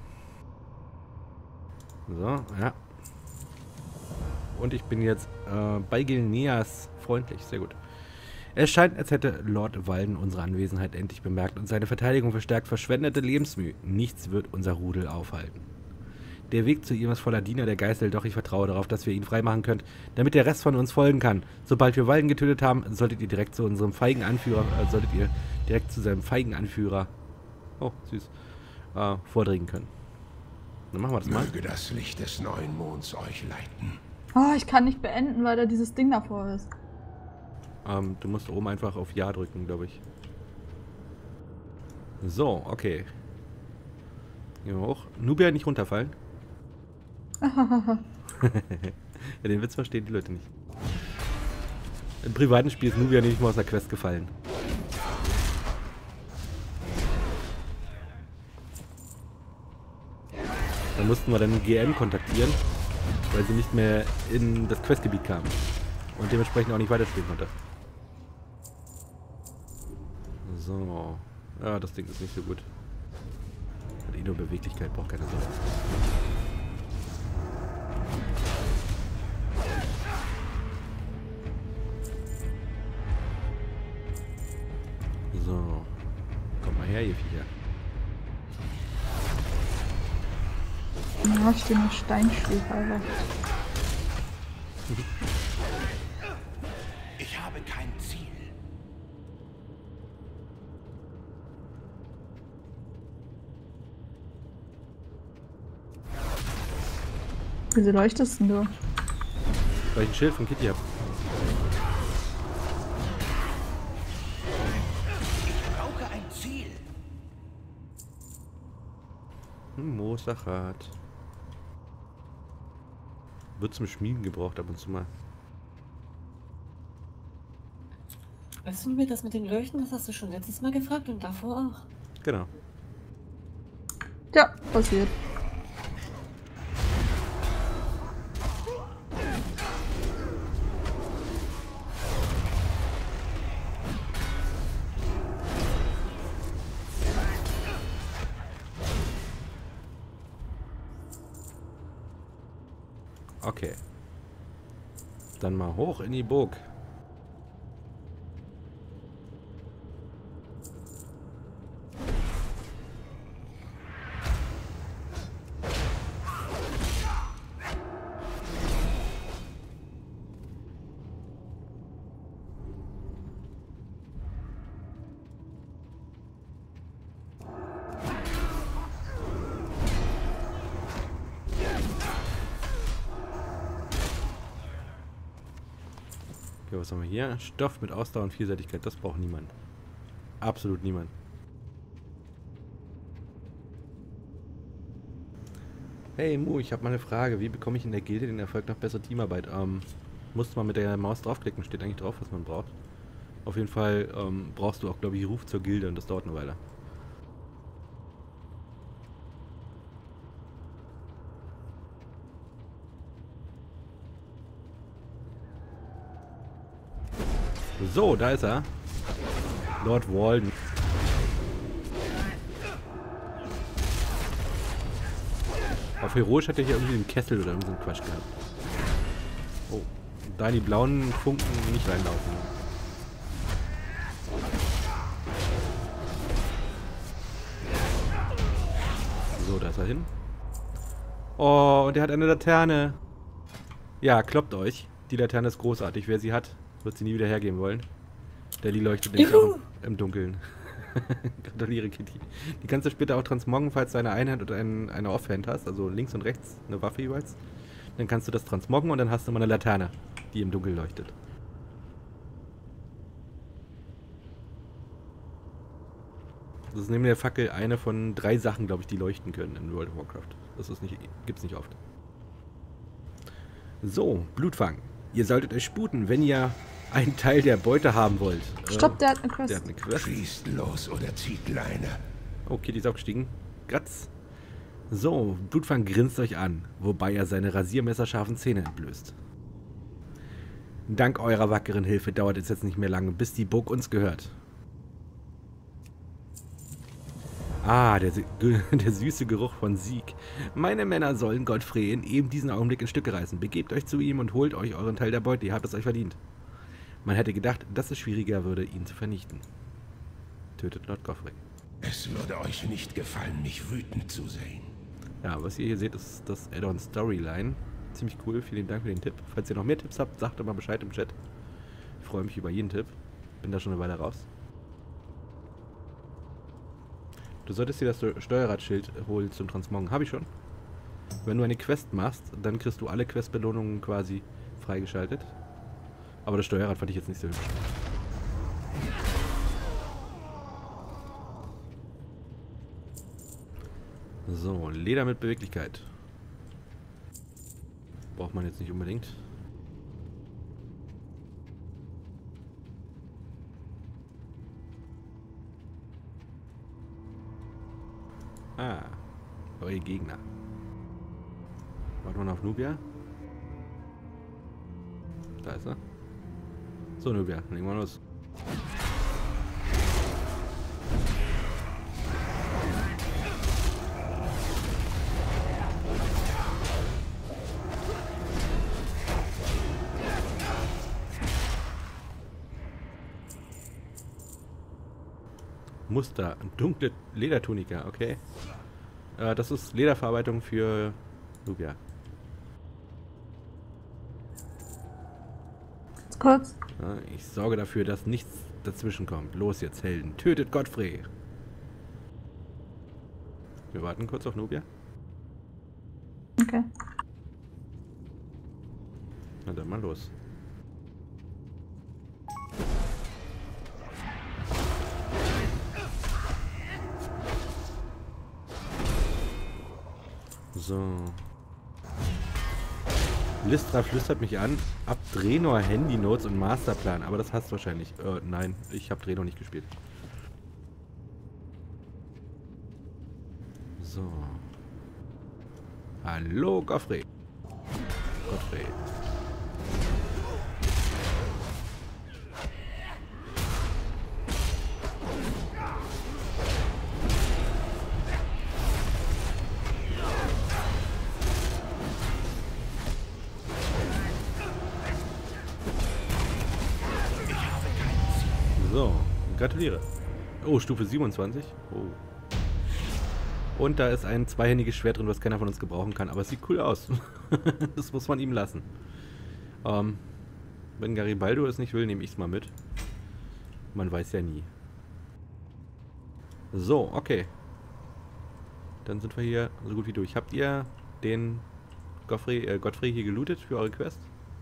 So, ja. Und ich bin jetzt äh, bei Gilneas freundlich. Sehr gut. Es scheint, als hätte Lord Walden unsere Anwesenheit endlich bemerkt und seine Verteidigung verstärkt verschwendete Lebensmühe. Nichts wird unser Rudel aufhalten. Der Weg zu ihm ist voller Diener der Geißel, doch ich vertraue darauf, dass wir ihn freimachen können, damit der Rest von uns folgen kann. Sobald wir Walden getötet haben, solltet ihr direkt zu unserem feigen Anführer, äh, solltet ihr direkt zu seinem feigen Anführer, oh, süß, äh, vordringen können. Dann machen wir das mal. Möge das Licht des neuen Monds euch leiten. Oh, ich kann nicht beenden, weil da dieses Ding davor ist. Ähm, du musst oben einfach auf Ja drücken, glaube ich. So, okay. Gehen wir hoch. Nubia nicht runterfallen. Ja, den Witz verstehen die Leute nicht. Im privaten Spiel ist Nubia nicht mal aus der Quest gefallen. Da mussten wir dann G M kontaktieren, weil sie nicht mehr in das Questgebiet kam. Und dementsprechend auch nicht weiterspielen konnte. So. Ja, das Ding ist nicht so gut. Hat eh nur Beweglichkeit, braucht keine Sorge. So. Kommt mal her, ihr Viecher. Ja, ich stehe nur Steinschläger, Alter. Ich habe kein Ziel. Wieso leuchtest denn du? Weil ich ein Schild von Kitty habe. Ich brauche ein Ziel. Hm, Moosachat. Wird zum Schmieden gebraucht ab und zu mal. Weißt du mir das mit den Leuchten? Das hast du schon letztes Mal gefragt und davor auch. Genau. Ja, passiert. Okay. Dann mal hoch in die Burg. Okay, was haben wir hier? Stoff mit Ausdauer und Vielseitigkeit. Das braucht niemand. Absolut niemand. Hey Mu, ich habe mal eine Frage. Wie bekomme ich in der Gilde den Erfolg nach bessere Teamarbeit? Ähm, musst du mal mit der Maus draufklicken. Steht eigentlich drauf, was man braucht. Auf jeden Fall ähm, brauchst du auch, glaube ich, Ruf zur Gilde und das dauert eine Weile. So, da ist er. Lord Walden. Auf Heroisch hat er hier irgendwie einen Kessel oder irgendeinen Quatsch gehabt. Oh, da die blauen Funken nicht reinlaufen. So, da ist er hin. Oh, und er hat eine Laterne. Ja, kloppt euch. Die Laterne ist großartig. Wer sie hat, wird sie nie wieder hergeben wollen. Der die leuchtet nämlich auch im Dunkeln. Gratuliere, Kitty. Die kannst du später auch transmoggen, falls du eine Einhand oder ein, eine Offhand hast, also links und rechts eine Waffe jeweils. Dann kannst du das transmoggen und dann hast du mal eine Laterne, die im Dunkeln leuchtet. Das ist neben der Fackel eine von drei Sachen, glaube ich, die leuchten können in World of Warcraft. Das ist nicht, gibt's nicht oft. So, Blutfang. Ihr solltet euch sputen, wenn ihr einen Teil der Beute haben wollt. Stopp, Äh, der hat eine Quest. der hat eine Quest. Schießt los oder zieht Leine. Okay, die ist aufgestiegen. Gratz. So, Blutfang grinst euch an, wobei er seine rasiermesserscharfen Zähne entblößt. Dank eurer wackeren Hilfe dauert es jetzt nicht mehr lange, bis die Burg uns gehört. Ah, der, der süße Geruch von Sieg. Meine Männer sollen Godfrey in eben diesen Augenblick in Stücke reißen. Begebt euch zu ihm und holt euch euren Teil der Beute. Ihr habt es euch verdient. Man hätte gedacht, dass es schwieriger würde, ihn zu vernichten. Tötet Lord Godfrey. Es würde euch nicht gefallen, mich wütend zu sehen. Ja, was ihr hier seht, ist das Add-on Storyline. Ziemlich cool. Vielen Dank für den Tipp. Falls ihr noch mehr Tipps habt, sagt mal Bescheid im Chat. Ich freue mich über jeden Tipp. Bin da schon eine Weile raus. Du solltest dir das Steuerradschild holen zum Transmoggen. Habe ich schon. Wenn du eine Quest machst, dann kriegst du alle Questbelohnungen quasi freigeschaltet. Aber das Steuerrad fand ich jetzt nicht so hübsch. So, Leder mit Beweglichkeit. Braucht man jetzt nicht unbedingt. Ah, neue Gegner. Warten wir noch auf Nubia. Da ist er. So, Nubia, legen wir los. Muster, dunkle Ledertunika, okay. Äh, das ist Lederverarbeitung für Nubia. Kurz. Ja, ich sorge dafür, dass nichts dazwischen kommt. Los jetzt, Helden. Tötet Godfrey. Wir warten kurz auf Nubia. Okay. Na dann mal los. So. Listra flüstert mich an. Ab Draenor Handy Notes und Masterplan. Aber das hast du wahrscheinlich. Äh, nein, ich habe Draenor nicht gespielt. So. Hallo, Godfrey. Godfrey. So, gratuliere. Oh, Stufe siebenundzwanzig. Oh. Und da ist ein zweihändiges Schwert drin, was keiner von uns gebrauchen kann. Aber es sieht cool aus. Das muss man ihm lassen. Ähm, wenn Garibaldo es nicht will, nehme ich es mal mit. Man weiß ja nie. So, okay. Dann sind wir hier so gut wie durch. Habt ihr den Godfrey, äh, Godfrey hier gelootet für eure Quest?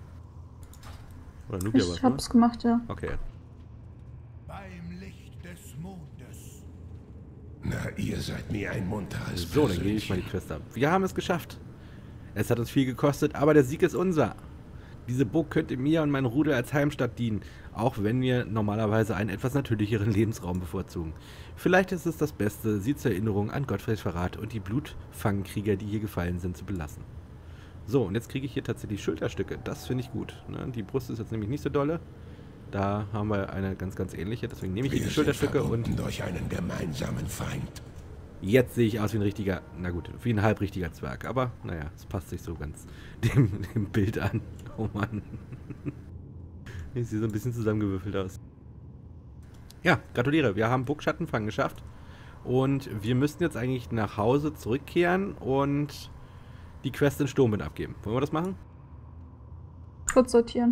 Oder Nubia was, Ich hab's gemacht, ja. Okay. Beim Licht des Mondes. Na, ihr seid mir ein munteres So, dann gehe ich mal die Quest ab. Wir haben es geschafft. Es hat uns viel gekostet, aber der Sieg ist unser. Diese Burg könnte mir und mein Rudel als Heimstatt dienen, auch wenn wir normalerweise einen etwas natürlicheren Lebensraum bevorzugen. Vielleicht ist es das Beste, sie zur Erinnerung an Godfreys Verrat und die Blutfangkrieger, die hier gefallen sind, zu belassen. So, und jetzt kriege ich hier tatsächlich Schulterstücke. Das finde ich gut. Ne? Die Brust ist jetzt nämlich nicht so dolle. Da haben wir eine ganz, ganz ähnliche. Deswegen nehme ich hier die Schulterstücke und... durch einen gemeinsamen Feind. Jetzt sehe ich aus wie ein richtiger, na gut, wie ein halbrichtiger Zwerg. Aber, naja, es passt sich so ganz dem, dem Bild an. Oh Mann. Ich sehe so ein bisschen zusammengewürfelt aus. Ja, gratuliere. Wir haben Burg Schattenfang geschafft. Und wir müssten jetzt eigentlich nach Hause zurückkehren und die Quest in Sturmwind abgeben. Wollen wir das machen? Kurz sortieren.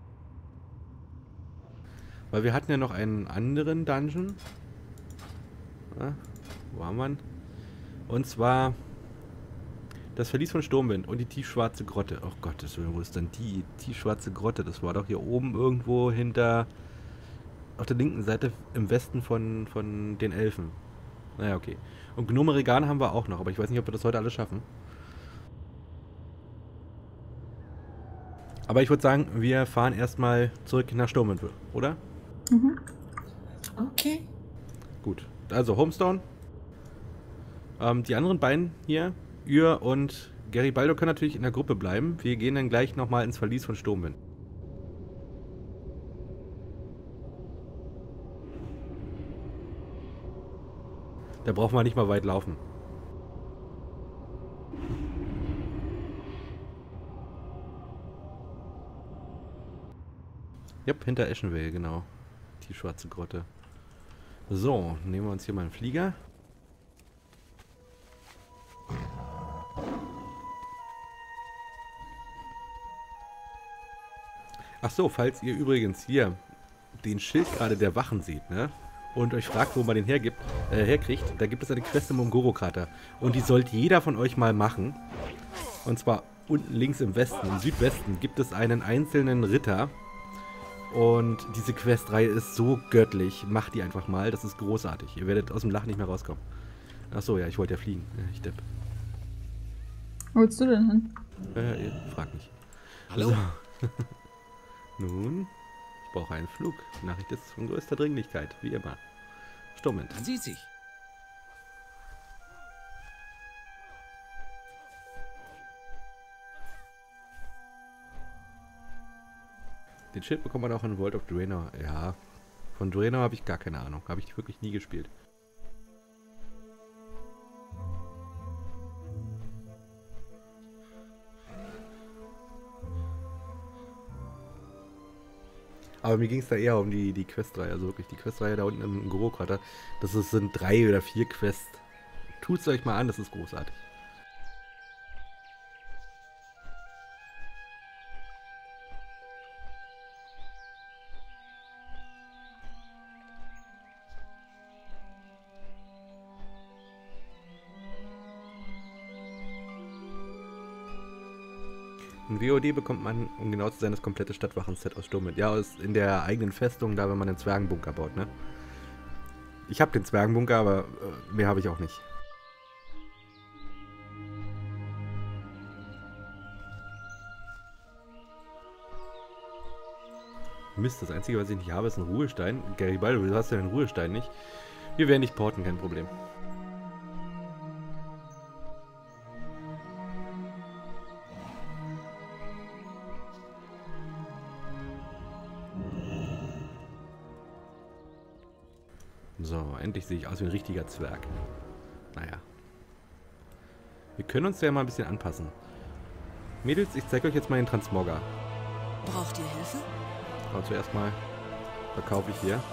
Weil wir hatten ja noch einen anderen Dungeon. Ja, wo haben wir ihn? Und zwar das Verlies von Sturmwind und die tiefschwarze Grotte. Oh Gottes Willen, wo ist denn die tiefschwarze Grotte? Das war doch hier oben irgendwo hinter, auf der linken Seite im Westen von, von den Elfen. Naja, okay. Und Gnome Regan haben wir auch noch, aber ich weiß nicht, ob wir das heute alles schaffen. Aber ich würde sagen, wir fahren erstmal zurück nach Sturmwind, oder? Mhm. Okay. Gut. Also Homestone. Ähm, die anderen beiden hier, Ür und Garibaldo, können natürlich in der Gruppe bleiben. Wir gehen dann gleich nochmal ins Verlies von Sturmwind. Da brauchen wir nicht mal weit laufen. Jupp, hinter Eschenvale, genau. Die schwarze Grotte. So, nehmen wir uns hier mal einen Flieger. Ach so, falls ihr übrigens hier den Schild gerade der Wachen seht, ne? Und euch fragt, wo man den hergibt, äh, herkriegt, da gibt es eine Quest im Mongoro-Krater. Und die sollte jeder von euch mal machen. Und zwar unten links im Westen, im Südwesten, gibt es einen einzelnen Ritter. Und diese Questreihe ist so göttlich. Macht die einfach mal, das ist großartig. Ihr werdet aus dem Lachen nicht mehr rauskommen. Ach so, ja, ich wollte ja fliegen. Ich depp. Wo willst du denn hin? Äh, ihr fragt mich. Hallo? So. Nun, ich brauche einen Flug. Die Nachricht ist von größter Dringlichkeit, wie immer. Sturmwind. Man sieht sich. Den Schild bekommt man auch in World of Draenor. Ja, von Draenor habe ich gar keine Ahnung. Habe ich wirklich nie gespielt. Aber mir ging es da eher um die, die Questreihe. Also wirklich die Questreihe da unten im Goro-Krater. Das ist, sind drei oder vier Quests. Tut's euch mal an, das ist großartig. In W O D bekommt man, um genau zu sein, das komplette Stadtwachen-Set aus Sturmwind. Ja, aus, in der eigenen Festung, da wenn man den Zwergenbunker baut, ne? Ich habe den Zwergenbunker, aber äh, mehr habe ich auch nicht. Mist, das Einzige, was ich nicht habe, ist ein Ruhestein. Garibaldo, du hast ja den Ruhestein nicht. Wir werden dich porten, kein Problem. So, endlich sehe ich aus wie ein richtiger Zwerg. Naja. Wir können uns ja mal ein bisschen anpassen. Mädels, ich zeige euch jetzt mal den Transmogger. Braucht ihr Hilfe? Aber zuerst mal verkaufe ich hier.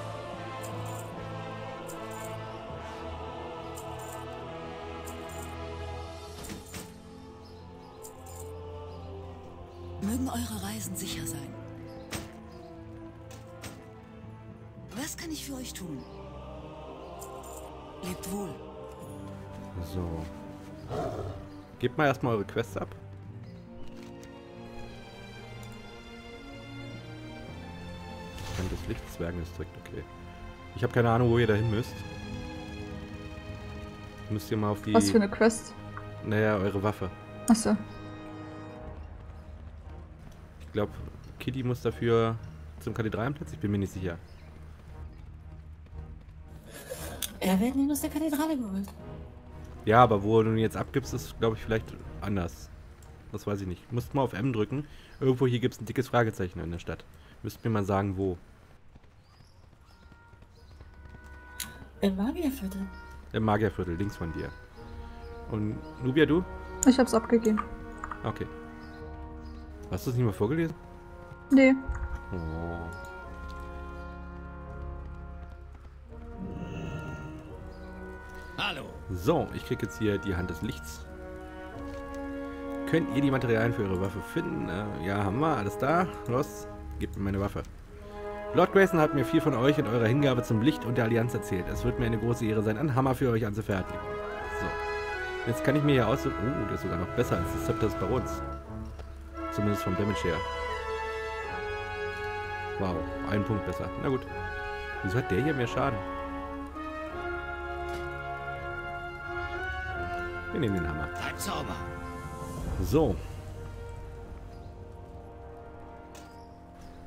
Mögen eure Reisen sicher sein. Was kann ich für euch tun? Lebt wohl. So. Gebt mal erstmal eure Quests ab. Hand des Lichts, Zwergendistrikt, okay. Ich habe keine Ahnung, wo ihr dahin müsst. Müsst ihr mal auf die... Was für eine Quest? Naja, eure Waffe. Achso. Ich glaube, Kitty muss dafür zum Kathedralenplatz, ich bin mir nicht sicher. Er wird ihn aus der Kathedrale geholt. Ja, aber wo du ihn jetzt abgibst, ist, glaube ich, vielleicht anders. Das weiß ich nicht. Musst mal auf M drücken. Irgendwo hier gibt es ein dickes Fragezeichen in der Stadt. Müsst mir mal sagen, wo. Im Magierviertel. Im Magierviertel, links von dir. Und Nubia, du? Ich hab's abgegeben. Okay. Hast du es nicht mal vorgelesen? Nee. Oh. Hallo. So, ich krieg jetzt hier die Hand des Lichts. Könnt ihr die Materialien für eure Waffe finden? Äh, ja, haben wir. Alles da. Los, gebt mir meine Waffe. Lord Grayson hat mir viel von euch und eurer Hingabe zum Licht und der Allianz erzählt. Es wird mir eine große Ehre sein, einen Hammer für euch anzufertigen. So. Jetzt kann ich mir hier aussuchen... Oh, der ist sogar noch besser als das Zepter des Barons. Zumindest vom Damage her. Wow, ein Punkt besser. Na gut. Wieso hat der hier mehr Schaden? Wir nehmen den Hammer. Ein Zauber. So.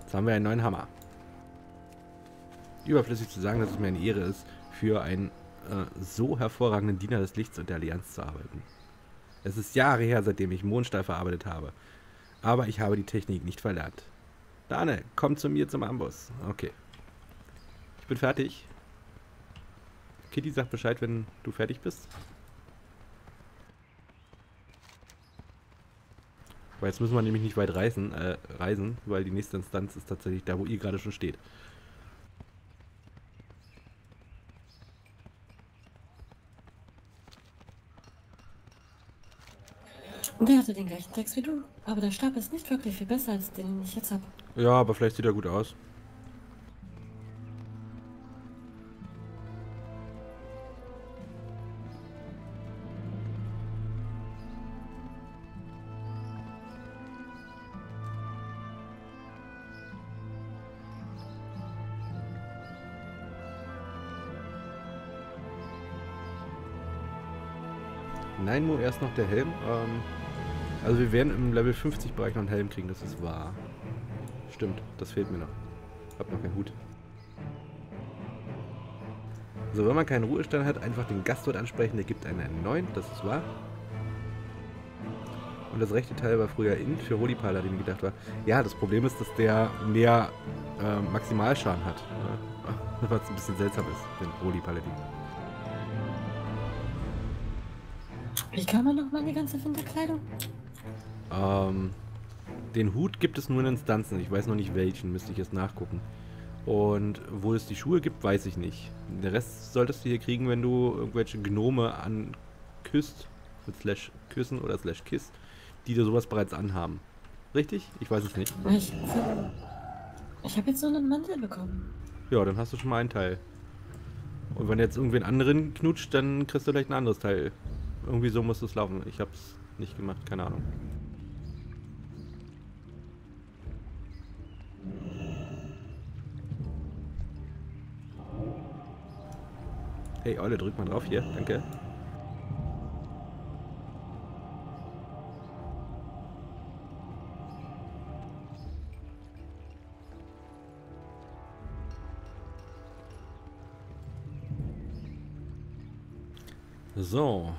Jetzt haben wir einen neuen Hammer. Überflüssig zu sagen, dass es mir eine Ehre ist, für einen äh, so hervorragenden Diener des Lichts und der Allianz zu arbeiten. Es ist Jahre her, seitdem ich Mondstahl verarbeitet habe. Aber ich habe die Technik nicht verlernt. Dane, komm zu mir zum Amboss. Okay. Ich bin fertig. Kitty sagt Bescheid, wenn du fertig bist. Weil jetzt müssen wir nämlich nicht weit reisen, äh, reisen, weil die nächste Instanz ist tatsächlich da, wo ihr gerade schon steht. Der hatte den gleichen Text wie du, aber der Stab ist nicht wirklich viel besser als den, den ich jetzt habe. Ja, aber vielleicht sieht er gut aus. Nein, nur erst noch der Helm. Ähm, also wir werden im Level fünfzig Bereich noch einen Helm kriegen, das ist wahr. Stimmt, das fehlt mir noch. Hab noch keinen Hut. So, wenn man keinen Ruhestand hat, einfach den Gastwirt ansprechen, der gibt einen einen neuen, das ist wahr. Und das rechte Teil war früher in für Holy Paladin gedacht war. Ja, das Problem ist, dass der mehr äh, Maximalschaden hat. Ne? Was ein bisschen seltsam ist, den Holy Paladin. Wie kann man nochmal die ganze Winterkleidung? Ähm, den Hut gibt es nur in Instanzen. Ich weiß noch nicht welchen, müsste ich jetzt nachgucken. Und wo es die Schuhe gibt, weiß ich nicht. Den Rest solltest du hier kriegen, wenn du irgendwelche Gnome anküsst, mit Slash küssen oder Slash kiss, die dir sowas bereits anhaben. Richtig? Ich weiß es nicht. Ich, ich habe jetzt so einen Mantel bekommen. Ja, dann hast du schon mal einen Teil. Und wenn jetzt irgendwen anderen knutscht, dann kriegst du vielleicht ein anderes Teil. Irgendwie so muss es laufen. Ich hab's nicht gemacht, keine Ahnung. Hey Olle, drück mal drauf hier, danke. So.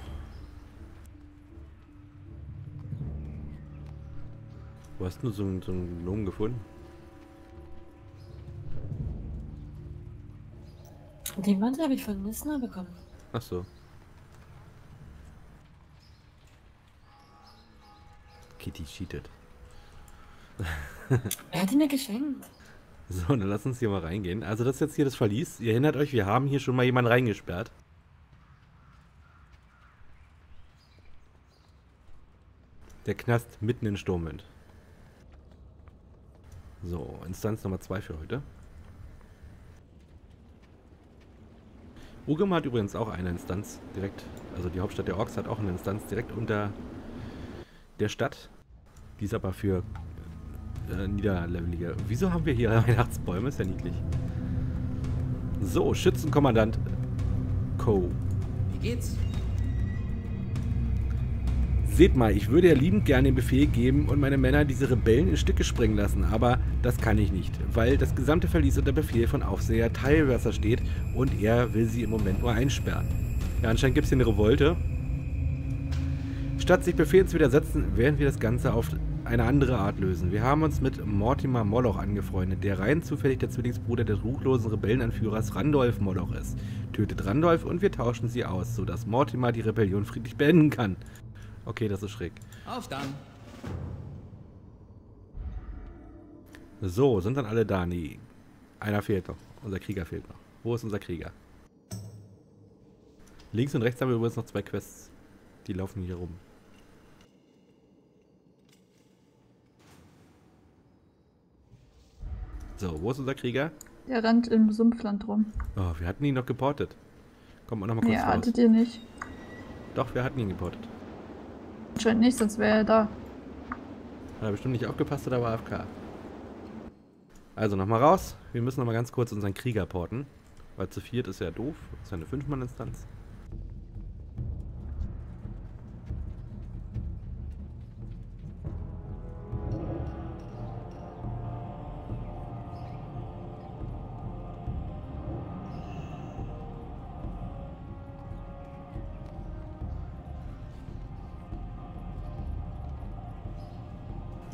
Wo hast du so einen, so einen Gnomen gefunden? Den Mantel habe ich von Nisna bekommen. Ach so. Kitty cheatet. Er hat ihn mir geschenkt. So, dann lass uns hier mal reingehen. Also das ist jetzt hier das Verlies. Ihr erinnert euch, wir haben hier schon mal jemanden reingesperrt. Der Knast mitten in Sturmwind. So, Instanz Nummer zwei für heute. Ugem hat übrigens auch eine Instanz direkt, also die Hauptstadt der Orks hat auch eine Instanz direkt unter der Stadt. Die ist aber für äh, Niederlevelige. Wieso haben wir hier Weihnachtsbäume? Ist ja niedlich. So, Schützenkommandant Co. Wie geht's? Seht mal, ich würde ja liebend gerne den Befehl geben und meine Männer diese Rebellen in Stücke sprengen lassen, aber das kann ich nicht, weil das gesamte Verlies unter Befehl von Aufseher Teilwasser steht und er will sie im Moment nur einsperren. Ja, anscheinend gibt es hier eine Revolte. Statt sich Befehlen zu widersetzen, werden wir das Ganze auf eine andere Art lösen. Wir haben uns mit Mortimer Moloch angefreundet, der rein zufällig der Zwillingsbruder des ruchlosen Rebellenanführers Randolph Moloch ist. Tötet Randolph und wir tauschen sie aus, sodass Mortimer die Rebellion friedlich beenden kann. Okay, das ist schräg. Auf dann. So, sind dann alle da? Nee. Einer fehlt noch. Unser Krieger fehlt noch. Wo ist unser Krieger? Links und rechts haben wir übrigens noch zwei Quests. Die laufen hier rum. So, wo ist unser Krieger? Der rennt im Sumpfland rum. Oh, wir hatten ihn noch geportet. Kommt mal noch mal kurz Ja, raus. hattet ihr nicht. Doch, wir hatten ihn geportet. Anscheinend nicht, sonst wäre er da. Hat er bestimmt nicht aufgepasst oder war A F K? Also nochmal raus. Wir müssen nochmal ganz kurz unseren Krieger porten. Weil zu viert ist ja doof. Das ist ja eine fünf Mann Instanz.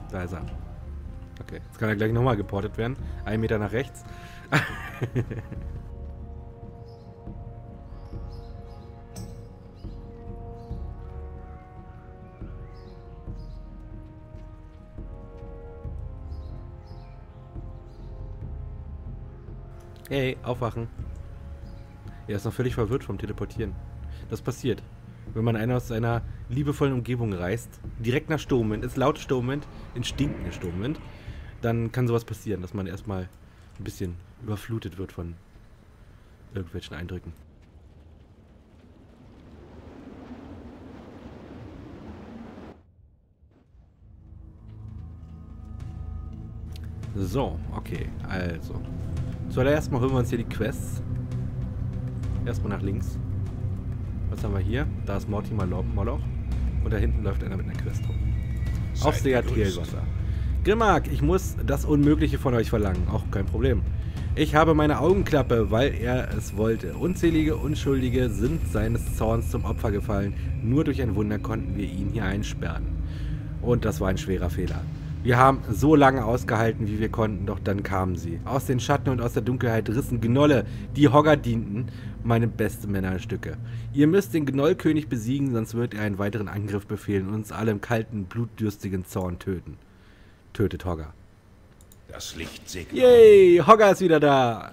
Da ist er. Okay, jetzt kann er gleich nochmal geportet werden. Ein Meter nach rechts. Hey, aufwachen. Er ist noch völlig verwirrt vom Teleportieren. Das passiert, wenn man einen aus seiner liebevollen Umgebung reist, direkt nach Sturmwind, ist laut Sturmwind, in stinkende Sturmwind, dann kann sowas passieren, dass man erstmal ein bisschen überflutet wird von irgendwelchen Eindrücken. So, okay, also. Zuallererst mal holen wir uns hier die Quests. Erstmal nach links. Was haben wir hier? Da ist Mortimer Moloch. Und da hinten läuft einer mit einer Quest rum. Aufseher Trielwasser. Grimmark, ich muss das Unmögliche von euch verlangen. Auch kein Problem. Ich habe meine Augenklappe, weil er es wollte. Unzählige Unschuldige sind seines Zorns zum Opfer gefallen. Nur durch ein Wunder konnten wir ihn hier einsperren. Und das war ein schwerer Fehler. Wir haben so lange ausgehalten, wie wir konnten, doch dann kamen sie. Aus den Schatten und aus der Dunkelheit rissen Gnolle, die Hogger dienten, meine besten Männerstücke. Ihr müsst den Gnollkönig besiegen, sonst wird er einen weiteren Angriff befehlen und uns alle im kalten, blutdürstigen Zorn töten. Tötet Hogger. Das Licht segnet. Yay, Hogger ist wieder da.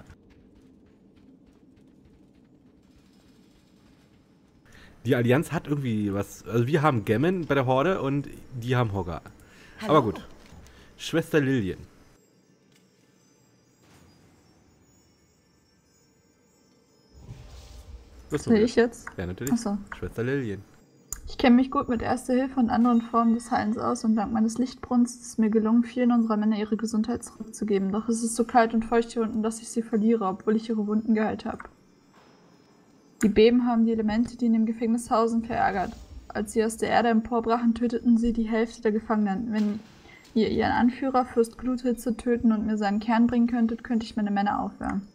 Die Allianz hat irgendwie was. Also wir haben Gammon bei der Horde und die haben Hogger. Hallo. Aber gut. Schwester Lillian. Sehe ich jetzt? Ja, natürlich. Achso. Schwester Lillian. Ich kenne mich gut mit Erster Hilfe und anderen Formen des Heilens aus und dank meines Lichtbrunnens ist es mir gelungen, vielen unserer Männer ihre Gesundheit zurückzugeben. Doch es ist so kalt und feucht hier unten, dass ich sie verliere, obwohl ich ihre Wunden geheilt habe. Die Beben haben die Elemente, die in dem Gefängnis hausen, verärgert. Als sie aus der Erde emporbrachen, töteten sie die Hälfte der Gefangenen. Wenn ihr ihren Anführer, Fürst Gluthitze, töten und mir seinen Kern bringen könntet, könnte ich meine Männer aufwärmen.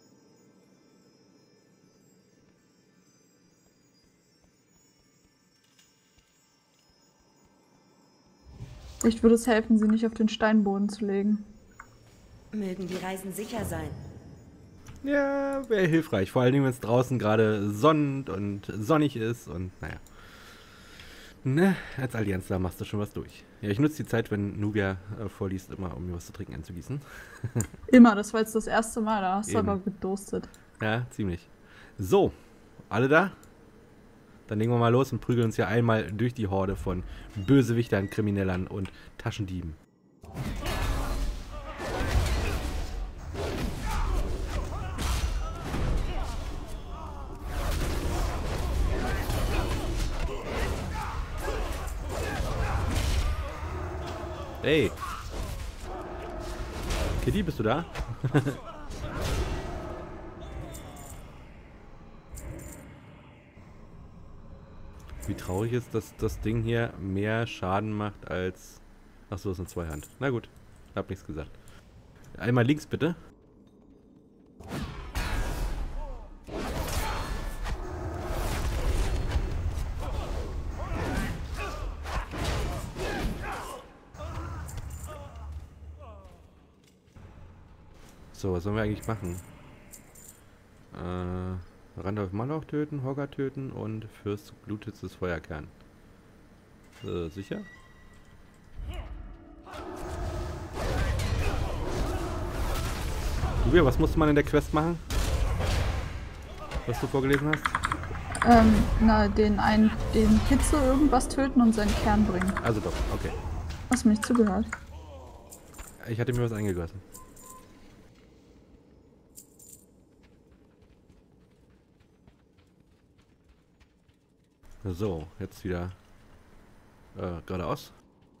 Vielleicht würde es helfen, sie nicht auf den Steinboden zu legen. Mögen die Reisen sicher sein. Ja, wäre hilfreich. Vor allen Dingen, wenn es draußen gerade sonnend und sonnig ist und naja. Ne, als Allianz, da machst du schon was durch. Ja, ich nutze die Zeit, wenn Nubia äh, vorliest, immer, um mir was zu trinken einzugießen. Immer, das war jetzt das erste Mal, da hast Eben. du aber gedurstet. Ja, ziemlich. So, alle da? Dann legen wir mal los und prügeln uns ja einmal durch die Horde von Bösewichtern, Kriminellern und Taschendieben. Hey! Kitty, bist du da? Wie traurig ist, dass das Ding hier mehr Schaden macht als... Achso, es sind zwei Hand. Na gut, hab nichts gesagt. Einmal links bitte. So, was sollen wir eigentlich machen? Äh, Randolph Moloch töten, Hogger töten und Fürst Gluthitzes Feuerkern. Äh, sicher? Julia, was musste man in der Quest machen? Was du vorgelesen hast? Ähm, na, den einen, den Hitze irgendwas töten und seinen Kern bringen. Also doch, okay. Hast du mir nicht zugehört? Ich hatte mir was eingegossen. So, jetzt wieder äh, geradeaus.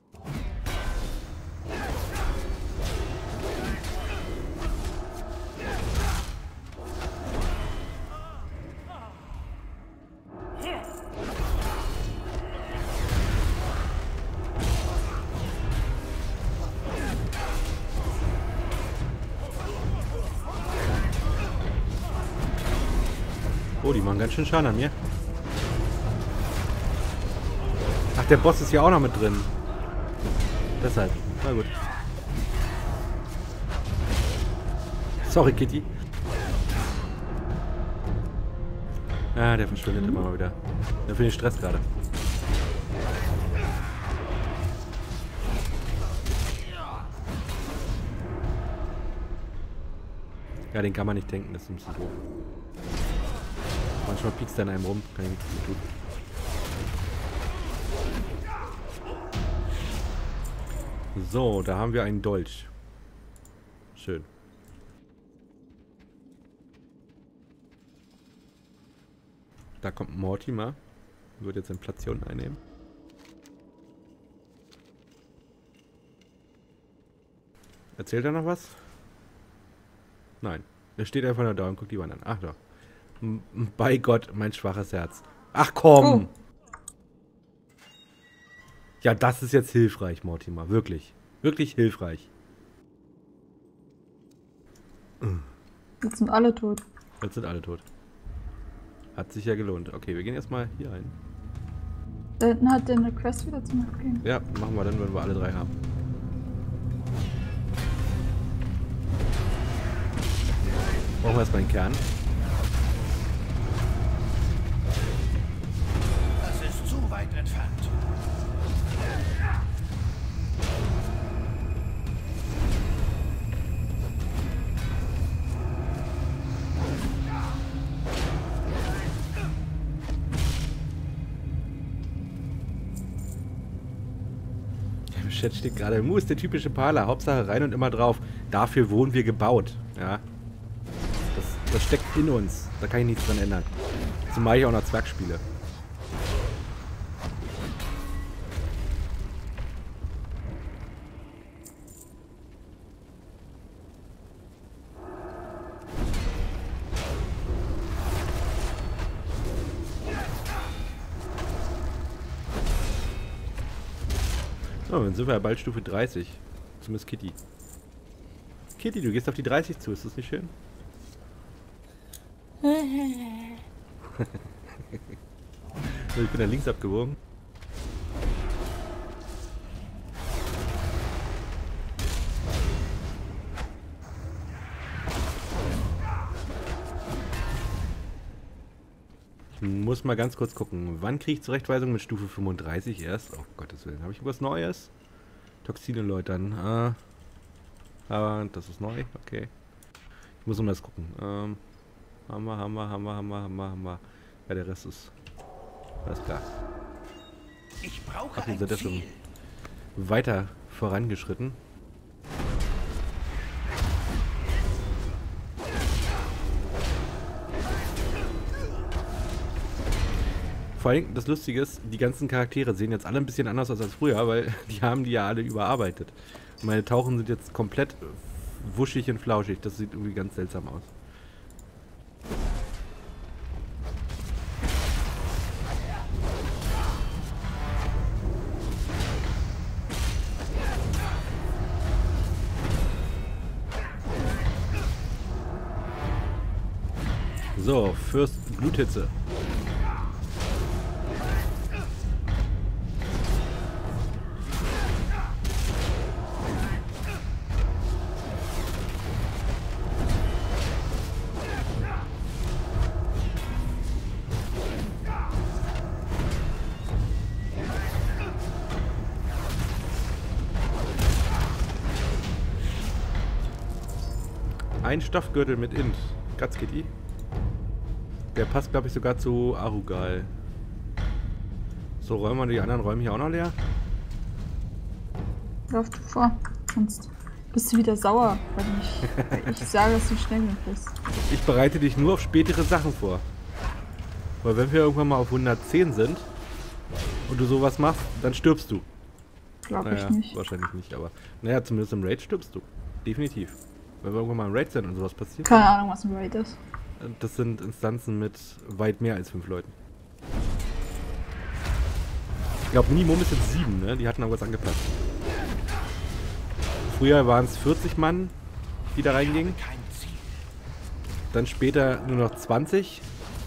Oh, die machen ganz schön Schaden an mir. Ach, der Boss ist ja auch noch mit drin. Deshalb. Na gut. Sorry, Kitty. Ah, der verschwindet mhm. immer mal wieder. Da finde ich Stress gerade. Ja, den kann man nicht denken, das ist ein bisschen doof. Manchmal piekst er an einem rum, kann ich nichts mehr tun. So, da haben wir einen Dolch. Schön. Da kommt Mortimer. Wird jetzt in Platzierung einnehmen. Erzählt er noch was? Nein. Er steht einfach nur da und guckt die Wand an. Ach doch. M bei Gott, mein schwaches Herz. Ach komm! Oh. Ja, das ist jetzt hilfreich, Mortimer. Wirklich. Wirklich hilfreich. Jetzt sind alle tot. Jetzt sind alle tot. Hat sich ja gelohnt. Okay, wir gehen erstmal hier ein. Da hinten hat der eine Quest wieder zum Abgehen. Ja, machen wir dann, wenn wir alle drei haben. Brauchen wir erstmal einen Kern. Das ist zu weit entfernt. Im Chat steht gerade, Mu ist der typische Parler, Hauptsache rein und immer drauf. Dafür wurden wir gebaut. Ja. Das, das steckt in uns. Da kann ich nichts dran ändern. Zumal ich auch noch Zwerg spiele. So, dann sind wir ja bald Stufe dreißig. Zumindest Kitty. Kitty, du gehst auf die dreißig zu, ist das nicht schön? Ich bin da links abgewogen. Ich muss mal ganz kurz gucken. Wann kriege ich Zurechtweisung mit Stufe fünfunddreißig erst? Oh Gottes Willen. Habe ich was Neues? Toxine läutern. Ah. Aber das ist neu. Okay. Ich muss mal das gucken. Ähm. Haben wir, haben wir, haben wir, haben wir, haben wir, haben wir. Ja, der Rest ist. Alles klar. Ich brauche Ach, wir sind ja schon weiter vorangeschritten. Vor allem, das Lustige ist, die ganzen Charaktere sehen jetzt alle ein bisschen anders aus als früher, weil die haben die ja alle überarbeitet. Meine Tauchen sind jetzt komplett wuschig und flauschig. Das sieht irgendwie ganz seltsam aus. So, Fürst Bluthitze. Ein Stoffgürtel mit Int. Gatskitty. Der passt, glaube ich, sogar zu Arugal. So, räumen wir die anderen Räume hier auch noch leer? Lauf du vor. Sonst bist du wieder sauer, weil ich, weil ich sage, dass du schnell bist. Ich bereite dich nur auf spätere Sachen vor. Weil wenn wir irgendwann mal auf hundertzehn sind und du sowas machst, dann stirbst du. Glaube naja, ich nicht. Wahrscheinlich nicht, aber naja, zumindest im Raid stirbst du. Definitiv. Wenn wir irgendwann mal im Raid sind und sowas passiert. Keine Ahnung, was ein Raid ist. Das sind Instanzen mit weit mehr als fünf Leuten. Ich glaube, Minimum ist jetzt sieben, ne? Die hatten aber was angepasst. Früher waren es vierzig Mann, die da reingingen. Dann später nur noch zwanzig.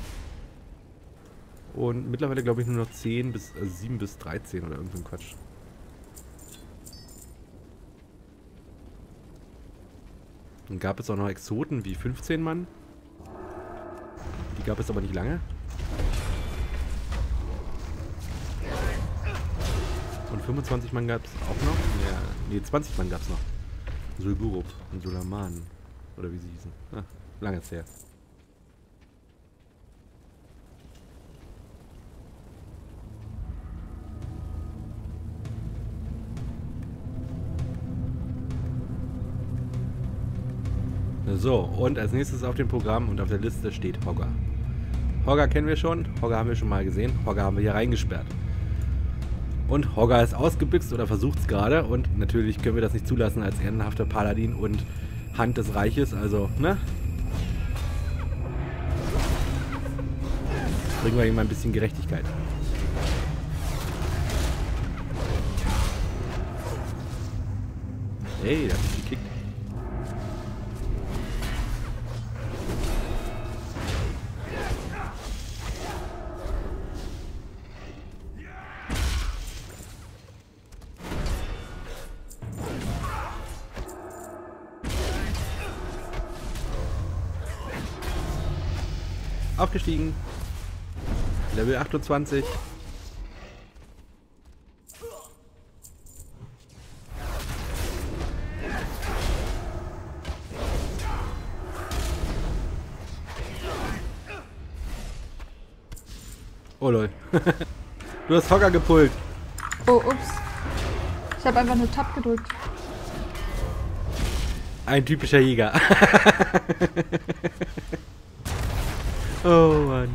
Und mittlerweile glaube ich nur noch zehn bis äh, sieben bis dreizehn oder irgendein Quatsch. Dann gab es auch noch Exoten wie fünfzehn Mann. Die gab es aber nicht lange. Und fünfundzwanzig Mann gab es auch noch. Ja, nee, zwanzig Mann gab es noch. Sulburup und Sulaman. Oder wie sie hießen. Ah, lange ist her. So, und als nächstes auf dem Programm und auf der Liste steht Hogger. Hogger kennen wir schon, Hogger haben wir schon mal gesehen, Hogger haben wir hier reingesperrt. Und Hogger ist ausgebüxt oder versucht es gerade und natürlich können wir das nicht zulassen als ehrenhafter Paladin und Hand des Reiches, also, ne? Bringen wir ihm mal ein bisschen Gerechtigkeit. Hey, der hat mich gekickt. Aufgestiegen. Level achtundzwanzig. Oh lol. Du hast Hogger gepullt. Oh, ups. Ich habe einfach nur Tab gedrückt. Ein typischer Jäger. Oh Mann.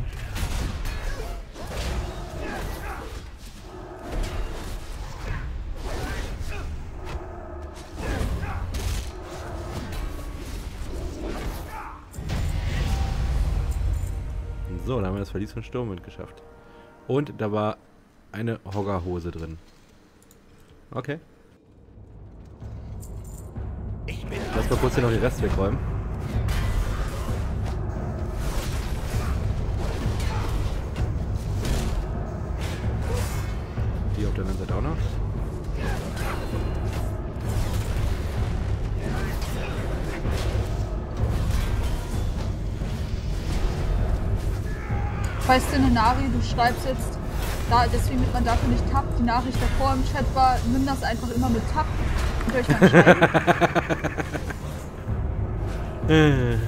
So, dann haben wir das Verlies von Sturmwind geschafft. Und da war eine Hoggerhose drin. Okay. Lass mal kurz hier noch den Rest wegräumen. Die auf der anderen Seite auch noch. Weißt du, Nenari, du schreibst jetzt, da, deswegen man dafür nicht Tab. Die Nachricht davor im Chat war, nimm das einfach immer mit Tab und euch mal schreiben.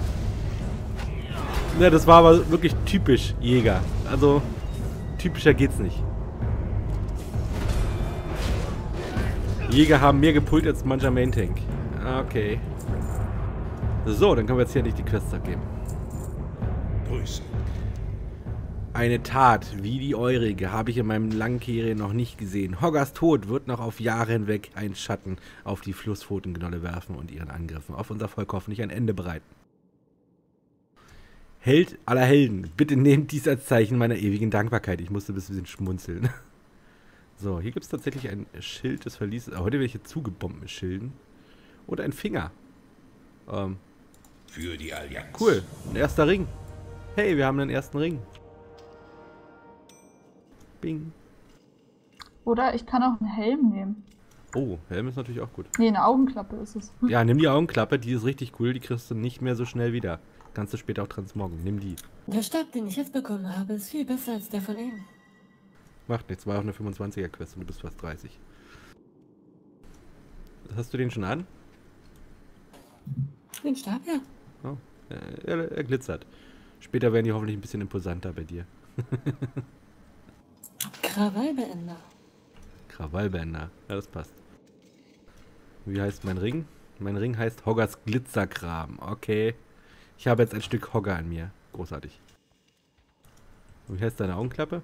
Ja, das war aber wirklich typisch Jäger. Also, typischer geht's nicht. Jäger haben mehr gepult als mancher Main Tank. Okay. So, dann können wir jetzt hier nicht die Quests abgeben. Grüße. Eine Tat wie die eurige habe ich in meinem langen Karriere noch nicht gesehen. Hoggers Tod wird noch auf Jahre hinweg einen Schatten auf die Flusspfotengnolle werfen und ihren Angriffen auf unser Volk hoffentlich ein Ende bereiten. Held aller Helden, bitte nehmt dies als Zeichen meiner ewigen Dankbarkeit. Ich musste ein bisschen schmunzeln. So, hier gibt es tatsächlich ein Schild des Verlieses. Heute werde ich hier zugebombt mit Schilden. Und ein Finger. Ähm, Für die Allianz. cool, ein erster Ring. Hey, wir haben einen ersten Ring. Bing. Oder ich kann auch einen Helm nehmen. Oh, Helm ist natürlich auch gut. Nee, eine Augenklappe ist es. Ja, nimm die Augenklappe, die ist richtig cool, die kriegst du nicht mehr so schnell wieder. Kannst du später auch transmoggen. Nimm die. Der Stab, den ich jetzt bekommen habe, ist viel besser als der von ihm. Macht nichts, war auch eine fünfundzwanziger Quest und du bist fast dreißig. Hast du den schon an? Den Stab, ja. Oh, er, er glitzert. Später werden die hoffentlich ein bisschen imposanter bei dir. Krawallbeender. Krawallbänder. Ja, das passt. Wie heißt mein Ring? Mein Ring heißt Hoggers Glitzerkram. Okay. Ich habe jetzt ein Stück Hogger an mir. Großartig. Und wie heißt deine Augenklappe?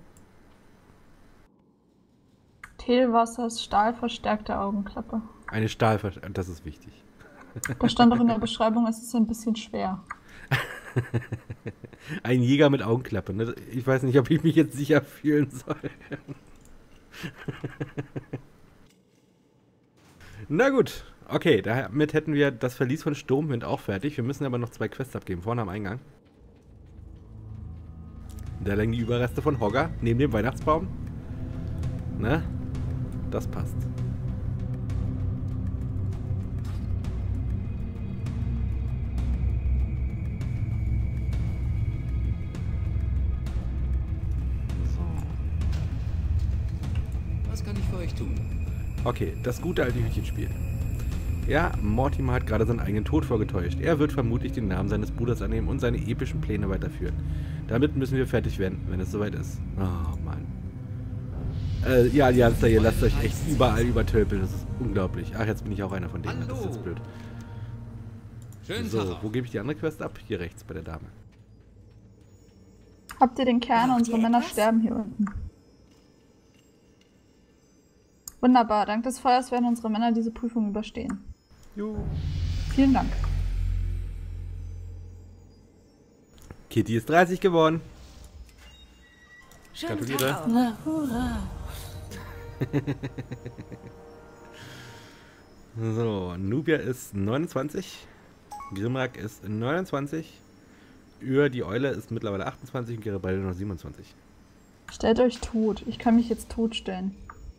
Telwassers stahlverstärkte Augenklappe. Eine Stahlverstärkung. Das ist wichtig. Da stand auch in der Beschreibung, es ist ein bisschen schwer. Ein Jäger mit Augenklappe. Ne? Ich weiß nicht, ob ich mich jetzt sicher fühlen soll. Na gut. Okay, damit hätten wir das Verlies von Sturmwind auch fertig. Wir müssen aber noch zwei Quests abgeben. Vorne am Eingang. Da liegen die Überreste von Hogger neben dem Weihnachtsbaum. Ne? Das passt. Okay, das gute alte Hütchenspiel. Ja, Mortimer hat gerade seinen eigenen Tod vorgetäuscht. Er wird vermutlich den Namen seines Bruders annehmen und seine epischen Pläne weiterführen. Damit müssen wir fertig werden, wenn es soweit ist. Oh, Mann. Äh, ja, Allianz, ihr lasst euch echt überall übertölpeln. Das ist unglaublich. Ach, jetzt bin ich auch einer von denen. Das ist jetzt blöd. So, wo gebe ich die andere Quest ab? Hier rechts bei der Dame. Habt ihr den Kern? Unsere Männer sterben hier unten. Wunderbar. Dank des Feuers werden unsere Männer diese Prüfung überstehen. Jo. Vielen Dank. Kitty ist dreißig geworden. Schönen Gratuliere. Tag auch. Na, hurra. So, Nubia ist neunundzwanzig. Grimrak ist neunundzwanzig. Über die Eule ist mittlerweile achtundzwanzig und Garibaldi noch siebenundzwanzig. Stellt euch tot. Ich kann mich jetzt totstellen.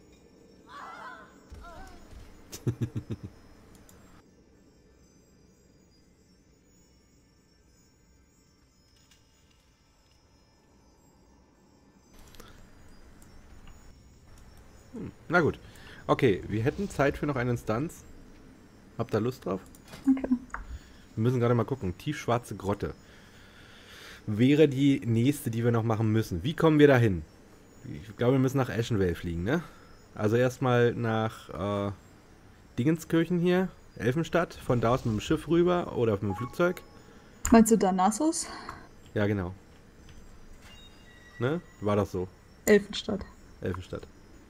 Hm, na gut. Okay, wir hätten Zeit für noch eine Instanz. Habt ihr Lust drauf? Okay. Wir müssen gerade mal gucken. Tiefschwarze Grotte wäre die nächste, die wir noch machen müssen. Wie kommen wir da hin? Ich glaube, wir müssen nach Ashenvale fliegen, ne? Also erstmal nach äh, Dingenskirchen hier, Elfenstadt. Von da aus mit dem Schiff rüber oder mit dem Flugzeug. Meinst du Darnassus? Ja, genau. Ne? War das so? Elfenstadt. Elfenstadt.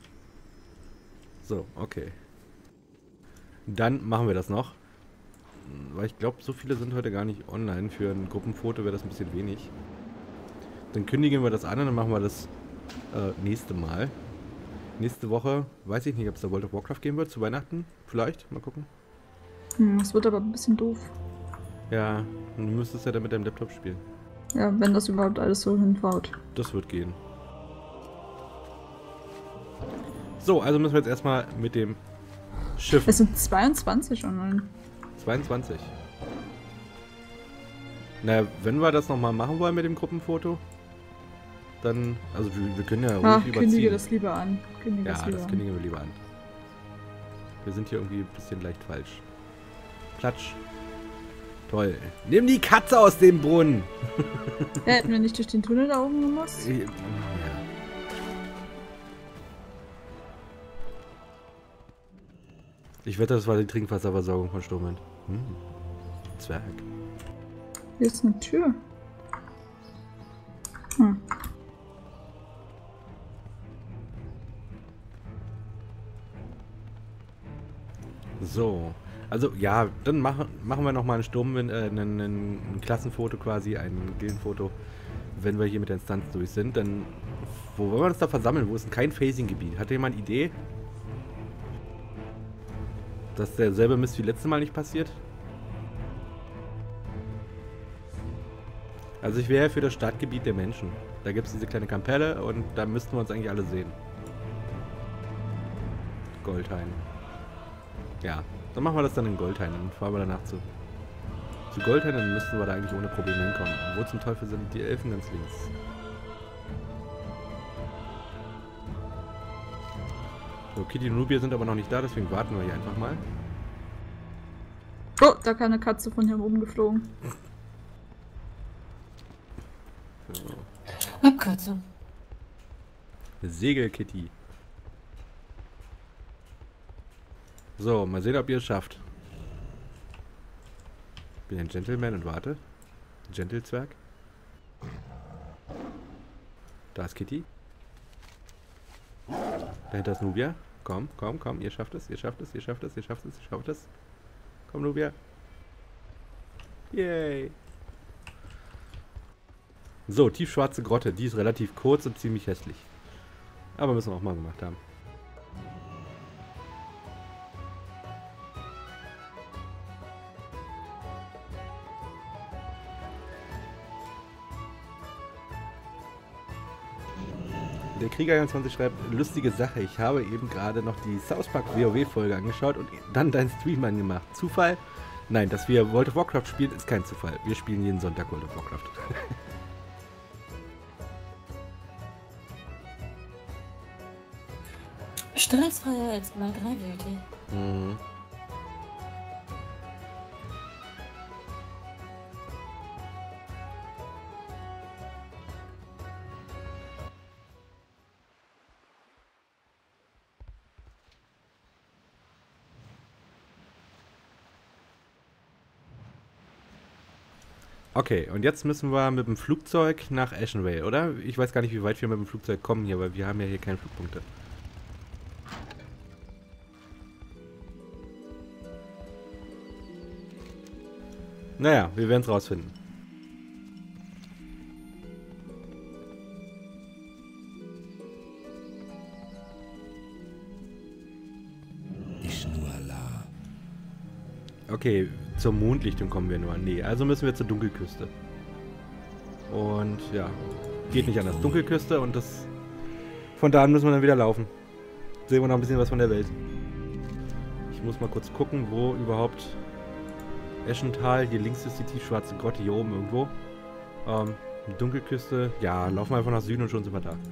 So, okay. Dann machen wir das noch. Weil ich glaube, so viele sind heute gar nicht online. Für ein Gruppenfoto wäre das ein bisschen wenig. Dann kündigen wir das an und dann machen wir das äh, nächste Mal. Nächste Woche, weiß ich nicht, ob es da World of Warcraft geben wird, zu Weihnachten. Vielleicht, mal gucken. Hm, das wird aber ein bisschen doof. Ja, und du müsstest ja dann mit deinem Laptop spielen. Ja, wenn das überhaupt alles so hinhaut. Das wird gehen. So, also müssen wir jetzt erstmal mit dem Schiff. Es sind zweiundzwanzig online. zweiundzwanzig. Naja, wenn wir das nochmal machen wollen mit dem Gruppenfoto, dann, also wir, wir können ja ruhig Ach, überziehen. kündige das lieber an. Kündige Ja, das, lieber das an. kündigen wir lieber an. Wir sind hier irgendwie ein bisschen leicht falsch. Klatsch. Toll. Nimm die Katze aus dem Brunnen! Ja, hätten wir nicht durch den Tunnel da oben gemusst? Ja. Ich wette, das war die Trinkwasserversorgung von Sturmwind. Hm. Zwerg. Hier ist eine Tür. Hm. So. Also, ja, dann machen, machen wir nochmal einen Sturmwind, äh, ein, ein, ein Klassenfoto quasi, ein Gildenfoto, wenn wir hier mit der Instanz durch sind. Dann, wo wollen wir uns da versammeln? Wo ist denn kein Phasing-Gebiet? Hat jemand eine Idee? Dass derselbe Mist wie letztes Mal nicht passiert? Also ich wäre für das Startgebiet der Menschen. Da gibt es diese kleine Kapelle und da müssten wir uns eigentlich alle sehen. Goldhain. Ja, dann machen wir das dann in Goldhain. Dann fahren wir danach zu, zu Goldhain, dann müssten wir da eigentlich ohne Probleme hinkommen. Wo zum Teufel sind die Elfen ganz links? So, Kitty und Nubia sind aber noch nicht da, deswegen warten wir hier einfach mal. Oh, da kam eine Katze von hier oben geflogen. So. Abkürzung. Segel-Kitty. So, mal sehen, ob ihr es schafft. Bin ein Gentleman und warte. Gentle-Zwerg. Da ist Kitty. Dahinter ist Nubia. Komm, komm, komm. Ihr schafft es, ihr schafft es, ihr schafft es, ihr schafft es, ihr schafft es. Komm, Nubia. Yay. So, tiefschwarze Grotte. Die ist relativ kurz und ziemlich hässlich. Aber müssen wir auch mal gemacht haben. Der Krieger einundzwanzig schreibt, lustige Sache, ich habe eben gerade noch die South Park WoW-Folge angeschaut und dann deinen Stream angemacht. Zufall? Nein, dass wir World of Warcraft spielen, ist kein Zufall. Wir spielen jeden Sonntag World of Warcraft. Stressfreier als mal drei Beauty. Mhm. Okay, und jetzt müssen wir mit dem Flugzeug nach Ashenvale, oder? Ich weiß gar nicht, wie weit wir mit dem Flugzeug kommen hier, weil wir haben ja hier keine Flugpunkte. Naja, wir werden es rausfinden. Okay, zur Mondlichtung kommen wir nur. Nee, also müssen wir zur Dunkelküste. Und ja, geht nicht anders. Dunkelküste und das... Von da an müssen wir dann wieder laufen. Sehen wir noch ein bisschen was von der Welt. Ich muss mal kurz gucken, wo überhaupt... Eschental, hier links ist die tiefschwarze Grotte, hier oben irgendwo. Ähm, Dunkelküste, ja, laufen wir einfach nach Süden und schon sind wir da.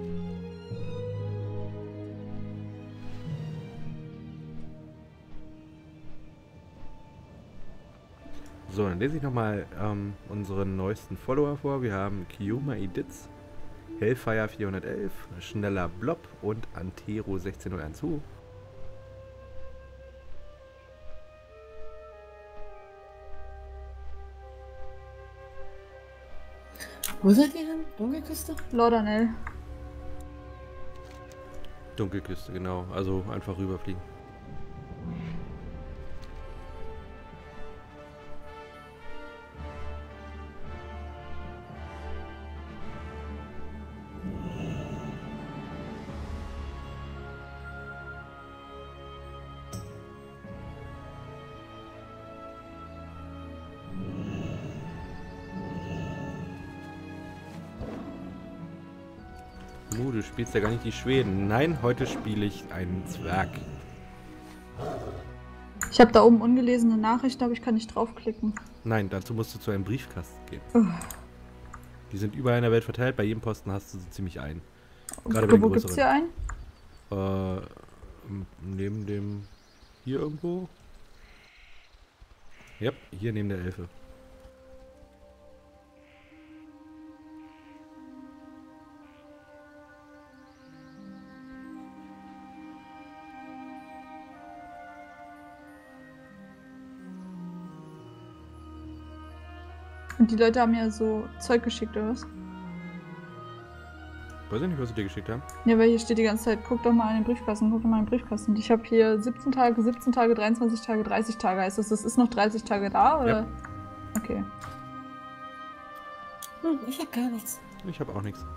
So, dann lese ich nochmal ähm, unseren neuesten Follower vor. Wir haben Kiuma Editz, Hellfire vierhundertelf, Schneller Blob und Antero sechzehn null eins. Wo seid ihr denn? Dunkelküste? Lordanel. Dunkelküste, genau. Also einfach rüberfliegen. Uh, du spielst ja gar nicht die Schweden. Nein, heute spiele ich einen Zwerg. Ich habe da oben ungelesene Nachrichten, aber ich kann nicht draufklicken. Nein, dazu musst du zu einem Briefkasten gehen. Uh. Die sind überall in der Welt verteilt. Bei jedem Posten hast du so ziemlich einen. Gerade bei den größeren. Wo gibt's hier einen? Äh, neben dem... Hier irgendwo? Ja, hier neben der Elfe. Und die Leute haben ja so Zeug geschickt, oder was? Weiß ich nicht, was sie dir geschickt haben. Ja, weil hier steht die ganze Zeit, guck doch mal in den Briefkasten, guck doch mal in den Briefkasten. Ich habe hier siebzehn Tage, siebzehn Tage, dreiundzwanzig Tage, dreißig Tage. Heißt das, es ist noch dreißig Tage da, oder? Ja. Okay. Hm, ich hab gar nichts. Ich habe auch nichts.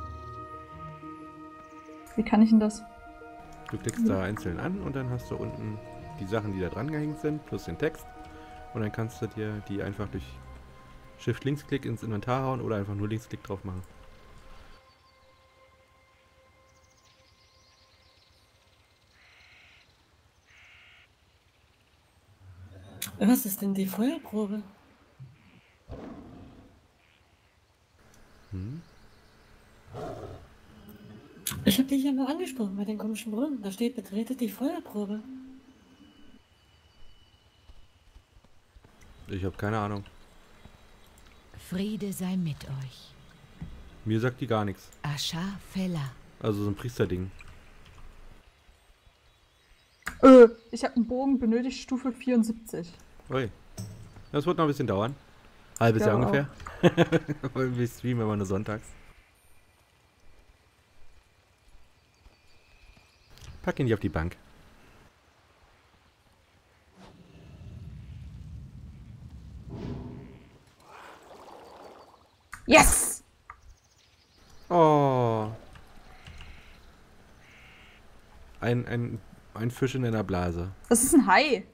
Wie kann ich denn das? Du klickst da einzeln an und dann hast du unten die Sachen, die da dran gehängt sind, plus den Text. Und dann kannst du dir die einfach durch Shift-Linksklick ins Inventar hauen oder einfach nur Linksklick drauf machen. Was ist denn die Feuerprobe? Hm? Ich habe dich ja mal angesprochen bei den komischen Brunnen. Da steht, betretet die Feuerprobe. Ich habe keine Ahnung. Friede sei mit euch. Mir sagt die gar nichts. Asha Fella. Also so ein Priesterding. Äh, ich habe einen Bogen, benötigt Stufe vierundsiebzig. Ui. Das wird noch ein bisschen dauern. Halbes Ja, Jahr ungefähr. Weil wir streamen immer nur sonntags. Pack ihn nicht auf die Bank. Yes! Oh. Ein, ein, ein Fisch in einer Blase. Das ist ein Hai.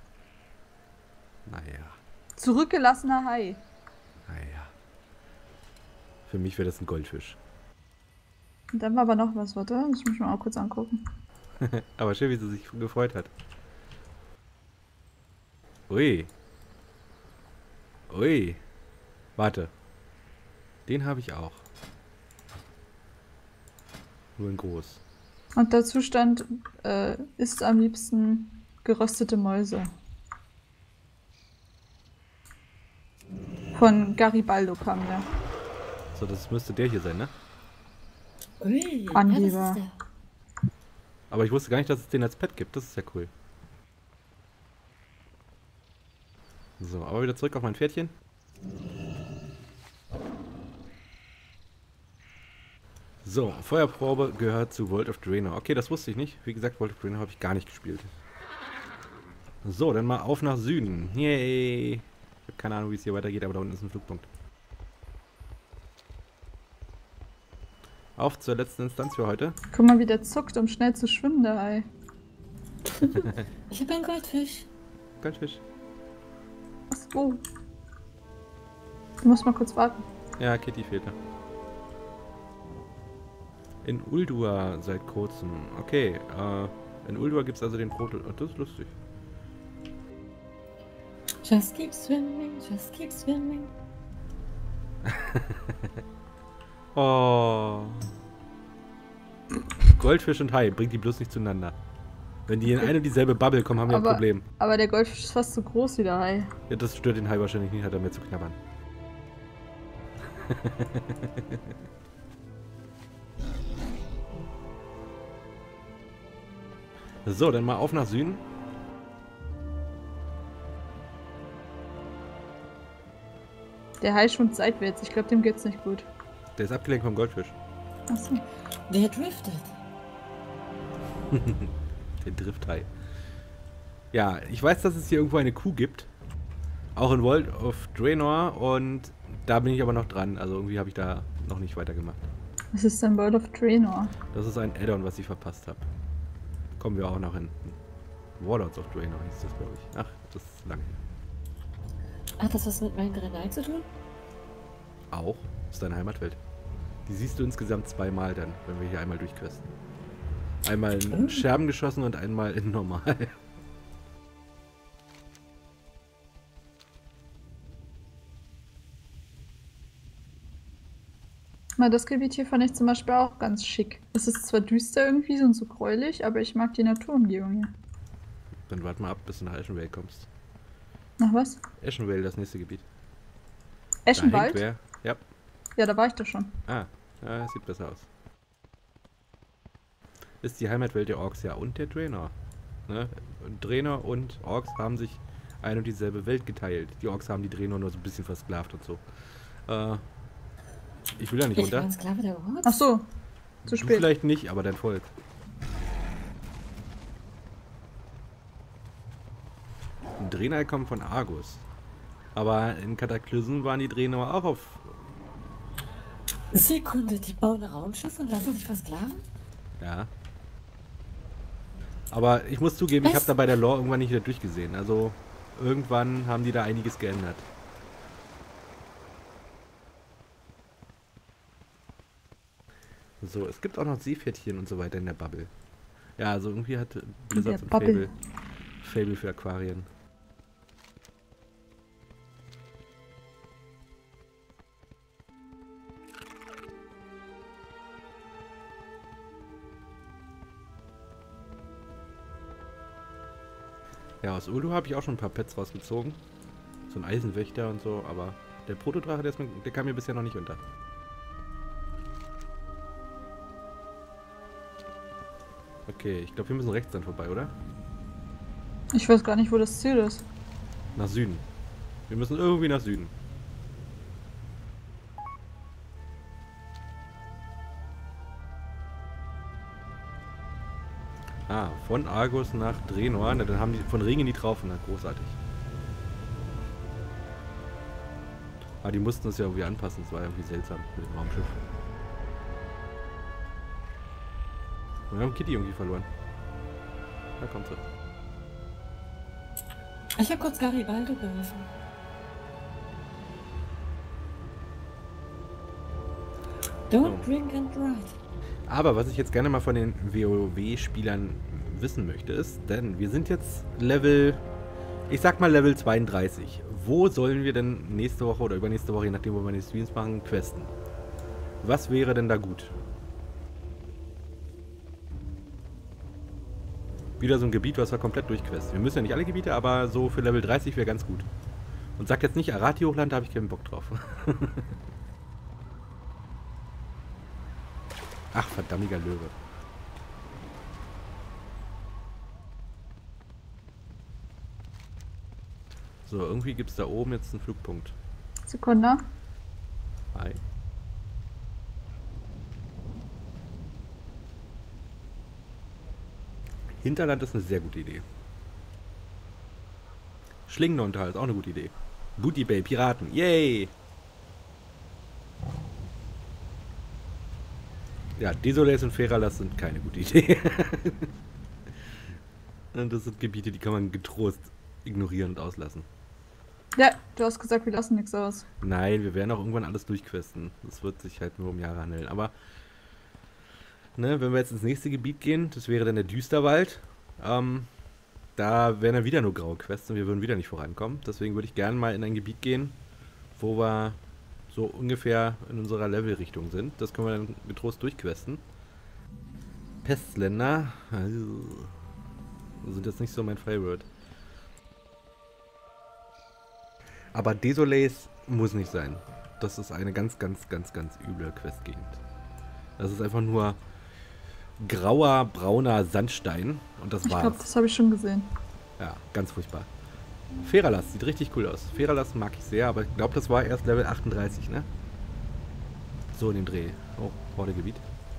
Naja. Zurückgelassener Hai. Naja. Für mich wäre das ein Goldfisch. Und dann war aber noch was, warte. Muss ich mich mal kurz angucken. Aber schön, wie sie sich gefreut hat. Ui. Ui. Warte. Den habe ich auch. Nur in groß. Und dazu stand, äh, isst am liebsten geröstete Mäuse. Von Garibaldo kam der. So, das müsste der hier sein, ne? Ui, Angeber. ja, das ist der. Aber ich wusste gar nicht, dass es den als Pet gibt. Das ist ja cool. So, aber wieder zurück auf mein Pferdchen. So, Feuerprobe gehört zu World of Draenor. Okay, das wusste ich nicht. Wie gesagt, World of Draenor habe ich gar nicht gespielt. So, dann mal auf nach Süden. Yay! Ich habe keine Ahnung, wie es hier weitergeht, aber da unten ist ein Flugpunkt. Auf zur letzten Instanz für heute. Guck mal, wie der zuckt, um schnell zu schwimmen, der Hai. Ich habe einen Goldfisch. Goldfisch. Oh. Du musst mal kurz warten. Ja, Kitty fehlt da. In Ulduar seit kurzem. Okay, äh, in Ulduar gibt es also den Proto... Oh, das ist lustig. Just keep swimming, just keep swimming. Oh. Goldfisch und Hai, bringt die bloß nicht zueinander. Wenn die in eine und dieselbe Bubble kommen, haben wir ein Aber, Problem. aber der Goldfisch ist fast so groß wie der Hai. Ja, das stört den Hai wahrscheinlich nicht, hat er mehr zu knabbern. So, dann mal auf nach Süden. Der Hai schwimmt seitwärts. Ich glaube, dem geht's nicht gut. Der ist abgelenkt vom Goldfisch. Achso. Der driftet. Der Drifthai. Ja, ich weiß, dass es hier irgendwo eine Kuh gibt. Auch in World of Draenor. Und da bin ich aber noch dran. Also irgendwie habe ich da noch nicht weitergemacht. Was ist denn World of Draenor? Das ist ein Add-on, was ich verpasst habe. Kommen wir auch noch hin. Warlords of Draenor hieß das, glaube ich. Ach, das ist lange her. Hat das was mit meinen Grenai zu tun? Auch. Das ist deine Heimatwelt. Die siehst du insgesamt zweimal dann, wenn wir hier einmal durchquesten. Einmal in Scherben geschossen und einmal in normal. Mal, das Gebiet hier fand ich zum Beispiel auch ganz schick. Es ist zwar düster irgendwie und so gräulich, aber ich mag die Naturumgebung hier. Dann warte mal ab, bis du nach Eschenvale kommst. Nach was? Eschenvale, das nächste Gebiet. Eschenwald? Da hängt wer. Ja. Ja, da war ich doch schon. Ah, ja, sieht besser aus. Ist die Heimatwelt der Orks, ja, und der Draenor. Ne? Und Draenor und Orks haben sich ein und dieselbe Welt geteilt. Die Orks haben die Draenor nur so ein bisschen versklavt und so. Äh, ich will da nicht Ich runter. war ein Sklave der Orks. Ach so, zu Du spät. vielleicht nicht, aber dein Volk. Draenei kommen von Argus. Aber in Kataklysmen waren die Draenor auch auf... Sekunde, die bauen Raumschiffe und lassen sich versklaven? Ja. Aber ich muss zugeben, ich Was? habe da bei der Lore irgendwann nicht wieder durchgesehen. Also irgendwann haben die da einiges geändert. So, es gibt auch noch Seepferdchen und so weiter in der Bubble. Ja, also irgendwie hat Blizzard so ein Bubble. Fable, Fable für Aquarien. Ja, aus Uldu habe ich auch schon ein paar Pets rausgezogen. So ein Eisenwächter und so, aber der Protodrache, der, ist mir, der kam mir bisher noch nicht unter. Okay, ich glaube, wir müssen rechts dann vorbei, oder? Ich weiß gar nicht, wo das Ziel ist. Nach Süden. Wir müssen irgendwie nach Süden. Ah, von Argus nach Draenor. Na, dann haben die von Ringen die drauf. Na, großartig. Ah, die mussten es ja irgendwie anpassen. Das war irgendwie seltsam mit dem Raumschiff. Und wir haben Kitty irgendwie verloren. Da kommt sie. Ich habe kurz Garibaldo gerufen. Don't So. drink and ride. Aber was ich jetzt gerne mal von den WoW-Spielern wissen möchte, ist, denn wir sind jetzt Level, ich sag mal Level zweiunddreißig. Wo sollen wir denn nächste Woche oder übernächste Woche, je nachdem, wo wir die Streams machen, questen? Was wäre denn da gut? Wieder so ein Gebiet, was wir komplett durchquesten. Wir müssen ja nicht alle Gebiete, aber so für Level dreißig wäre ganz gut. Und sagt jetzt nicht Arati Hochland, da habe ich keinen Bock drauf. Ach, verdammtiger Löwe. So, irgendwie gibt es da oben jetzt einen Flugpunkt. Sekunde. Hi. Hinterland ist eine sehr gute Idee. Schlingenunterhalt ist auch eine gute Idee. Booty Bay, Piraten, yay! Ja, Desolays und Feralas sind keine gute Idee. Und das sind Gebiete, die kann man getrost ignorieren und auslassen. Ja, du hast gesagt, wir lassen nichts aus. Nein, wir werden auch irgendwann alles durchquesten. Das wird sich halt nur um Jahre handeln. Aber, ne, wenn wir jetzt ins nächste Gebiet gehen, das wäre dann der Düsterwald. Ähm, da wären dann wieder nur graue Quests und wir würden wieder nicht vorankommen. Deswegen würde ich gerne mal in ein Gebiet gehen, wo wir so ungefähr in unserer Levelrichtung sind. Das können wir dann getrost durchquesten. Pestländer also, sind jetzt nicht so mein Favorite. Aber Desolays muss nicht sein. Das ist eine ganz, ganz, ganz, ganz üble Questgegend. Das ist einfach nur grauer, brauner Sandstein und das Ich war's. glaube, das habe ich schon gesehen. Ja, ganz furchtbar. Feralas sieht richtig cool aus. Feralas mag ich sehr, aber ich glaube, das war erst Level achtunddreißig, ne? So in dem Dreh. Oh, Hordegebiet.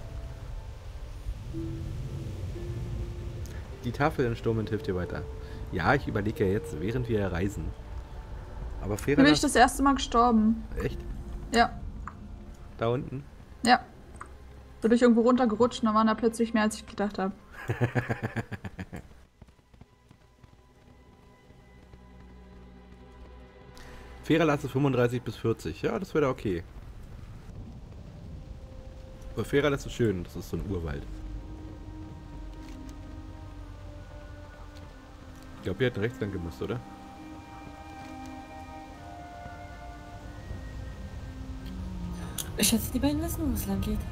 Die Tafel im Sturmwind hilft dir weiter. Ja, ich überlege ja jetzt, während wir reisen. Aber Hier bin ich Feralas... das erste Mal gestorben. Echt? Ja, Da unten? ja. Da bin ich irgendwo runtergerutscht und da waren da plötzlich mehr, als ich gedacht habe. Feralas ist fünfunddreißig bis vierzig. Ja, das wäre okay. Aber Feralas ist schön. Das ist so ein Urwald. Ich glaube, wir hätten rechts lang gemusst, oder? Ich schätze, die beiden wissen, wo es lang geht.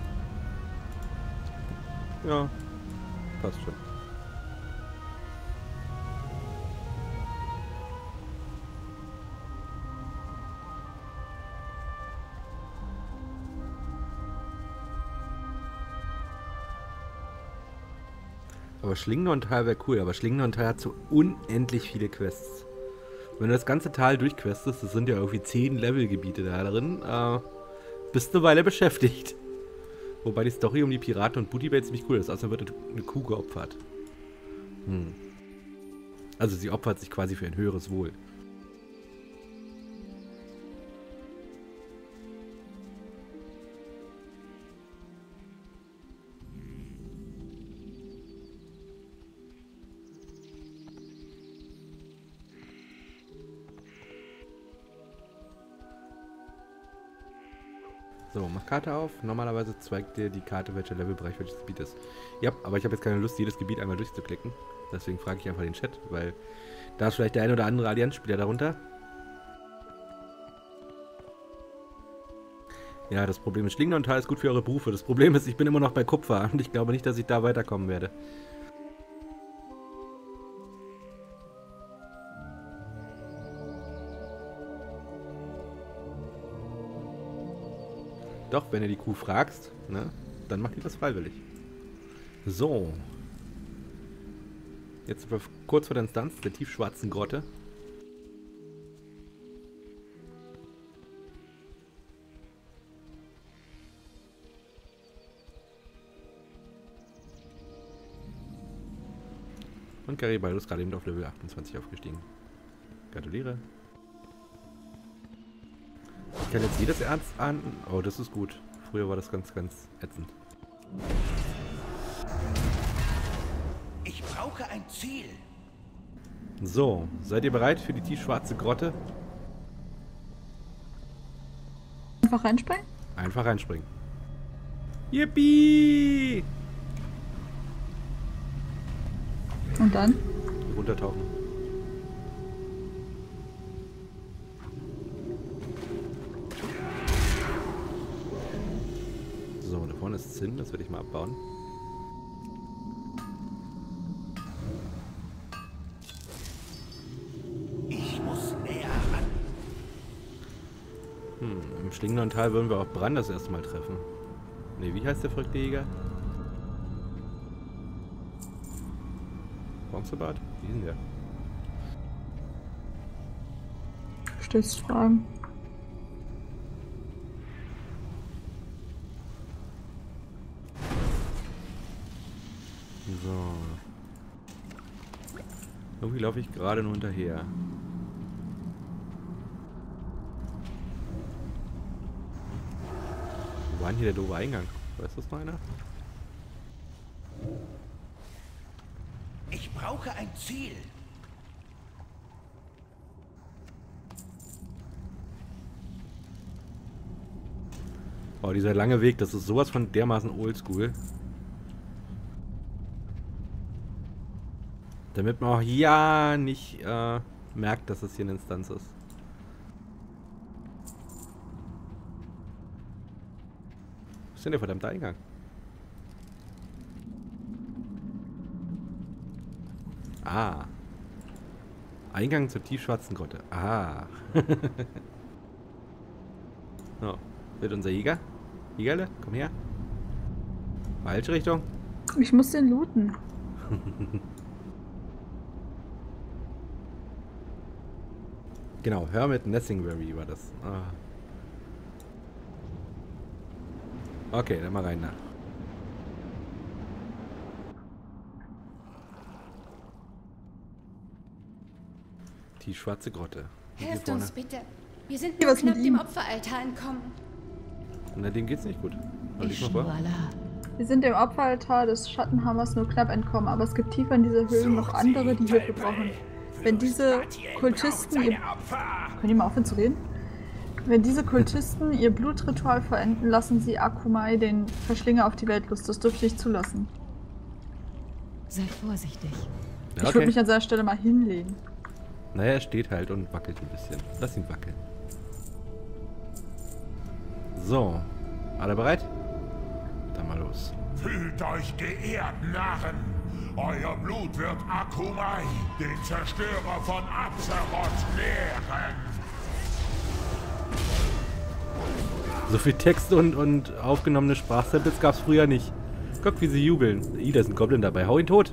Ja, passt schon. Aber Schlingenhorn-Tal wäre cool, aber Schlingenhorn-Tal hat so unendlich viele Quests. Wenn du das ganze Tal durchquestest, das sind ja irgendwie zehn Levelgebiete da drin, äh, bist du eine Weile beschäftigt. Wobei die Story um die Piraten und Booty Bay ziemlich cool ist, außer wird eine Kuh geopfert. Hm. Also sie opfert sich quasi für ein höheres Wohl. So, mach Karte auf. Normalerweise zeigt dir die Karte, welcher Levelbereich welches Gebiet ist. Ja, aber ich habe jetzt keine Lust, jedes Gebiet einmal durchzuklicken. Deswegen frage ich einfach den Chat, weil da ist vielleicht der ein oder andere Allianzspieler darunter. Ja, das Problem ist, Schlingenhorn-Tal ist gut für eure Berufe. Das Problem ist, ich bin immer noch bei Kupfer und ich glaube nicht, dass ich da weiterkommen werde. Doch, wenn du die Kuh fragst, ne, dann macht die das freiwillig. So. Jetzt sind wir kurz vor der Instanz der tiefschwarzen Grotte. Und Garibaldo ist gerade eben auf Level achtundzwanzig aufgestiegen. Gratuliere. Ich kann jetzt jedes Ernst ahnden. Oh, das ist gut. Früher war das ganz, ganz ätzend. Ich brauche ein Ziel. So, seid ihr bereit für die tiefschwarze Grotte? Einfach reinspringen? Einfach reinspringen. Yippie! Und dann? Runtertauchen. So, da vorne ist Zinn, das werde ich mal abbauen. Im Schlingenden Tal würden wir auch Bran das erste Mal treffen. Ne, wie heißt der verrückte Jäger? Bronzebart? Wie ist denn der? Stellst Fragen. So. Irgendwie laufe ich gerade nur hinterher. Wo war denn hier der doofe Eingang? Weiß das noch einer? Ich brauche ein Ziel. Oh, dieser lange Weg, das ist sowas von dermaßen oldschool. Damit man auch ja nicht äh, merkt, dass es hier eine Instanz ist. Wo ist denn der verdammte Eingang? Ah. Eingang zur tiefschwarzen Grotte. Ah. So, wird unser Jäger? Jägerle, komm her. Falsche Richtung. Ich muss den looten. Genau, Hermit Nessingberry war das. Ah. Okay, dann mal rein da. Die schwarze Grotte. Helft uns bitte. Wir sind Hier, nur was mit knapp ihm? dem Opferaltar entkommen. Na, dem geht's nicht gut. Soll ich mal vor? Ishnuala. Wir sind dem Opferaltar des Schattenhammers nur knapp entkommen, aber es gibt tiefer in dieser Höhle noch andere, die Hilfe brauchen. Wenn diese Kultisten ihr... Können die mal aufhören zu reden? Wenn diese Kultisten ihr Blutritual vollenden, lassen sie Akumai, den Verschlinger, auf die Weltlust. Das dürfte ich nicht zulassen. Sei vorsichtig. Ich Ja, würde okay. mich an seiner Stelle mal hinlegen. Naja, er steht halt und wackelt ein bisschen. Lass ihn wackeln. So. Alle bereit? Dann mal los. Fühlt euch geehrt, Narren. Euer Blut wird Akumai, den Zerstörer von Azeroth, nähren. So viel Text und, und aufgenommene Sprachsamples gab's früher nicht. Guck, wie sie jubeln. Ih, da ist ein Goblin dabei. Hau ihn tot.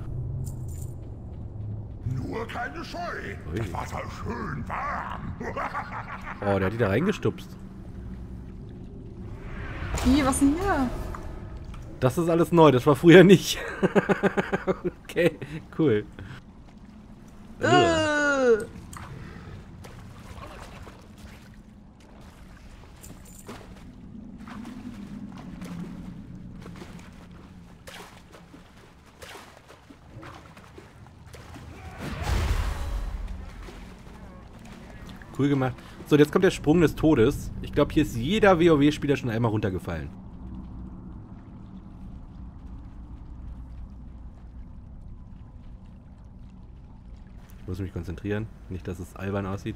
Nur keine Scheu. Ui. Das Wasser schön warm. Oh, der hat die da reingestupst. Wie, was denn hier? Das ist alles neu, das war früher nicht. Okay, cool. Ugh. Äh. Cool gemacht. So, jetzt kommt der Sprung des Todes. Ich glaube, hier ist jeder WoW-Spieler schon einmal runtergefallen. Ich muss mich konzentrieren. Nicht, dass es albern aussieht.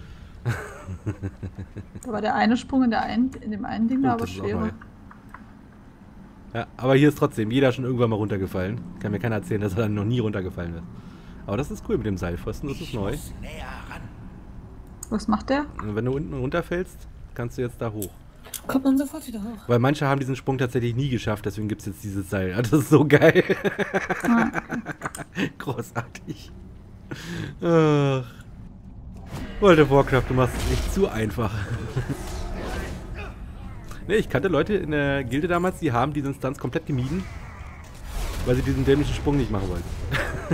Da war der eine Sprung in, der einen, in dem einen Ding, Oh, da aber das ist auch schwerer. neu. Ja, aber hier ist trotzdem jeder schon irgendwann mal runtergefallen. Kann mir keiner erzählen, dass er dann noch nie runtergefallen ist. Aber das ist cool mit dem Seilpfosten, das ist Ich neu. muss näher ran. Was macht der? Und wenn du unten runterfällst, kannst du jetzt da hoch. Kommt man sofort wieder hoch. Weil manche haben diesen Sprung tatsächlich nie geschafft, deswegen gibt es jetzt dieses Seil. Ja, das ist so geil. Ah, Großartig. Ach. World of Warcraft, du machst es echt zu einfach. Ne, ich kannte Leute in der Gilde damals, die haben diese Instanz komplett gemieden, weil sie diesen dämlichen Sprung nicht machen wollten.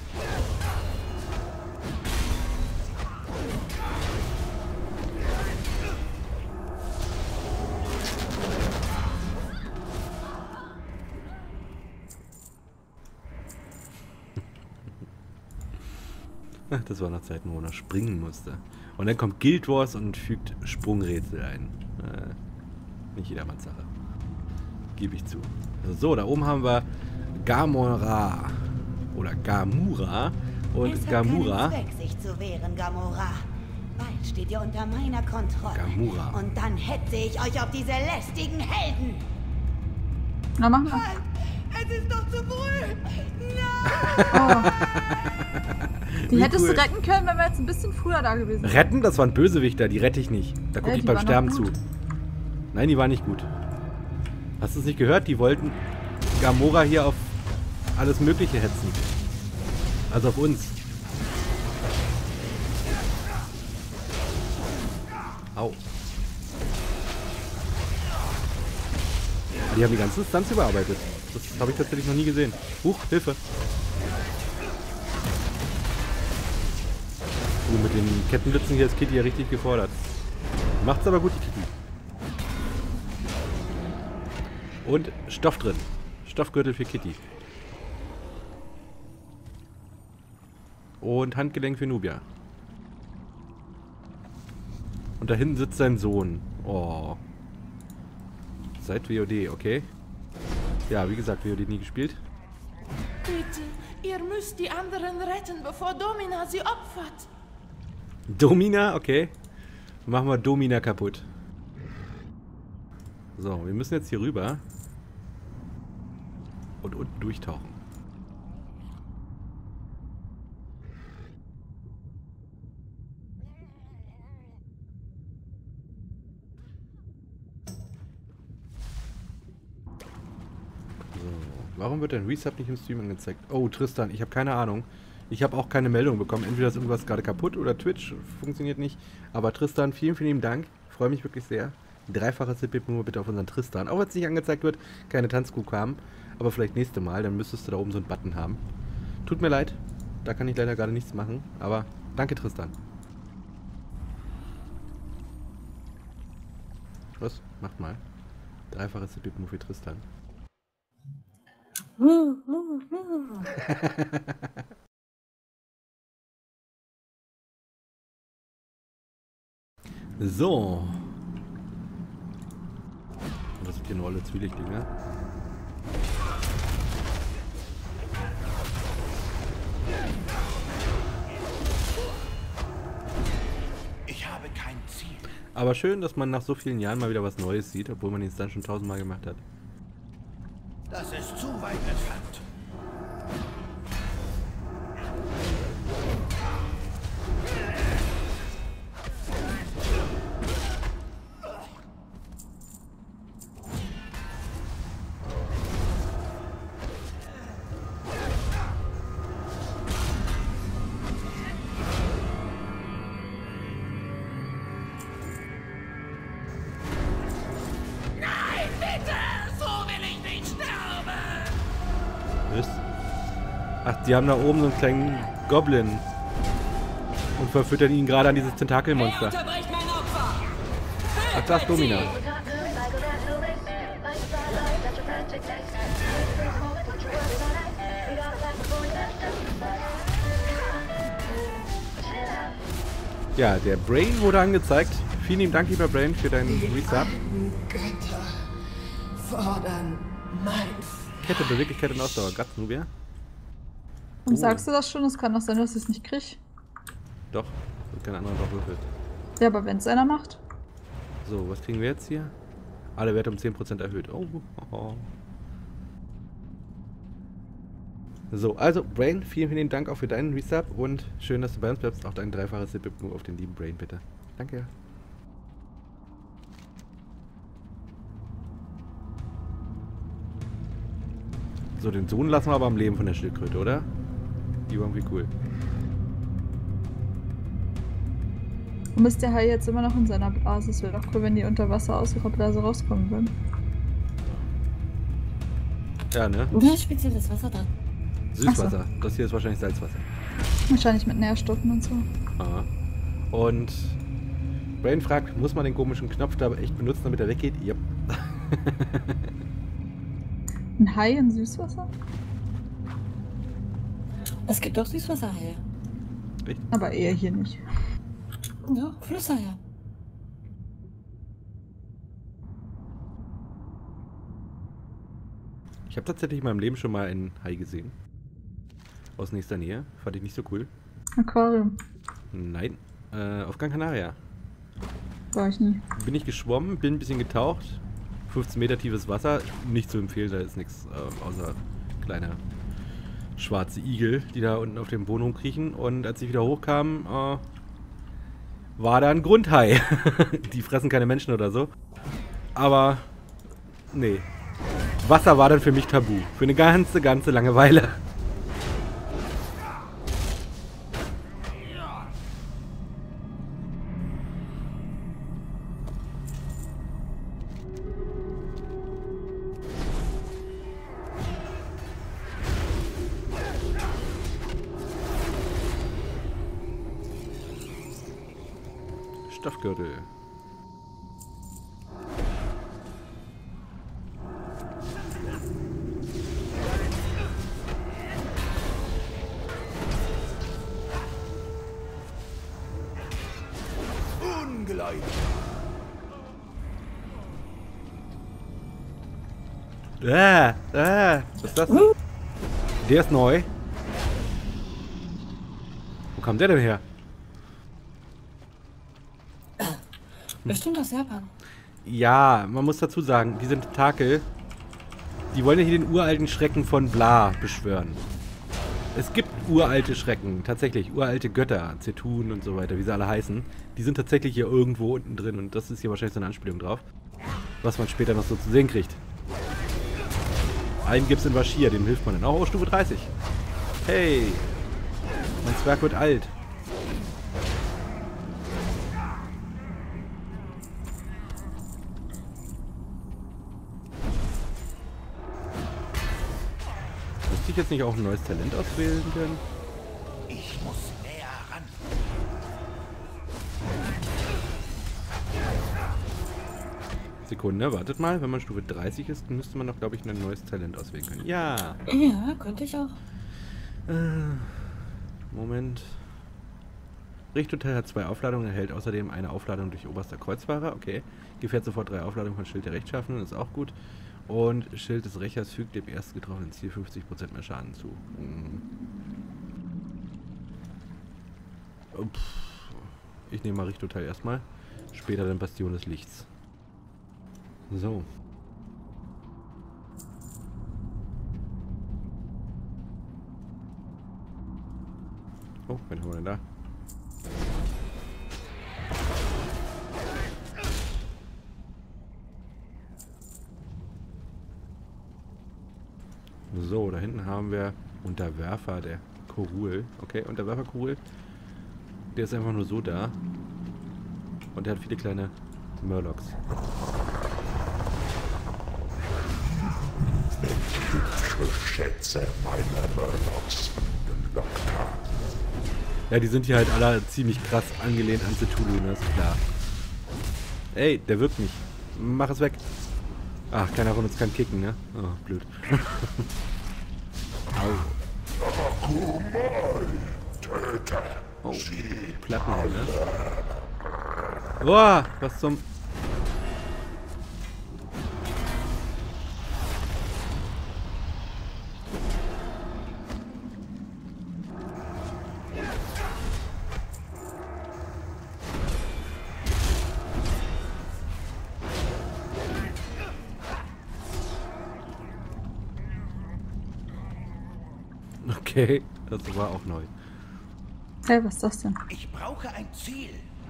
Ach, das war noch Zeiten, wo man noch springen musste. Und dann kommt Guild Wars und fügt Sprungrätsel ein. Äh, nicht jedermanns Sache. Gebe ich zu. Also so, da oben haben wir Gamora. Oder Gamura. Und Es hat Gamura. keinen Zweck, sich zu wehren, Gamora. Bald steht ihr unter meiner Kontrolle. Gamora. Und dann hetze ich euch auf diese lästigen Helden. na, mach mal. Es ist doch zu früh. Oh, Die Wie hättest cool. du retten können, wenn wir jetzt ein bisschen früher da gewesen wären. Retten? Das waren Bösewichter, die rette ich nicht. Da gucke Ja, ich die beim waren Sterben auch zu. gut. Nein, die waren nicht gut. Hast du es nicht gehört? Die wollten Gamora hier auf alles Mögliche hetzen. Also auf uns. Au. Die haben die ganze Instanz überarbeitet. Das habe ich tatsächlich noch nie gesehen. Huch, Hilfe. Uh, mit den Kettenblitzen hier ist Kitty ja richtig gefordert. Macht's aber gut, die Kitty. Und Stoff drin. Stoffgürtel für Kitty. Und Handgelenk für Nubia. Und da hinten sitzt sein Sohn. Oh. Seit W O D, okay. Ja, wie gesagt, W O D nie gespielt. Bitte, ihr müsst die anderen retten, bevor Domina sie opfert. Domina, okay. Machen wir Domina kaputt. So, wir müssen jetzt hier rüber. Und unten durchtauchen. Warum wird dein Resub nicht im Stream angezeigt? Oh, Tristan, ich habe keine Ahnung. Ich habe auch keine Meldung bekommen. Entweder ist irgendwas gerade kaputt oder Twitch funktioniert nicht. Aber Tristan, vielen, vielen lieben Dank. Ich freue mich wirklich sehr. Dreifaches Tipp nur bitte auf unseren Tristan. Auch wenn es nicht angezeigt wird, keine Tanzkuh haben. Aber vielleicht nächste Mal, dann müsstest du da oben so einen Button haben. Tut mir leid. Da kann ich leider gerade nichts machen. Aber danke, Tristan. Was? Macht mal. Dreifaches Tipp nur für Tristan. So. Das sind hier nur alle Zwielichtlinge. Ich habe kein Ziel. Aber schön, dass man nach so vielen Jahren mal wieder was Neues sieht, obwohl man es dann schon tausendmal gemacht hat. Das ist zu weit entfernt. Ach, die haben da oben so einen kleinen Goblin und verfüttern ihn gerade an dieses Tentakelmonster. Ach, das ist Domina. Ja, der Brain wurde angezeigt. Vielen lieben Dank, lieber Brain, für deinen Resub. Götter fordern mein Kette, Beweglichkeit und Ausdauer. Gab's Nubia? Und Oh. sagst du das schon? Es kann doch sein, dass ich es nicht krieg. Doch, wird kein anderer doch würfelt. Ja, aber wenn es einer macht. So, was kriegen wir jetzt hier? Alle Werte um zehn Prozent erhöht. Oh, oh. So, also Brain, vielen, vielen Dank auch für deinen Resub und schön, dass du bei uns bleibst. Auch dein dreifaches Sip nur auf den lieben Brain, bitte. Danke. So, den Sohn lassen wir aber am Leben von der Schildkröte, oder? Die war irgendwie cool. Warum ist der Hai jetzt immer noch in seiner Blase? Es wäre doch cool, wenn die unter Wasser aus ihrer Blase rauskommen würden. Ja, ne? Da ist spezielles Wasser drin. Süßwasser. Das hier ist wahrscheinlich Salzwasser. Wahrscheinlich mit Nährstoffen und so. Aha. Und Brain fragt, muss man den komischen Knopf da echt benutzen, damit er weggeht? Yep. Ein Hai in Süßwasser? Es gibt doch Süßwasserhaie. Echt? Aber eher hier nicht. Ja, Flusshaie. Ich habe tatsächlich in meinem Leben schon mal einen Hai gesehen. Aus nächster Nähe. Fand ich nicht so cool. Aquarium. Nein. Äh, auf Gran Canaria. War ich nie. Bin ich geschwommen, bin ein bisschen getaucht. fünfzehn Meter tiefes Wasser. Nicht zu empfehlen, da ist nichts äh, außer kleiner schwarze Igel, die da unten auf dem Boden rumkriechen. Und als ich wieder hochkam, äh, war da ein Grundhai. Die fressen keine Menschen oder so. Aber, nee. Wasser war dann für mich tabu. Für eine ganze, ganze lange Weile. Stoffgürtel. Ungleich. Ah, ah, was ist das? Der ist neu. Wo kam der denn her? Bestimmt aus Japan. Ja, man muss dazu sagen, diese Tentakel, die wollen ja hier den uralten Schrecken von Bla beschwören. Es gibt uralte Schrecken, tatsächlich, uralte Götter, Zetun und so weiter, wie sie alle heißen. Die sind tatsächlich hier irgendwo unten drin und das ist hier wahrscheinlich so eine Anspielung drauf. Was man später noch so zu sehen kriegt. Einen gibt's in Vashj'ir, dem hilft man dann auch. Oh, Stufe dreißig. Hey, mein Zwerg wird alt. Ich jetzt nicht auch ein neues Talent auswählen können? Ich muss näher ran. Sekunde, wartet mal. Wenn man Stufe dreißig ist, müsste man noch, glaube ich, ein neues Talent auswählen können. Ja. Ja, könnte ich auch. Äh, Moment. Richthotel hat zwei Aufladungen, erhält außerdem eine Aufladung durch oberster Kreuzfahrer. Okay. Gefährt sofort drei Aufladungen von Schild der Rechtschaffenen, ist auch gut. Und Schild des Rächers fügt dem erst getroffenen Ziel fünfzig Prozent mehr Schaden zu. Hm. Ich nehme mal Richthotel erstmal. Später dann Bastion des Lichts. So. Oh, wen haben wir denn da? So, da hinten haben wir Unterwerfer, der Korul. Okay, Unterwerfer Korul. Der ist einfach nur so da. Und der hat viele kleine Murlocs. Ich schätze meine Murlocs gelockt haben. Ja, die sind hier halt alle ziemlich krass angelehnt an Cthulhu, ne? Ist klar. Ey, der wirkt nicht. Mach es weg. Ach, keiner von uns kann kicken, ne? Oh, blöd. Au. Oh, Platten, ne? Boah, was zum... Okay, das war auch neu. Hey, was ist das denn? Ich brauche ein Ziel.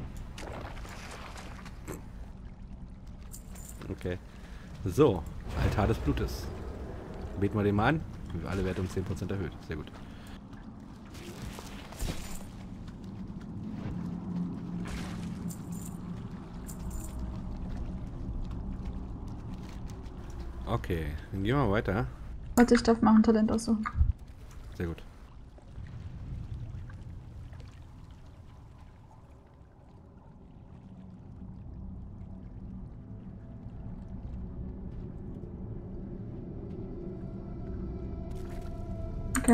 Okay. So, Altar des Blutes. Beten wir den mal an. Alle Werte um zehn Prozent erhöht. Sehr gut. Okay, dann gehen wir mal weiter. Warte, ich darf mal ein Talent aussuchen. Sehr gut. Okay.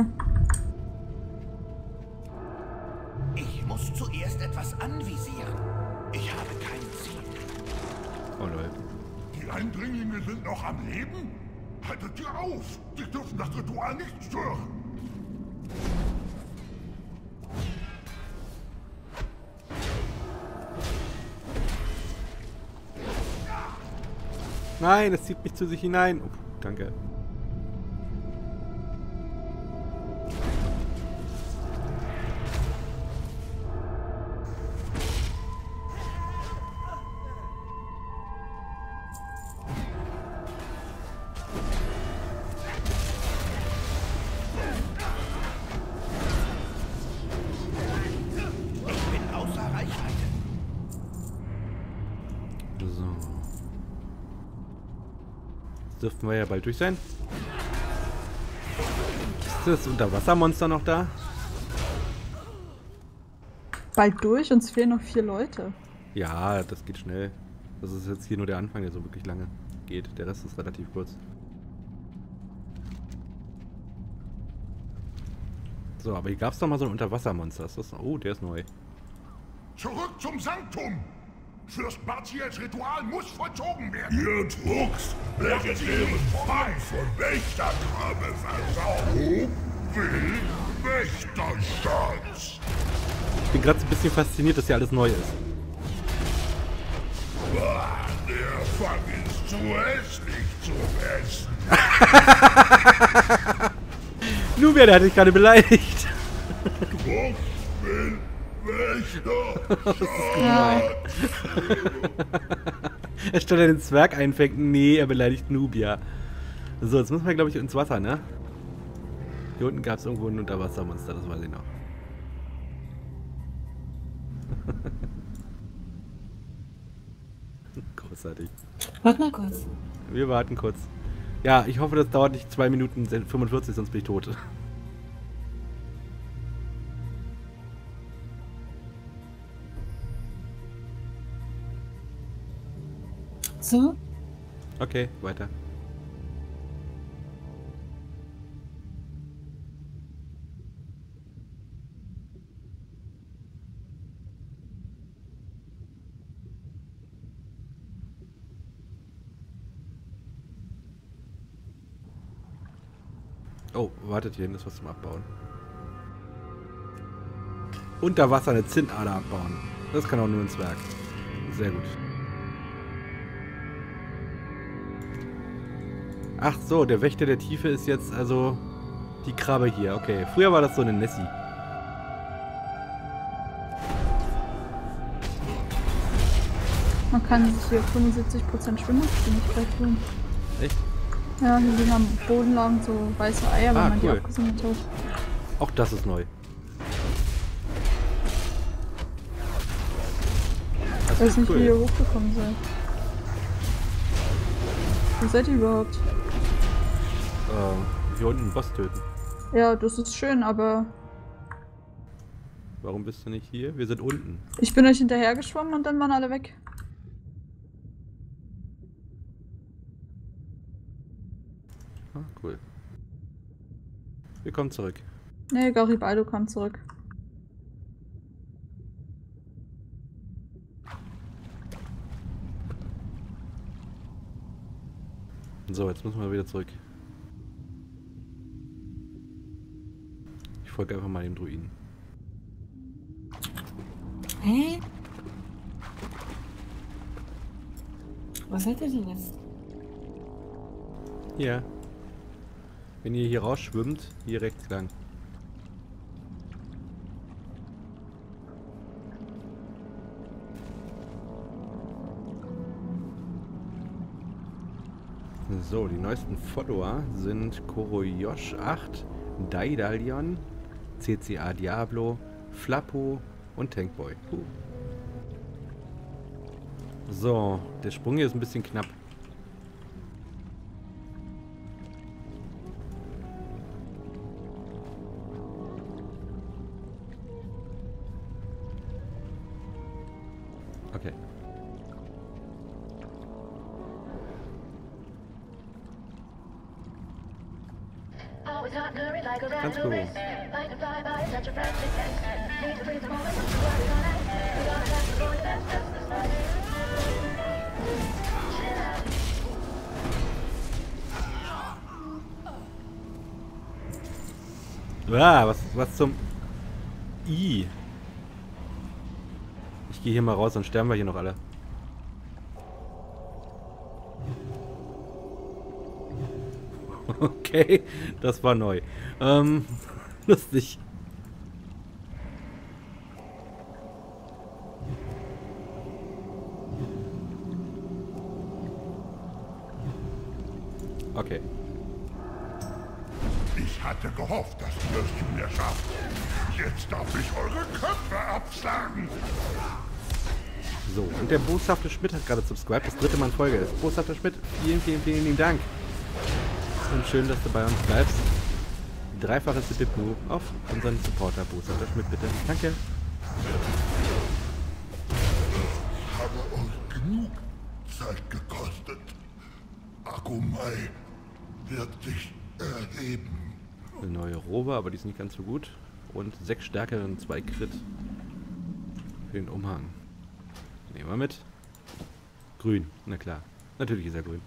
Ich muss zuerst etwas anvisieren. Ich habe kein Ziel. Oh Leute. Die Eindringlinge sind noch am Leben? Haltet ihr auf! Sie dürfen das Ritual nicht stören! Nein, es zieht mich zu sich hinein. Oh, danke. Dürften wir ja bald durch sein. Ist das Unterwassermonster noch da? Bald durch, uns fehlen noch vier Leute. Ja, das geht schnell. Das ist jetzt hier nur der Anfang, der so wirklich lange geht. Der Rest ist relativ kurz. So, aber hier gab es doch mal so ein Unterwassermonster. Ist das, oh, der ist neu. Zurück zum Sanktum! Fürst Bartiels Ritual muss vollzogen werden! Ihr Drucks werdet ihren Feind von Wächterkrabbe versorgen! Wo will Wächterschatz? Ich bin gerade so ein bisschen fasziniert, dass hier alles neu ist. Bah, der Fang ist zu hässlich zum Essen! Nubia, der hat dich gerade beleidigt. Drucks will Wächterschatz! Das ist gemein. Statt er den Zwerg einfängt, nee, er beleidigt Nubia. So, jetzt müssen wir, glaube ich, ins Wasser, ne? Hier unten gab es irgendwo ein Unterwassermonster, das weiß ich noch. Großartig. Warte mal kurz. Wir warten kurz. Ja, ich hoffe, das dauert nicht zwei Minuten fünfundvierzig, sonst bin ich tot. So? Okay, weiter. Oh, wartet, hier hinten ist was zum Abbauen. Unter Wasser eine Zinnader abbauen. Das kann auch nur ein Zwerg. Sehr gut. Ach so, der Wächter der Tiefe ist jetzt also die Krabbe hier. Okay, früher war das so eine Nessie. Man kann sich hier fünfundsiebzig Prozent Schwimmgeschwindigkeit tun. Echt? Ja, hier sind am Boden lagen so weiße Eier, wenn Ah, man cool. die abgesammelt hat. Auch das ist neu. Ich weiß nicht, wie ihr hochgekommen seid. Wo seid ihr überhaupt? Äh, hier unten einen Boss töten. Ja, das ist schön, aber Warum bist du nicht hier? Wir sind unten. ich bin euch hinterher geschwommen und dann waren alle weg. Ah, cool. Wir kommen zurück. Nee, Garibaldo kam zurück. So, jetzt müssen wir wieder zurück. Ich folge einfach mal dem Druiden. Hä? Was seid ihr denn jetzt? Hier. Wenn ihr hier rausschwimmt, hier rechts lang. So, die neuesten Follower sind Koroyosh acht, Daidalion, C C A Diablo, Flappo und Tankboy. Uh. So, der Sprung hier ist ein bisschen knapp. Okay. Ganz cool. Ah, was, was zum... I. Ich gehe hier mal raus, sonst sterben wir hier noch alle. Okay, das war neu. Ähm, lustig. Okay. Ich hatte gehofft, dass ihr es mir schafft. Jetzt darf ich eure Köpfe abschlagen. So, und der boshafte Schmidt hat gerade subscribed. Das dritte Mal in Folge ist. Boshafter Schmidt, vielen, vielen, vielen lieben Dank. Und schön, dass du bei uns bleibst. Dreifache Sip-Move auf unseren Supporter-Booster. Das mit bitte. Danke. Habe euch genug Zeit gekostet. Akumai wird sich erheben. Eine neue Robe, aber die ist nicht ganz so gut. Und sechs Stärke und zwei Crit. Für den Umhang. Nehmen wir mit. Grün, na klar. Natürlich ist er grün.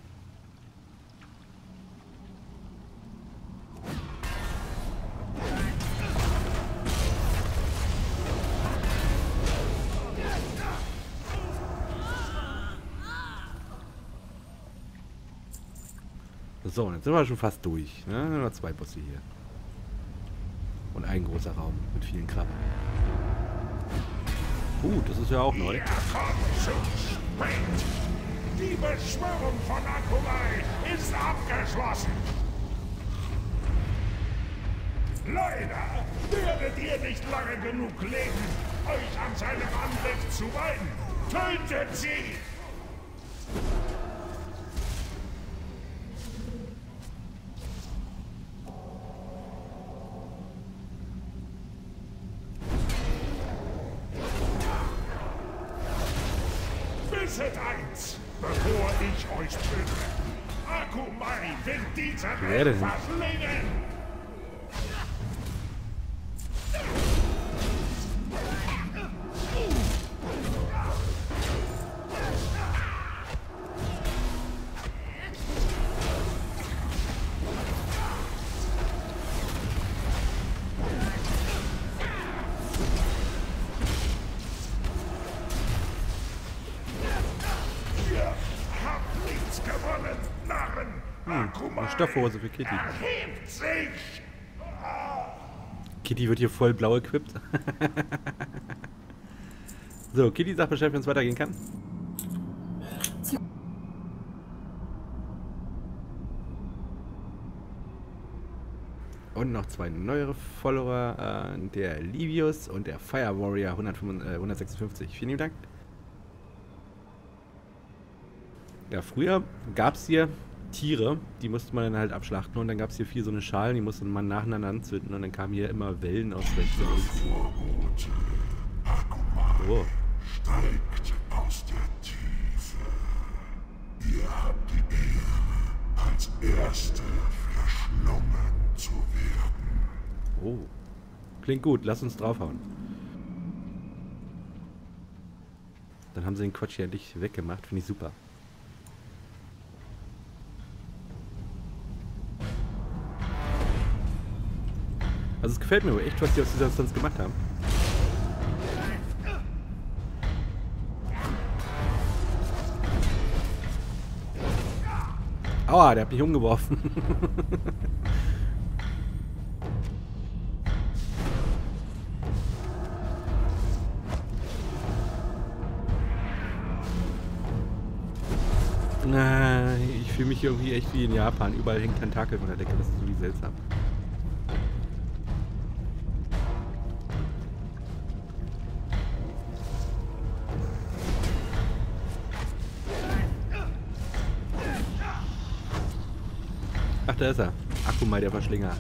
So, und jetzt sind wir schon fast durch. Ne? Nur noch zwei Bosse hier. Und ein großer Raum mit vielen Krabben. Uh, das ist ja auch neu. Ihr kommt zu spät. Die Beschwörung von Akumai ist abgeschlossen. Leider werdet ihr nicht lange genug leben, euch an seinem Anblick zu weiden. Tötet sie! Wisset eins, bevor ich euch töte. Akumai will diese Wer Welt denn? verschlingen. Eine Stoffhose für Kitty. Erhebt sich! Kitty wird hier voll blau equipped. So, Kitty sagt Bescheid, wenn es weitergehen kann. Und noch zwei neuere Follower, äh, der Livius und der Fire Warrior hundertsechsundfünfzig. Vielen lieben Dank. Ja, früher gab es hier Tiere, die musste man dann halt abschlachten und dann gab es hier vier so eine Schalen, die musste man nacheinander anzünden und dann kamen hier immer Wellen aus rechts und links. Oh. Steigt aus der Tiefe. Ihr habt die Ehre, als Erste verschlungen zu werden. Oh. Klingt gut, lass uns draufhauen. Dann haben sie den Quatsch hier endlich weggemacht, finde ich super. Also es gefällt mir aber echt, was die aus dieser Instanz gemacht haben. Aua, der hat mich umgeworfen. Na, ich fühle mich irgendwie echt wie in Japan. Überall hängt Tentakel von der Decke. Das ist irgendwie seltsam. Ach, da ist er. Akumai, der Verschlinger.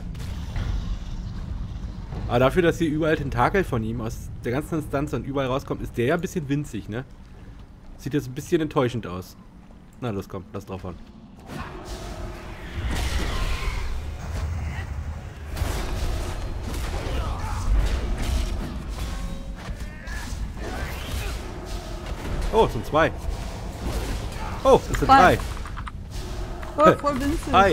Aber dafür, dass hier überall Tentakel von ihm aus der ganzen Instanz und überall rauskommt, ist der ja ein bisschen winzig, ne? Sieht jetzt ein bisschen enttäuschend aus. Na, los, komm, lass draufhauen. Oh, es sind zwei. Oh, es sind drei. Oh, voll winzig. Hi.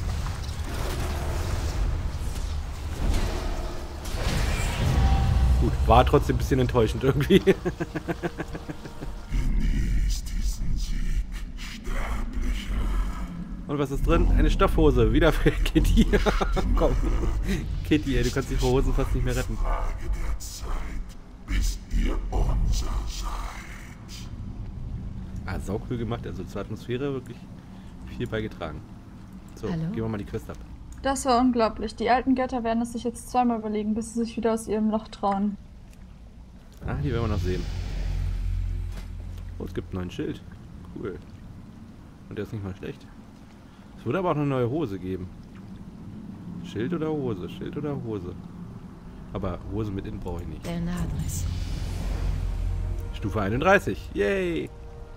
Gut, war trotzdem ein bisschen enttäuschend irgendwie. Genießt diesen Sieg, Sterblicher. Und was ist drin? Eine Stoffhose. Wieder für Kitty. Komm. Kitty, ey, du kannst dich vor Hosen fast nicht mehr retten. Frage der Zeit, bis ihr unser seid. Ah, saucool gemacht. Also zur Atmosphäre wirklich viel beigetragen. So, Hallo? gehen wir mal die Quest ab. Das war unglaublich. Die alten Götter werden es sich jetzt zweimal überlegen, bis sie sich wieder aus ihrem Loch trauen. Ah, die werden wir noch sehen. Oh, es gibt einen neuen Schild. Cool. Und der ist nicht mal schlecht. Es würde aber auch eine neue Hose geben. Schild oder Hose? Schild oder Hose? Aber Hose mit innen brauche ich nicht. Der Nahadress. Stufe einunddreißig. Yay!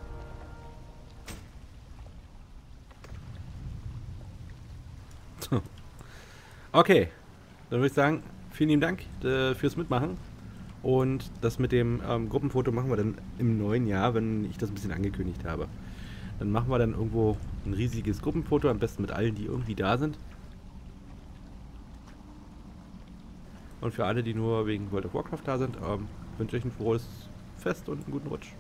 Okay. Dann würde ich sagen, vielen lieben Dank äh, fürs Mitmachen. Und das mit dem ähm, Gruppenfoto machen wir dann im neuen Jahr, wenn ich das ein bisschen angekündigt habe. Dann machen wir dann irgendwo ein riesiges Gruppenfoto, am besten mit allen, die irgendwie da sind. Und für alle, die nur wegen World of Warcraft da sind, ähm, wünsche ich ein frohes Fest und einen guten Rutsch.